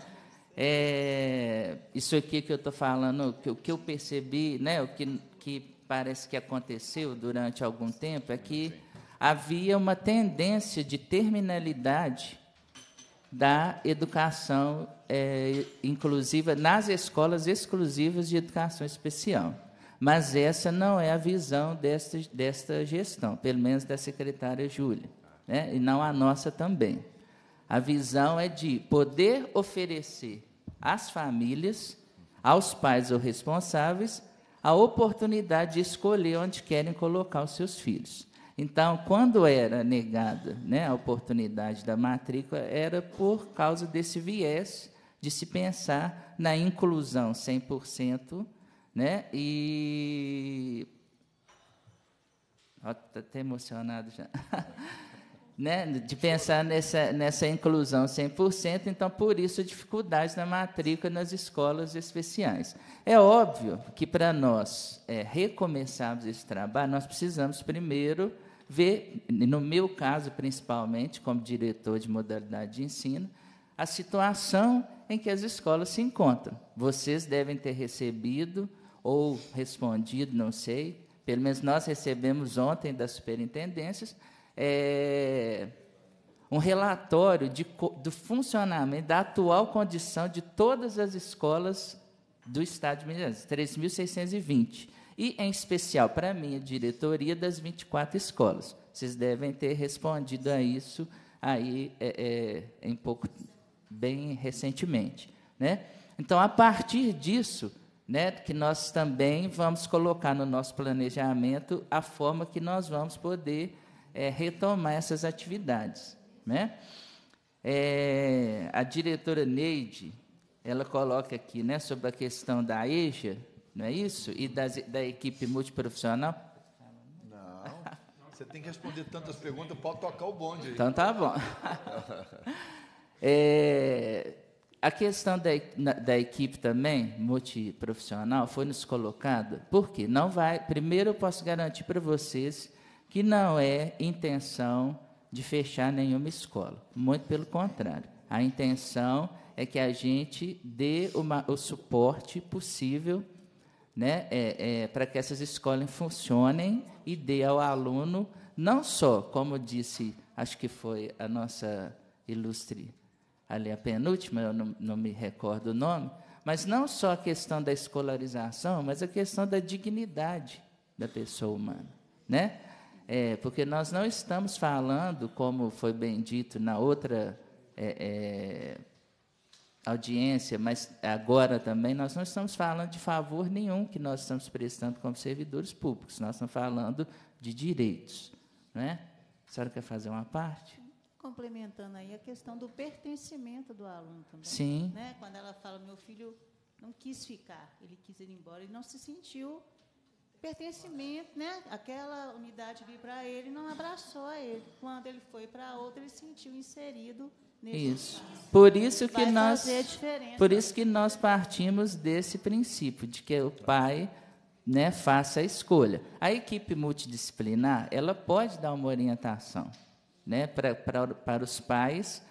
Isso aqui que eu estou falando, o que eu percebi, né, o que parece que aconteceu durante algum tempo, é que havia uma tendência de terminalidade da educação inclusiva nas escolas exclusivas de educação especial. Mas essa não é a visão desta gestão, pelo menos da secretária Júlia, né, e não a nossa também. A visão é de poder oferecer às famílias, aos pais ou responsáveis, a oportunidade de escolher onde querem colocar os seus filhos. Então, quando era negada, né, a oportunidade da matrícula, era por causa desse viés de se pensar na inclusão 100%, né, e... Estou até emocionado já. Né, de pensar nessa inclusão 100%, então, por isso, dificuldades na matrícula nas escolas especiais. É óbvio que, para nós recomeçarmos esse trabalho, nós precisamos, primeiro, ver, no meu caso, principalmente, como diretor de modalidade de ensino, a situação em que as escolas se encontram. Vocês devem ter recebido ou respondido, não sei, pelo menos nós recebemos ontem das superintendências, um relatório do funcionamento, da atual condição de todas as escolas do Estado de Minas Gerais, 3.620, e, em especial, para a minha diretoria, das 24 escolas. Vocês devem ter respondido a isso aí, bem recentemente, né? Então, a partir disso, né, que nós também vamos colocar no nosso planejamento a forma que nós vamos poder retomar essas atividades, né? A diretora Neide, ela coloca aqui, né, sobre a questão da EJA, não é isso? E da equipe multiprofissional. Não, você tem que responder tantas perguntas, pode tocar o bonde aí. Então, tá bom. A questão da equipe também, multiprofissional, foi nos colocada, porque não vai... Primeiro, eu posso garantir para vocês que não é intenção de fechar nenhuma escola. Muito pelo contrário. A intenção é que a gente dê o suporte possível, né, para que essas escolas funcionem e dê ao aluno, não só, como disse, acho que foi a nossa ilustre, ali a penúltima, eu não me recordo o nome, mas não só a questão da escolarização, mas a questão da dignidade da pessoa humana, né? Porque nós não estamos falando, como foi bem dito na outra audiência, mas agora também, nós não estamos falando de favor nenhum que nós estamos prestando como servidores públicos, nós estamos falando de direitos, né? A senhora quer fazer uma parte? complementando aí a questão do pertencimento do aluno também. Sim. Né? Quando ela fala, meu filho não quis ficar, ele quis ir embora, ele não se sentiu pertencimento, né? Aquela unidade ali para ele não abraçou a ele. Quando ele foi para outra, ele se sentiu inserido nesse Isso. espaço. Por isso que Vai nós, fazer a diferença. por isso que nós partimos desse princípio de que o pai, né, faça a escolha. A equipe multidisciplinar, ela pode dar uma orientação, né, para os pais,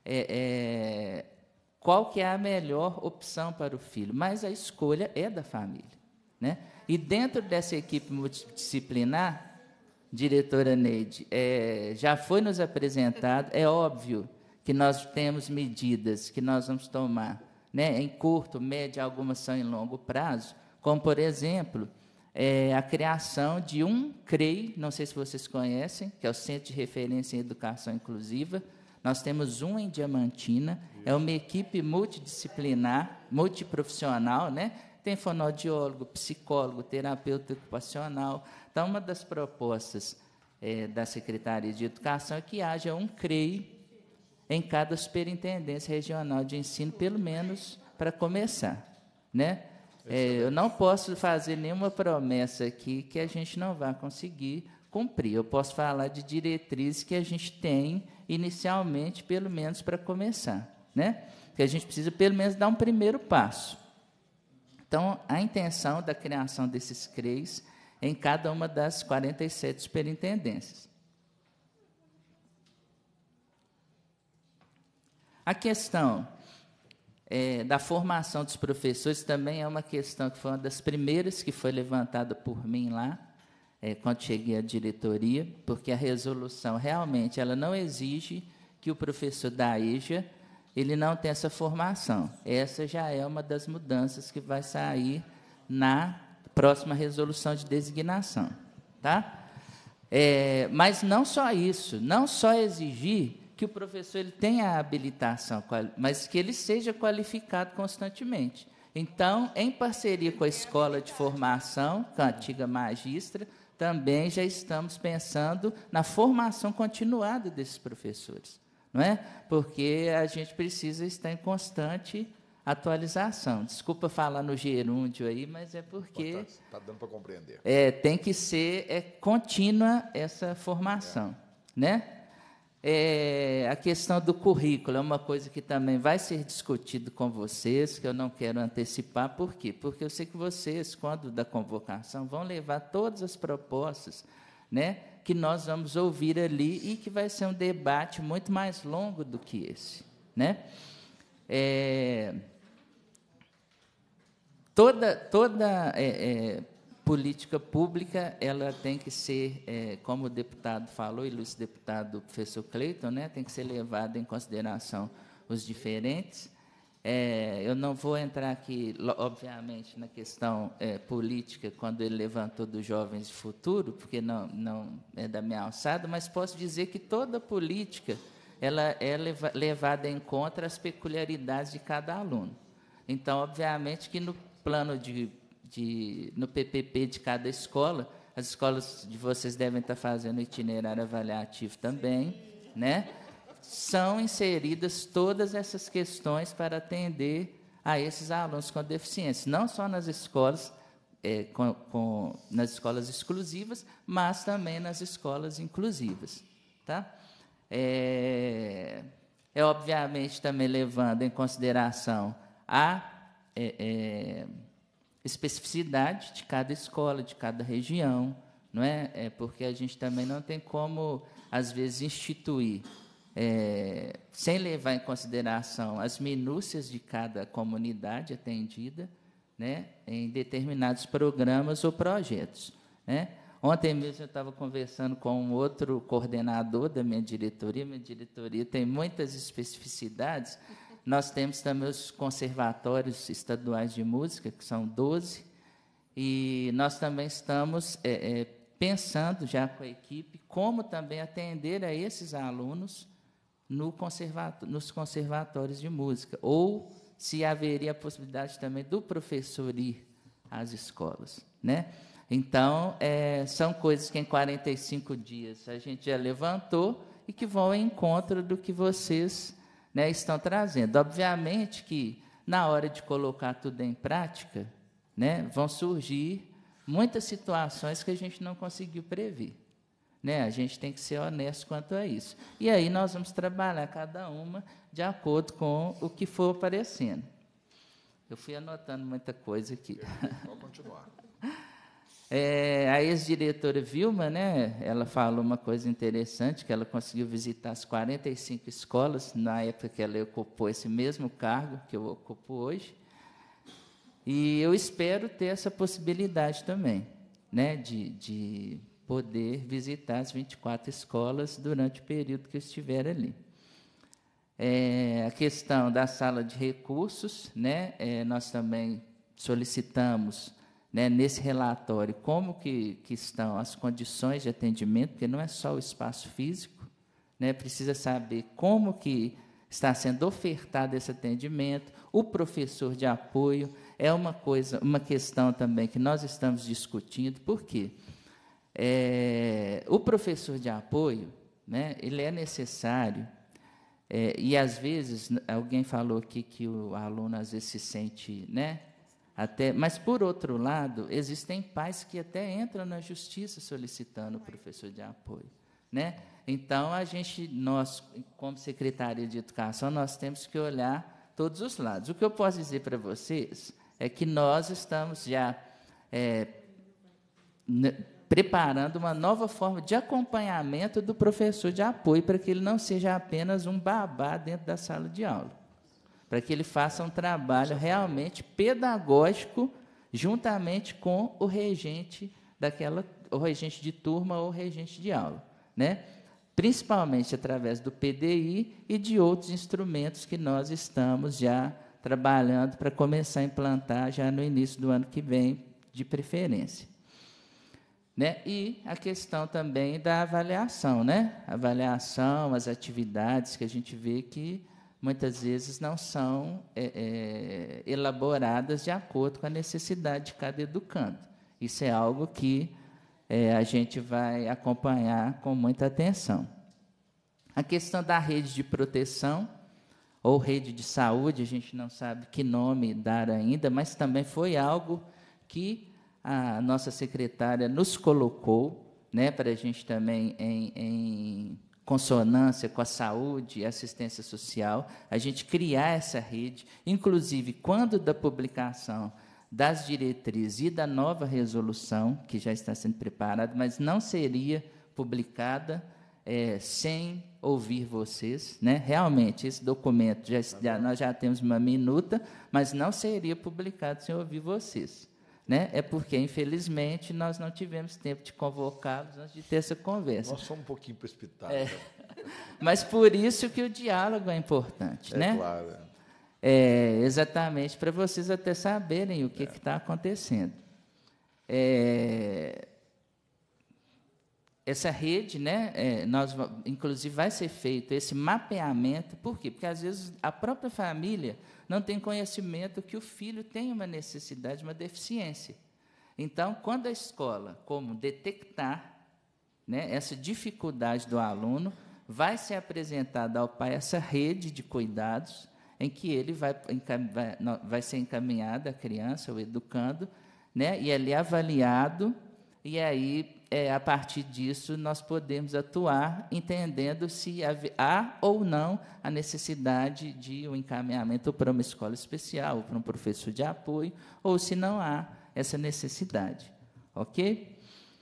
qual que é a melhor opção para o filho, mas a escolha é da família, né? E dentro dessa equipe multidisciplinar, diretora Neide, já foi nos apresentado, é óbvio que nós temos medidas que nós vamos tomar, né, em curto, médio, algumas são em longo prazo, como, por exemplo, a criação de um CREI, não sei se vocês conhecem, que é o Centro de Referência em Educação Inclusiva. Nós temos um em Diamantina, é uma equipe multidisciplinar, multiprofissional, né? Tem fonoaudiólogo, psicólogo, terapeuta ocupacional. Então, uma das propostas da Secretaria de Educação é que haja um CREI em cada superintendência regional de ensino, pelo menos para começar, né? Eu não posso fazer nenhuma promessa aqui que a gente não vai conseguir cumprir. Eu posso falar de diretrizes que a gente tem inicialmente, pelo menos para começar, né? Que a gente precisa, pelo menos, dar um primeiro passo. Então, a intenção da criação desses CREIs em cada uma das 47 superintendências. A questão da formação dos professores também é uma questão que foi uma das primeiras que foi levantada por mim lá, quando cheguei à diretoria, porque a resolução realmente ela não exige que o professor da EJA ele não tenha essa formação. Essa já é uma das mudanças que vai sair na próxima resolução de designação, tá? Mas não só isso, não só exigir que o professor ele tenha a habilitação, mas que ele seja qualificado constantemente. Então, em parceria com a Escola de Formação, com a antiga Magistra, também já estamos pensando na formação continuada desses professores, não é? Porque a gente precisa estar em constante atualização. Desculpa falar no gerúndio aí, mas é porque está dando para compreender. Tem que ser contínua essa formação, né? A questão do currículo é uma coisa que também vai ser discutido com vocês, que eu não quero antecipar. Por quê? Porque eu sei que vocês, quando da convocação, vão levar todas as propostas, né, que nós vamos ouvir ali e que vai ser um debate muito mais longo do que esse, né? Toda política pública ela tem que ser, como o deputado falou, ilustre deputado professor Cleiton, né, tem que ser levada em consideração os diferentes. Eu não vou entrar aqui, obviamente, na questão política, quando ele levantou dos jovens de futuro, porque não é da minha alçada, mas posso dizer que toda política ela é levada em conta as peculiaridades de cada aluno. Então, obviamente, que no plano no PPP de cada escola, as escolas de vocês devem estar fazendo itinerário avaliativo também, né? São inseridas todas essas questões para atender a esses alunos com deficiência, não só nas escolas, nas escolas exclusivas, mas também nas escolas inclusivas, tá? Obviamente também levando em consideração a especificidade de cada escola, de cada região, não é? Porque a gente também não tem como, às vezes, instituir, sem levar em consideração as minúcias de cada comunidade atendida, né, em determinados programas ou projetos, né? Ontem mesmo eu estava conversando com um outro coordenador da minha diretoria tem muitas especificidades. Nós temos também os conservatórios estaduais de música, que são 12, e nós também estamos pensando já com a equipe como também atender a esses alunos nos conservatórios de música, ou se haveria a possibilidade também do professor ir às escolas, né? Então, são coisas que em 45 dias a gente já levantou e que vão ao encontro do que vocês, né, estão trazendo. Obviamente que, na hora de colocar tudo em prática, né, vão surgir muitas situações que a gente não conseguiu prever. Né? A gente tem que ser honesto quanto a isso. E aí nós vamos trabalhar cada uma de acordo com o que for aparecendo. Eu fui anotando muita coisa aqui. Pode continuar. A ex-diretora Vilma, né, ela falou uma coisa interessante, que ela conseguiu visitar as 45 escolas, na época que ela ocupou esse mesmo cargo que eu ocupo hoje. E eu espero ter essa possibilidade também, né, de poder visitar as 24 escolas durante o período que eu estiver ali. A questão da sala de recursos, né, nós também solicitamos, né, nesse relatório como que estão as condições de atendimento, porque não é só o espaço físico, né, precisa saber como que está sendo ofertado esse atendimento, o professor de apoio é uma questão também que nós estamos discutindo. Por quê? O professor de apoio, né, ele é necessário, e às vezes alguém falou aqui que o aluno às vezes se sente, né, mas por outro lado existem pais que até entram na justiça solicitando o professor de apoio, né? Então nós como Secretaria de Educação nós temos que olhar todos os lados. O que eu posso dizer para vocês é que nós estamos já preparando uma nova forma de acompanhamento do professor de apoio, para que ele não seja apenas um babá dentro da sala de aula, para que ele faça um trabalho realmente pedagógico juntamente com o regente o regente de turma ou regente de aula, né? Principalmente através do PDI e de outros instrumentos que nós estamos já trabalhando para começar a implantar já no início do ano que vem, de preferência. Né? E a questão também da avaliação, né? Avaliação, as atividades que a gente vê que muitas vezes não são elaboradas de acordo com a necessidade de cada educando. Isso é algo que a gente vai acompanhar com muita atenção. A questão da rede de proteção ou rede de saúde, a gente não sabe que nome dar ainda, mas também foi algo que a nossa secretária nos colocou, né, para a gente também, em consonância com a saúde e assistência social, a gente criar essa rede, inclusive, quando da publicação das diretrizes e da nova resolução, que já está sendo preparada, mas não seria publicada sem ouvir vocês, né? Realmente, esse documento, nós já temos uma minuta, mas não seria publicado sem ouvir vocês. Né? É porque, infelizmente, nós não tivemos tempo de convocá-los antes de ter essa conversa. Nós somos um pouquinho precipitados. Mas por isso que o diálogo é importante. Né? Claro. Exatamente, para vocês até saberem o que está acontecendo. Essa rede, né, inclusive, vai ser feito esse mapeamento. Por quê? Porque, às vezes, a própria família não tem conhecimento que o filho tem uma necessidade, uma deficiência. Então, quando a escola, como detectar, né, essa dificuldade do aluno, vai ser apresentada ao pai essa rede de cuidados, em que ele vai ser encaminhada a criança, o educando, né, e ali avaliado, e aí, a partir disso, nós podemos atuar entendendo se há ou não a necessidade de um encaminhamento para uma escola especial, ou para um professor de apoio, ou se não há essa necessidade. Ok?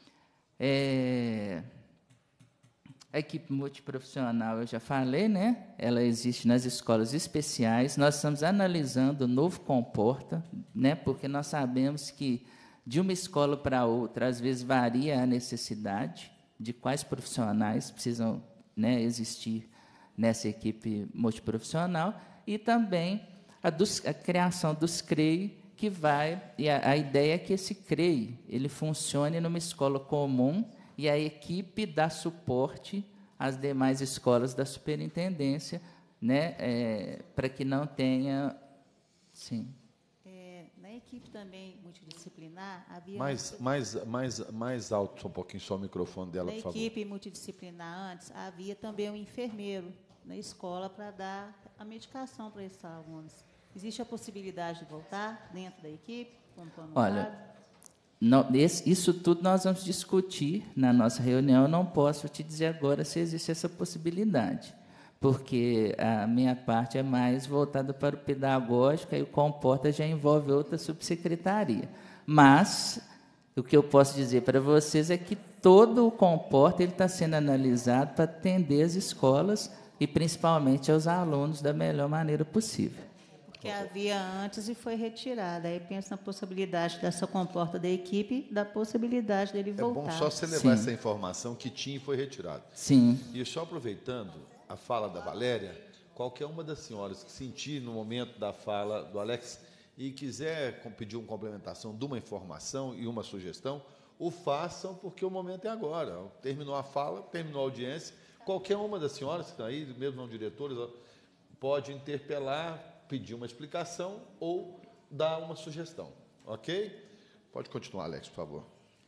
A equipe multiprofissional, eu já falei, né? Ela existe nas escolas especiais. Nós estamos analisando o novo Comporta, né? Porque nós sabemos que de uma escola para outra, às vezes varia a necessidade de quais profissionais precisam, né, existir nessa equipe multiprofissional, e também a criação dos CREI, que e a ideia é que esse CREI ele funcione numa escola comum e a equipe dá suporte às demais escolas da superintendência, né, para que não tenha... Sim. Na equipe também multidisciplinar, havia... Mais alto só um pouquinho, só o microfone dela, por favor. Na equipe multidisciplinar, antes, havia também um enfermeiro na escola para dar a medicação para esses alunos. Existe a possibilidade de voltar dentro da equipe? Olha, isso tudo nós vamos discutir na nossa reunião. Eu não posso te dizer agora se existe essa possibilidade, porque a minha parte é mais voltada para o pedagógico, e o Comporta já envolve outra subsecretaria. Mas o que eu posso dizer para vocês é que todo o Comporta está sendo analisado para atender as escolas e, principalmente, aos alunos da melhor maneira possível. Que havia antes e foi retirada. Aí penso na possibilidade dessa Comporta da equipe, da possibilidade dele voltar. É bom só você levar essa informação que tinha e foi retirada. Sim. E só aproveitando a fala da Valéria, qualquer uma das senhoras que sentir no momento da fala do Alex e quiser pedir uma complementação de uma informação e uma sugestão, o façam, porque o momento é agora. Terminou a fala, terminou a audiência, qualquer uma das senhoras que estão aí, mesmo não diretoras, pode interpelar, pedir uma explicação ou dar uma sugestão. Ok? Pode continuar, Alex, por favor.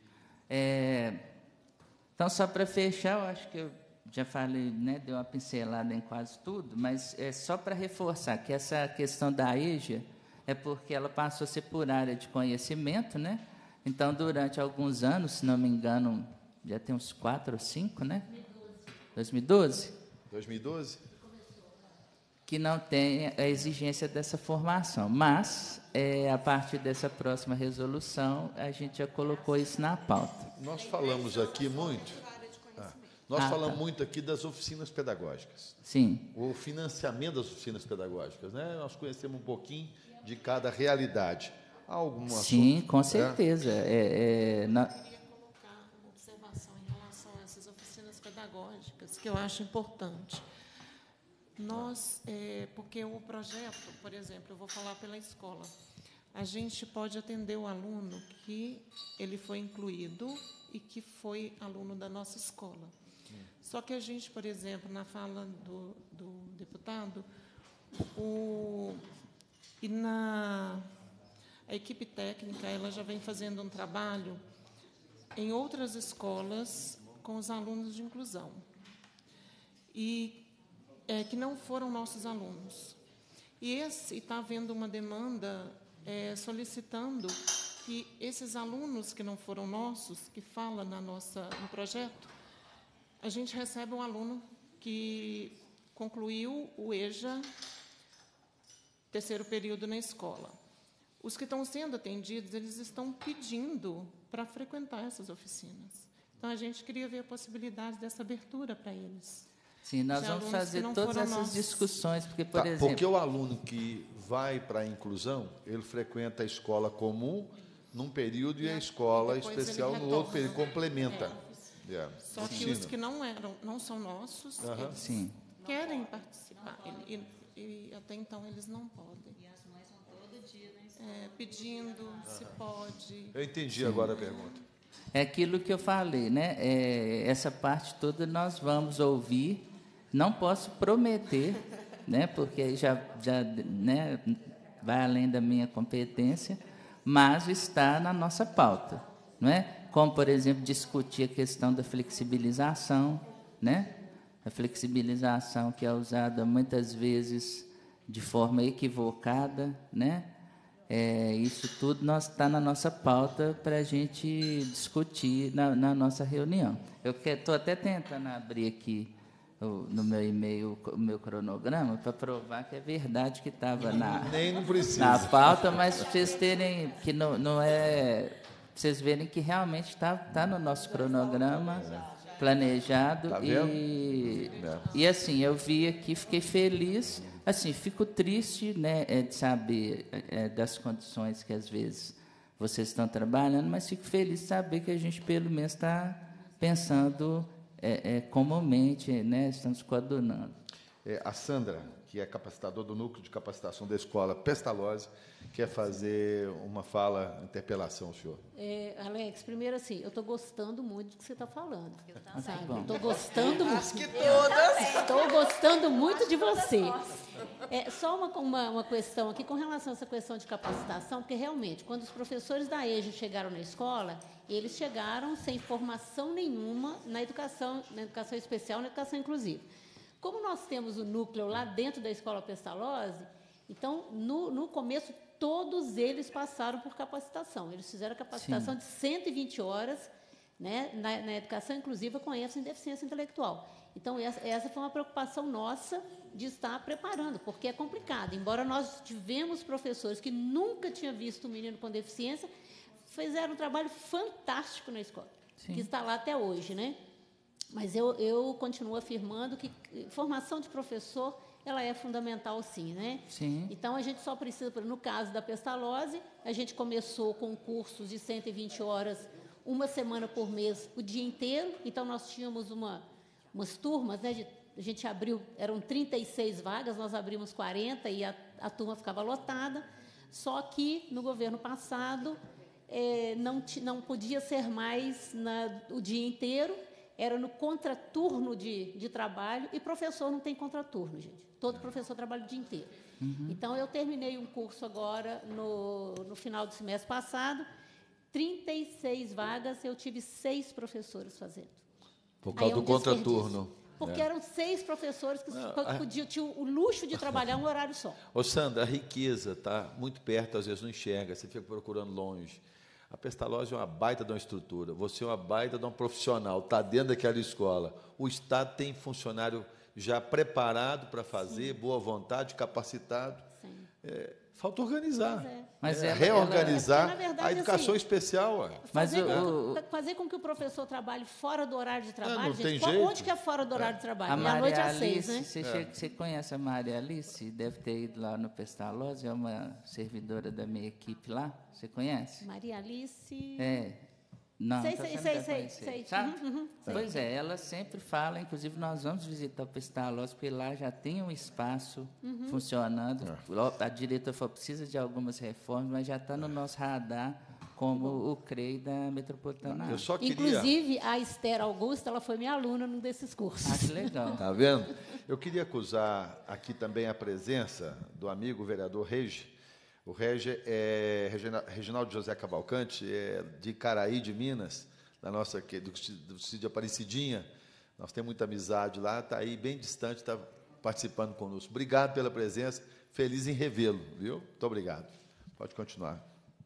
Então, só para fechar, eu acho que eu já falei, né, dei uma pincelada em quase tudo, mas é só para reforçar que essa questão da EJA é porque ela passou a ser por área de conhecimento, né? Então, durante alguns anos, se não me engano, já tem uns 4 ou 5, né? 2012? 2012? Que não tem a exigência dessa formação. Mas, a partir dessa próxima resolução, a gente já colocou isso na pauta. Nós falamos aqui muito... Nós falamos muito aqui das oficinas pedagógicas. Sim. O financiamento das oficinas pedagógicas, né? Nós conhecemos um pouquinho de cada realidade. Há algum assunto? Sim, com certeza. Eu queria colocar uma observação em relação a essas oficinas pedagógicas, que eu acho importante. Nós, porque o projeto, por exemplo, eu vou falar pela escola, a gente pode atender o aluno que ele foi incluído e que foi aluno da nossa escola. Só que a gente, por exemplo, na fala do deputado, a equipe técnica ela já vem fazendo um trabalho em outras escolas com os alunos de inclusão, e que não foram nossos alunos. E está havendo uma demanda solicitando que esses alunos que não foram nossos, que fala no projeto, a gente recebe um aluno que concluiu o EJA, terceiro período na escola. Os que estão sendo atendidos, eles estão pedindo para frequentar essas oficinas. Então, a gente queria ver a possibilidade dessa abertura para eles. Sim, nós vamos fazer todas essas discussões, porque, por exemplo... Porque o aluno que vai para a inclusão, ele frequenta a escola comum num período e a escola especial no outro período, complementa. Só que os que não são nossos, eles querem participar. E até então eles não podem. E as mães vão todo dia, né? Pedindo se pode. Eu entendi agora a pergunta. É aquilo que eu falei, né? Essa parte toda nós vamos ouvir. Não posso prometer, né? Porque já né, vai além da minha competência, mas está na nossa pauta, não é? Como, por exemplo, discutir a questão da flexibilização, né? A flexibilização que é usada muitas vezes de forma equivocada, né? Isso tudo está na nossa pauta para a gente discutir na nossa reunião. Eu estou até tentando abrir aqui no meu e-mail o meu cronograma para provar que é verdade que estava na pauta, mas para vocês terem que não é... Vocês verem que realmente está no nosso cronograma planejado. Tá vendo? E assim, eu vi aqui, fiquei feliz. Assim, fico triste, né, de saber das condições que às vezes vocês estão trabalhando, mas fico feliz de saber que a gente pelo menos está pensando comumente, né, estamos coadunando. A Sandra, que é capacitador do Núcleo de Capacitação da Escola Pestalozzi, quer fazer uma fala, interpelação, senhor. Alex, primeiro assim, eu estou gostando muito do que você está falando. Estou gostando muito. Acho que todas. Estou gostando muito de você. Só uma questão aqui com relação a essa questão de capacitação, porque realmente, quando os professores da EJA chegaram na escola, eles chegaram sem formação nenhuma na educação especial, na educação inclusiva. Como nós temos o núcleo lá dentro da Escola Pestalozzi, então, no começo, todos eles passaram por capacitação. Eles fizeram a capacitação de 120 horas, né, na educação inclusiva com ênfase em deficiência intelectual. Então, essa foi uma preocupação nossa de estar preparando, porque é complicado. Embora nós tivemos professores que nunca tinham visto um menino com deficiência, fizeram um trabalho fantástico na escola, que está lá até hoje, né? Mas eu continuo afirmando que formação de professor ela é fundamental, sim, né? Sim. Então, a gente só precisa, no caso da Pestalozzi, a gente começou com cursos de 120 horas, uma semana por mês, o dia inteiro. Então, nós tínhamos umas turmas, né? A gente abriu, eram 36 vagas, nós abrimos 40 e a turma ficava lotada. Só que, no governo passado, não podia ser mais o dia inteiro, era no contraturno de trabalho, e professor não tem contraturno, gente. Todo professor trabalha o dia inteiro. Uhum. Então, eu terminei um curso agora, no final do semestre passado, 36 vagas, eu tive 6 professores fazendo. Por causa do contraturno. Porque eram 6 professores que tinham o luxo de trabalhar um horário só. Ô, Sandra, a riqueza está muito perto, às vezes não enxerga, você fica procurando longe. A Pestalozzi é uma baita de uma estrutura, você é uma baita de um profissional, está dentro daquela escola. O Estado tem funcionário já preparado para fazer, boa vontade, capacitado. Falta organizar. Mas reorganizar verdade, a educação assim, especial. Fazer com que o professor trabalhe fora do horário de trabalho, não gente, tem jeito. Onde que é fora do horário de trabalho? A Meia-noite Maria às 6, Alice, né? você conhece a Maria Alice? Deve ter ido lá no Pestalozzi, é uma servidora da minha equipe lá. Você conhece? Maria Alice... Não, sei. Sabe? Sei. Pois ela sempre fala, inclusive nós vamos visitar o Pestalozzi, porque lá já tem um espaço funcionando. A diretora falou, precisa de algumas reformas, mas já está no nosso radar como o CREI da Metropolitana. Eu só queria... Inclusive, a Esther Augusta, ela foi minha aluna num desses cursos. Ah, que legal. Está vendo? Eu queria acusar aqui também a presença do amigo vereador Regi. O Regi é Reginaldo José Cavalcante, é de Caraí, de Minas, do sítio de Aparecidinha. Nós temos muita amizade lá, está aí bem distante, está participando conosco. Obrigado pela presença, feliz em revê-lo, viu? Muito obrigado. Pode continuar.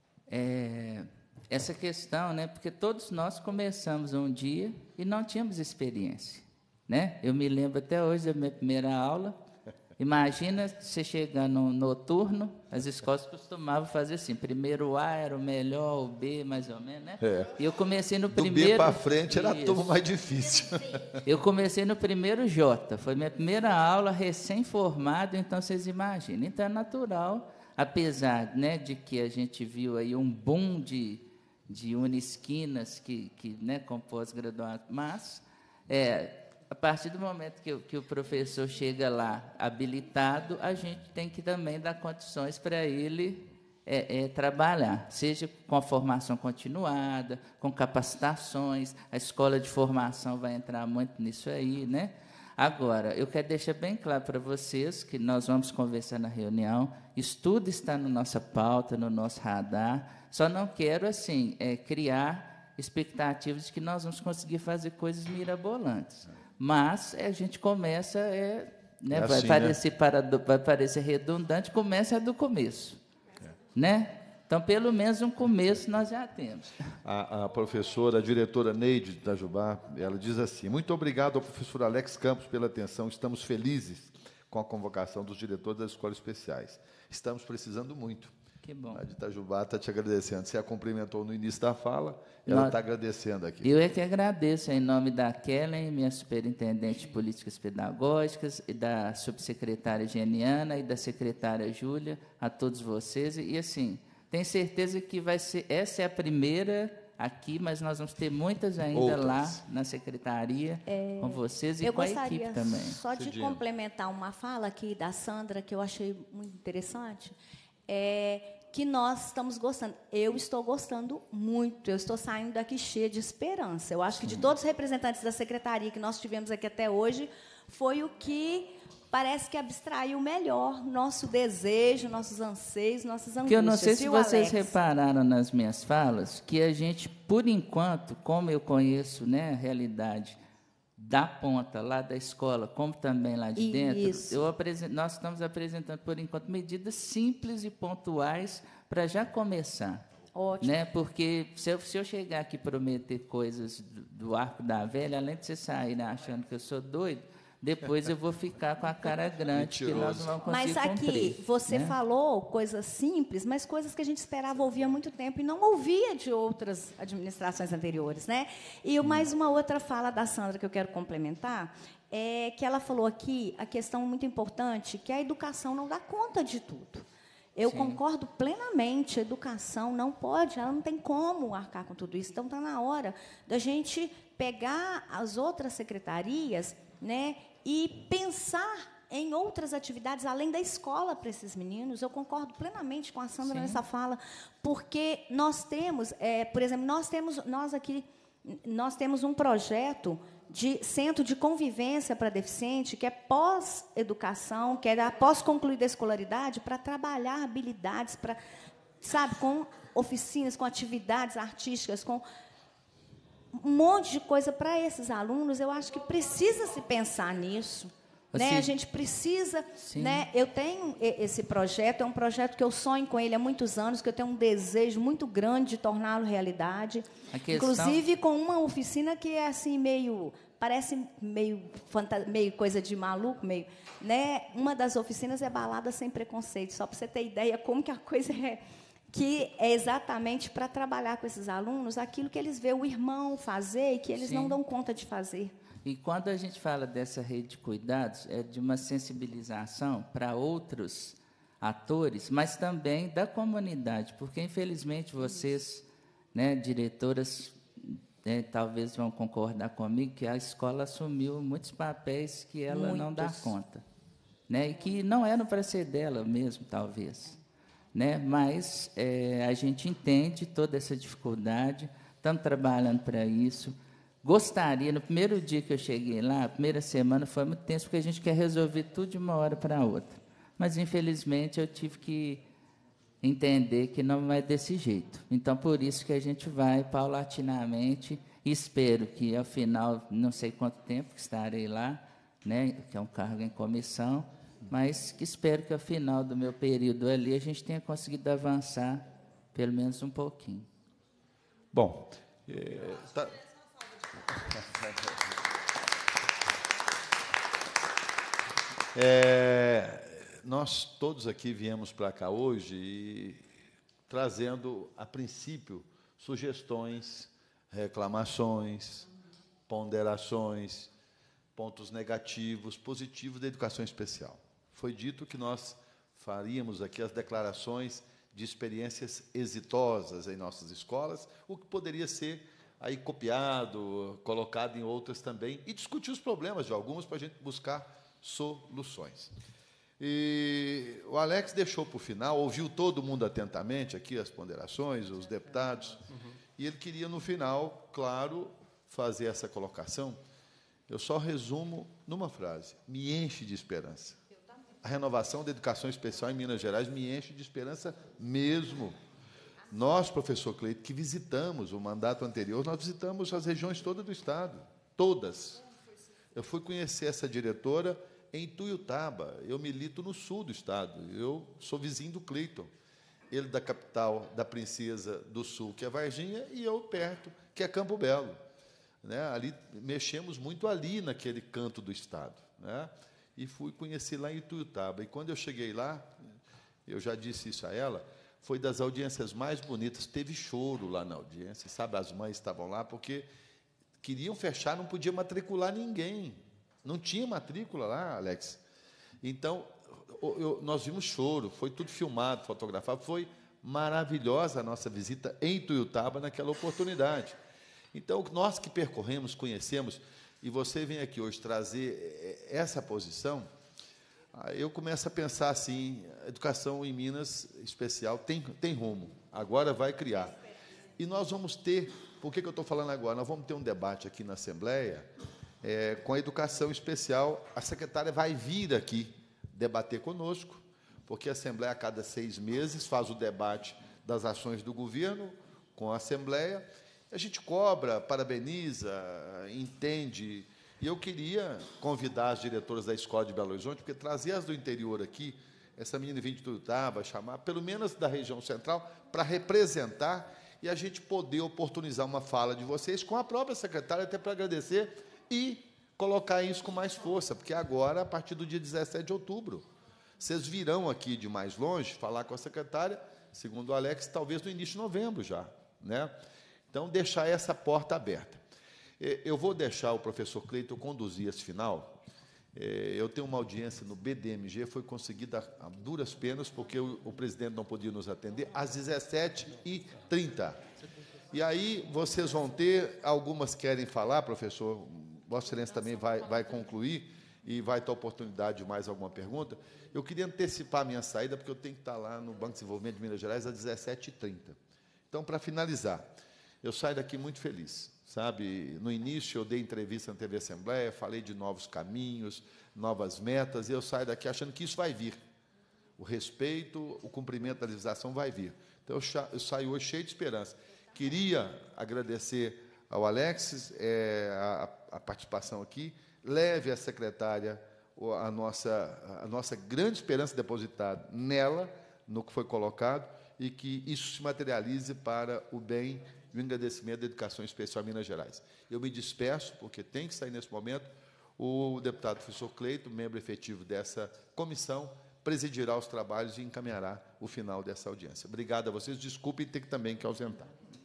Essa questão, né? Porque todos nós começamos um dia e não tínhamos experiência, né? Eu me lembro até hoje da minha primeira aula. Imagina você chegar no noturno, as escolas costumavam fazer assim, primeiro o A era o melhor, o B mais ou menos, né? E eu comecei no primeiro... Do B para frente era a turma mais difícil. Eu comecei no primeiro J, foi minha primeira aula, recém-formado, então vocês imaginam. Então é natural, apesar, né, de que a gente viu aí um boom de Unisquinas que né, com pós-graduado, mas... a partir do momento que o professor chega lá habilitado, a gente tem que também dar condições para ele trabalhar, seja com a formação continuada, com capacitações, a escola de formação vai entrar muito nisso aí, né? Agora, eu quero deixar bem claro para vocês que nós vamos conversar na reunião, estudo está na nossa pauta, no nosso radar, só não quero, assim, criar expectativas de que nós vamos conseguir fazer coisas mirabolantes. Mas a gente começa, né, vai parecer redundante, começa do começo. Né? Então, pelo menos um começo nós já temos. A professora, a diretora Neide de Itajubá, ela diz assim, muito obrigado ao professor Alex Campos pela atenção, estamos felizes com a convocação dos diretores das escolas especiais. Estamos precisando muito. Que bom. A de Itajubá está te agradecendo. Você a cumprimentou no início da fala, ela está agradecendo aqui. Eu é que agradeço, em nome da Kellen, minha superintendente de políticas pedagógicas, e da subsecretária Geniana e da secretária Júlia, a todos vocês. E, assim, tenho certeza que essa é a primeira aqui, mas nós vamos ter muitas ainda Outras. lá na secretaria, com vocês e Eu com a equipe gostaria também. só de Cidinha. complementar uma fala aqui da Sandra, que eu achei muito interessante, que nós estamos gostando. Eu estou gostando muito, eu estou saindo daqui cheia de esperança. Eu acho que de todos os representantes da secretaria que nós tivemos aqui até hoje, foi o que parece que abstraiu melhor nosso desejo, nossos anseios, nossas angústias. Porque eu não sei se viu, vocês Alex? repararam nas minhas falas que a gente, por enquanto, como eu conheço, né, a realidade da ponta lá da escola, como também lá de dentro, Isso. nós estamos apresentando, por enquanto, medidas simples e pontuais para já começar. Ótimo. Né? Porque se eu chegar aqui e prometer coisas do arco da velha, além de você sair, né, achando que eu sou doido, depois eu vou ficar com a cara grande, que nós não vamos conseguir Mas aqui, cumprir, você né? falou coisas simples, mas coisas que a gente esperava ouvir há muito tempo e não ouvia de outras administrações anteriores, né? E mais uma outra fala da Sandra que eu quero complementar, é que ela falou aqui a questão muito importante, que a educação não dá conta de tudo. Eu Sim. concordo plenamente, a educação não pode, ela não tem como arcar com tudo isso. Então, está na hora da gente pegar as outras secretarias, né, e pensar em outras atividades além da escola para esses meninos. Eu concordo plenamente com a Sandra Sim. nessa fala, porque nós temos, por exemplo, nós temos um projeto de centro de convivência para deficiente, que é pós-educação, que é após concluir a escolaridade, para trabalhar habilidades, para, sabe, com oficinas, com atividades artísticas, com um monte de coisa para esses alunos. Eu acho que precisa se pensar nisso. Assim, Né? A gente precisa, sim. né? Eu tenho esse projeto, é um projeto que eu sonho com ele há muitos anos, que eu tenho um desejo muito grande de torná-lo realidade. Inclusive com uma oficina que é assim parece meio coisa de maluco, meio, né? Uma das oficinas é Balada Sem Preconceito, só para você ter ideia como que a coisa é, que é exatamente para trabalhar com esses alunos aquilo que eles vê o irmão fazer e que eles Sim. não dão conta de fazer. E quando a gente fala dessa rede de cuidados, é de uma sensibilização para outros atores, mas também da comunidade, porque, infelizmente, vocês, né, diretoras, talvez vão concordar comigo, que a escola assumiu muitos papéis que ela não dá conta, né, e que não eram para ser dela mesmo, talvez. Né, mas a gente entende toda essa dificuldade, estamos trabalhando para isso. Gostaria, no primeiro dia que eu cheguei lá, a primeira semana foi muito tenso, porque a gente quer resolver tudo de uma hora para outra. Mas, infelizmente, eu tive que entender que não é desse jeito. Então, por isso que a gente vai paulatinamente, e espero que, ao final, não sei quanto tempo que estarei lá, né, que é um cargo em comissão, mas que espero que, ao final do meu período ali, a gente tenha conseguido avançar pelo menos um pouquinho. Bom, nós todos aqui viemos para cá hoje e trazendo, a princípio, sugestões, reclamações, ponderações, pontos negativos, positivos da educação especial. Foi dito que nós faríamos aqui as declarações de experiências exitosas em nossas escolas, o que poderia ser aí copiado, colocado em outras também, e discutir os problemas de algumas para a gente buscar soluções. E o Alex deixou para o final, ouviu todo mundo atentamente aqui, as ponderações, os deputados, e ele queria, no final, claro, fazer essa colocação. Eu só resumo numa frase: me enche de esperança. A renovação da educação especial em Minas Gerais me enche de esperança mesmo. Nós, professor Cleito, que visitamos o mandato anterior, nós visitamos as regiões todas do Estado, todas. Eu fui conhecer essa diretora em Tuiutaba, eu milito no sul do Estado, eu sou vizinho do Cleiton, ele da capital da Princesa do Sul, que é Varginha, e eu perto, que é Campo Belo. Né? Ali, mexemos muito ali naquele canto do Estado. Né? E fui conhecer lá em Tuiutaba. E quando eu cheguei lá, eu já disse isso a ela, foi das audiências mais bonitas. Teve choro lá na audiência, sabe? As mães estavam lá porque queriam fechar, não podia matricular ninguém. Não tinha matrícula lá, Alex. Então, nós vimos choro, foi tudo filmado, fotografado, foi maravilhosa a nossa visita em Ituiutaba naquela oportunidade. Então, nós que percorremos, conhecemos, e você vem aqui hoje trazer essa posição, eu começo a pensar assim, a educação em Minas especial tem rumo, agora vai criar. E nós vamos ter, por que eu estou falando agora? Nós vamos ter um debate aqui na Assembleia com a educação especial. A secretária vai vir aqui debater conosco, porque a Assembleia, a cada 6 meses, faz o debate das ações do governo com a Assembleia. A gente cobra, parabeniza, entende. E eu queria convidar as diretoras da Escola de Belo Horizonte, porque trazer as do interior aqui, essa menina vir de Ituiutaba, chamar, pelo menos da região central, para representar e a gente poder oportunizar uma fala de vocês com a própria secretária, até para agradecer e colocar isso com mais força, porque agora, a partir do dia 17 de outubro, vocês virão aqui de mais longe falar com a secretária, segundo o Alex, talvez no início de novembro já, né? Então, deixar essa porta aberta. Eu vou deixar o professor Cleiton conduzir esse final. Eu tenho uma audiência no BDMG, foi conseguida a duras penas, porque o presidente não podia nos atender, às 17h30. E aí, vocês vão ter, algumas querem falar, professor, Vossa Excelência também vai concluir, e vai ter oportunidade de mais alguma pergunta. Eu queria antecipar a minha saída, porque eu tenho que estar lá no Banco de Desenvolvimento de Minas Gerais às 17h30. Então, para finalizar, eu saio daqui muito feliz, sabe? No início, eu dei entrevista na TV Assembleia, falei de novos caminhos, novas metas, e eu saio daqui achando que isso vai vir. O respeito, o cumprimento da legislação vai vir. Então, eu saio hoje cheio de esperança. Queria agradecer ao Alex a participação aqui, leve a secretária a nossa grande esperança depositada nela, no que foi colocado, e que isso se materialize para o bem e o agradecimento da Educação Especial em Minas Gerais. Eu me despeço, porque tem que sair nesse momento, o deputado professor Cleiton, membro efetivo dessa comissão, presidirá os trabalhos e encaminhará o final dessa audiência. Obrigado a vocês, desculpem ter também que ausentar.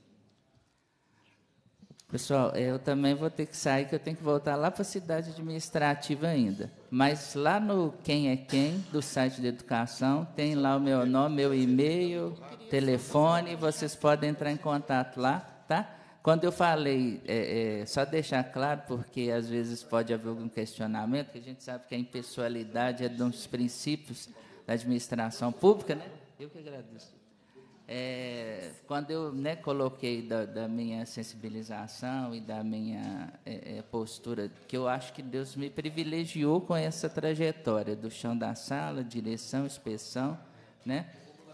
Pessoal, eu também vou ter que sair, que eu tenho que voltar lá para a cidade administrativa ainda. Mas lá no Quem é Quem, do site da Educação, tem lá o meu nome, meu e-mail, telefone, vocês podem entrar em contato lá, tá? Quando eu falei, só deixar claro, porque às vezes pode haver algum questionamento, que a gente sabe que a impessoalidade é um dos princípios da administração pública, né? Eu que agradeço. Quando eu coloquei da minha sensibilização e da minha postura, que eu acho que Deus me privilegiou com essa trajetória do chão da sala, direção, inspeção, né?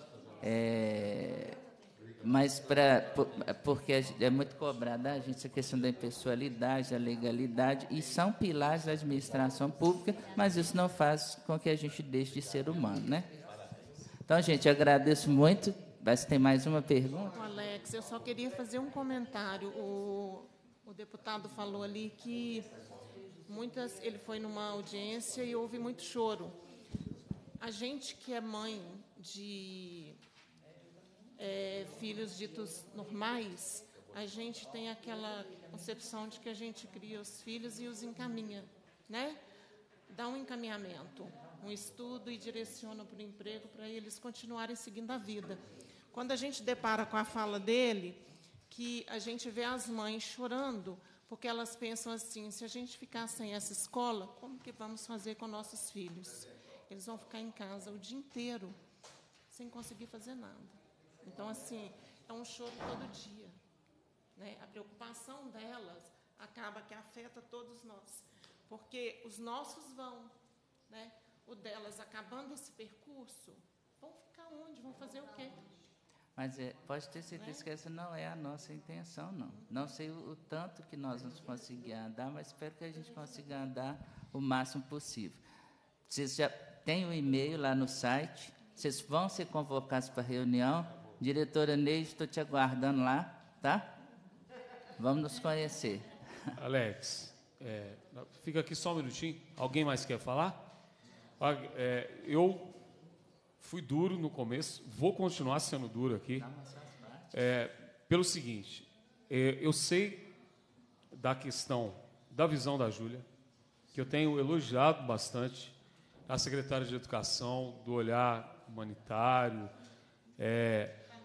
Mas porque é muito cobrada a gente essa questão da impessoalidade, da legalidade, e são pilares da administração pública, mas isso não faz com que a gente deixe de ser humano, né? Então, gente, eu agradeço muito. Mas tem mais uma pergunta? Alex, eu só queria fazer um comentário. O deputado falou ali que ele foi numa audiência e houve muito choro. A gente que é mãe de filhos ditos normais, a gente tem aquela concepção de que a gente cria os filhos e os encaminha, né? Dá um encaminhamento, um estudo e direciona para o emprego para eles continuarem seguindo a vida. Quando a gente depara com a fala dele, que a gente vê as mães chorando, porque elas pensam assim, se a gente ficar sem essa escola, como que vamos fazer com nossos filhos? Eles vão ficar em casa o dia inteiro, sem conseguir fazer nada. Então, assim, é um choro todo dia, né? A preocupação delas acaba que afeta todos nós, porque os nossos vão, né? O delas, acabando esse percurso, vão ficar onde? Vão fazer o quê? Mas pode ter certeza que essa não é a nossa intenção, não. Não sei o tanto que nós vamos conseguir andar, mas espero que a gente consiga andar o máximo possível. Vocês já têm o e-mail lá no site, vocês vão ser convocados para a reunião. Diretora Neide, estou te aguardando lá, tá? Vamos nos conhecer. Alex, fica aqui só um minutinho. Alguém mais quer falar? Eu fui duro no começo, vou continuar sendo duro aqui. Pelo seguinte, eu sei da questão da visão da Júlia, que eu tenho elogiado bastante, a secretária de Educação, do olhar humanitário,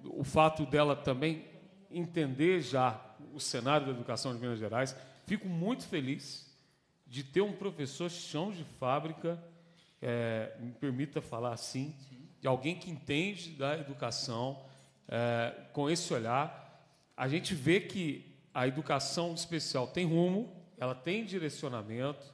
o fato dela também entender já o cenário da educação de Minas Gerais. Fico muito feliz de ter um professor chão de fábrica, me permita falar assim, de alguém que entende da educação, com esse olhar. A gente vê que a educação especial tem rumo, ela tem direcionamento,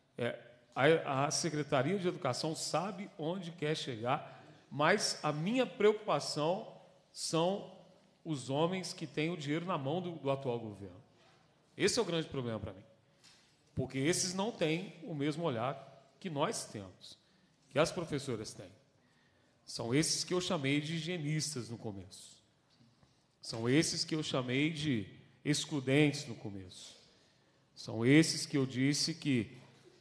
a Secretaria de Educação sabe onde quer chegar, mas a minha preocupação são os homens que têm o dinheiro na mão do atual governo. Esse é o grande problema para mim, porque esses não têm o mesmo olhar que nós temos, que as professoras têm. São esses que eu chamei de higienistas no começo. São esses que eu chamei de excludentes no começo. São esses que eu disse que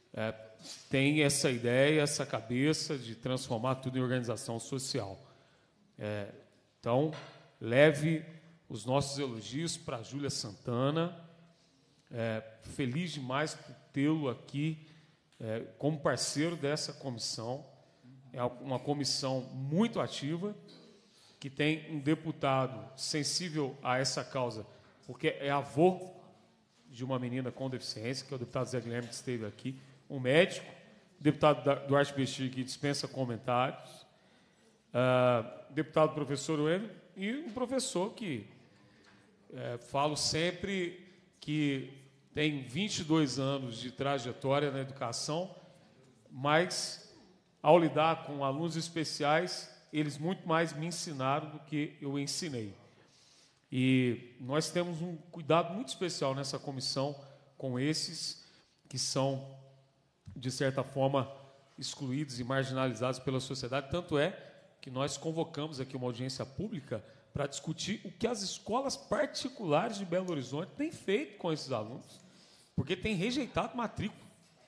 têm essa ideia, essa cabeça de transformar tudo em organização social. Então, leve os nossos elogios para a Júlia Santana. Feliz demais por tê-lo aqui como parceiro dessa comissão. É uma comissão muito ativa, que tem um deputado sensível a essa causa, porque é avô de uma menina com deficiência, que é o deputado Zé Guilherme, que esteve aqui, um médico, o deputado Duarte Bestir, que dispensa comentários, deputado professor Wendel, e um professor que falo sempre que tem 22 anos de trajetória na educação, mas, ao lidar com alunos especiais, eles muito mais me ensinaram do que eu ensinei. E nós temos um cuidado muito especial nessa comissão com esses que são, de certa forma, excluídos e marginalizados pela sociedade. Tanto é que nós convocamos aqui uma audiência pública para discutir o que as escolas particulares de Belo Horizonte têm feito com esses alunos, porque têm rejeitado matrícula.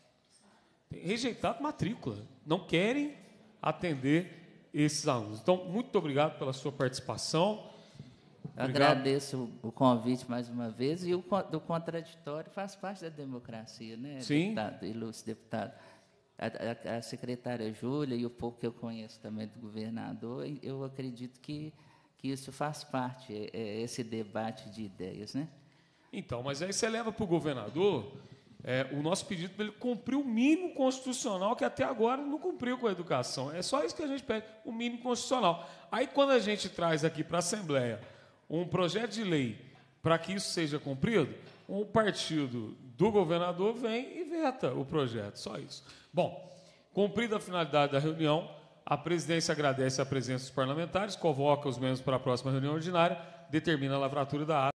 Não querem atender esses alunos. Então, muito obrigado pela sua participação. Agradeço o convite mais uma vez, e o do contraditório faz parte da democracia, né, sim, deputado, ilustre deputado. A secretária Júlia e o pouco que eu conheço também do governador, eu acredito que isso faz parte, esse debate de ideias, né? Então, mas aí você leva para o governador o nosso pedido para ele cumprir o mínimo constitucional, que até agora não cumpriu com a educação. É só isso que a gente pede, o mínimo constitucional. Aí, quando a gente traz aqui para a Assembleia um projeto de lei para que isso seja cumprido, um partido do governador vem e veta o projeto. Só isso. Bom, cumprida a finalidade da reunião, a presidência agradece a presença dos parlamentares, convoca os membros para a próxima reunião ordinária, determina a lavratura da ata.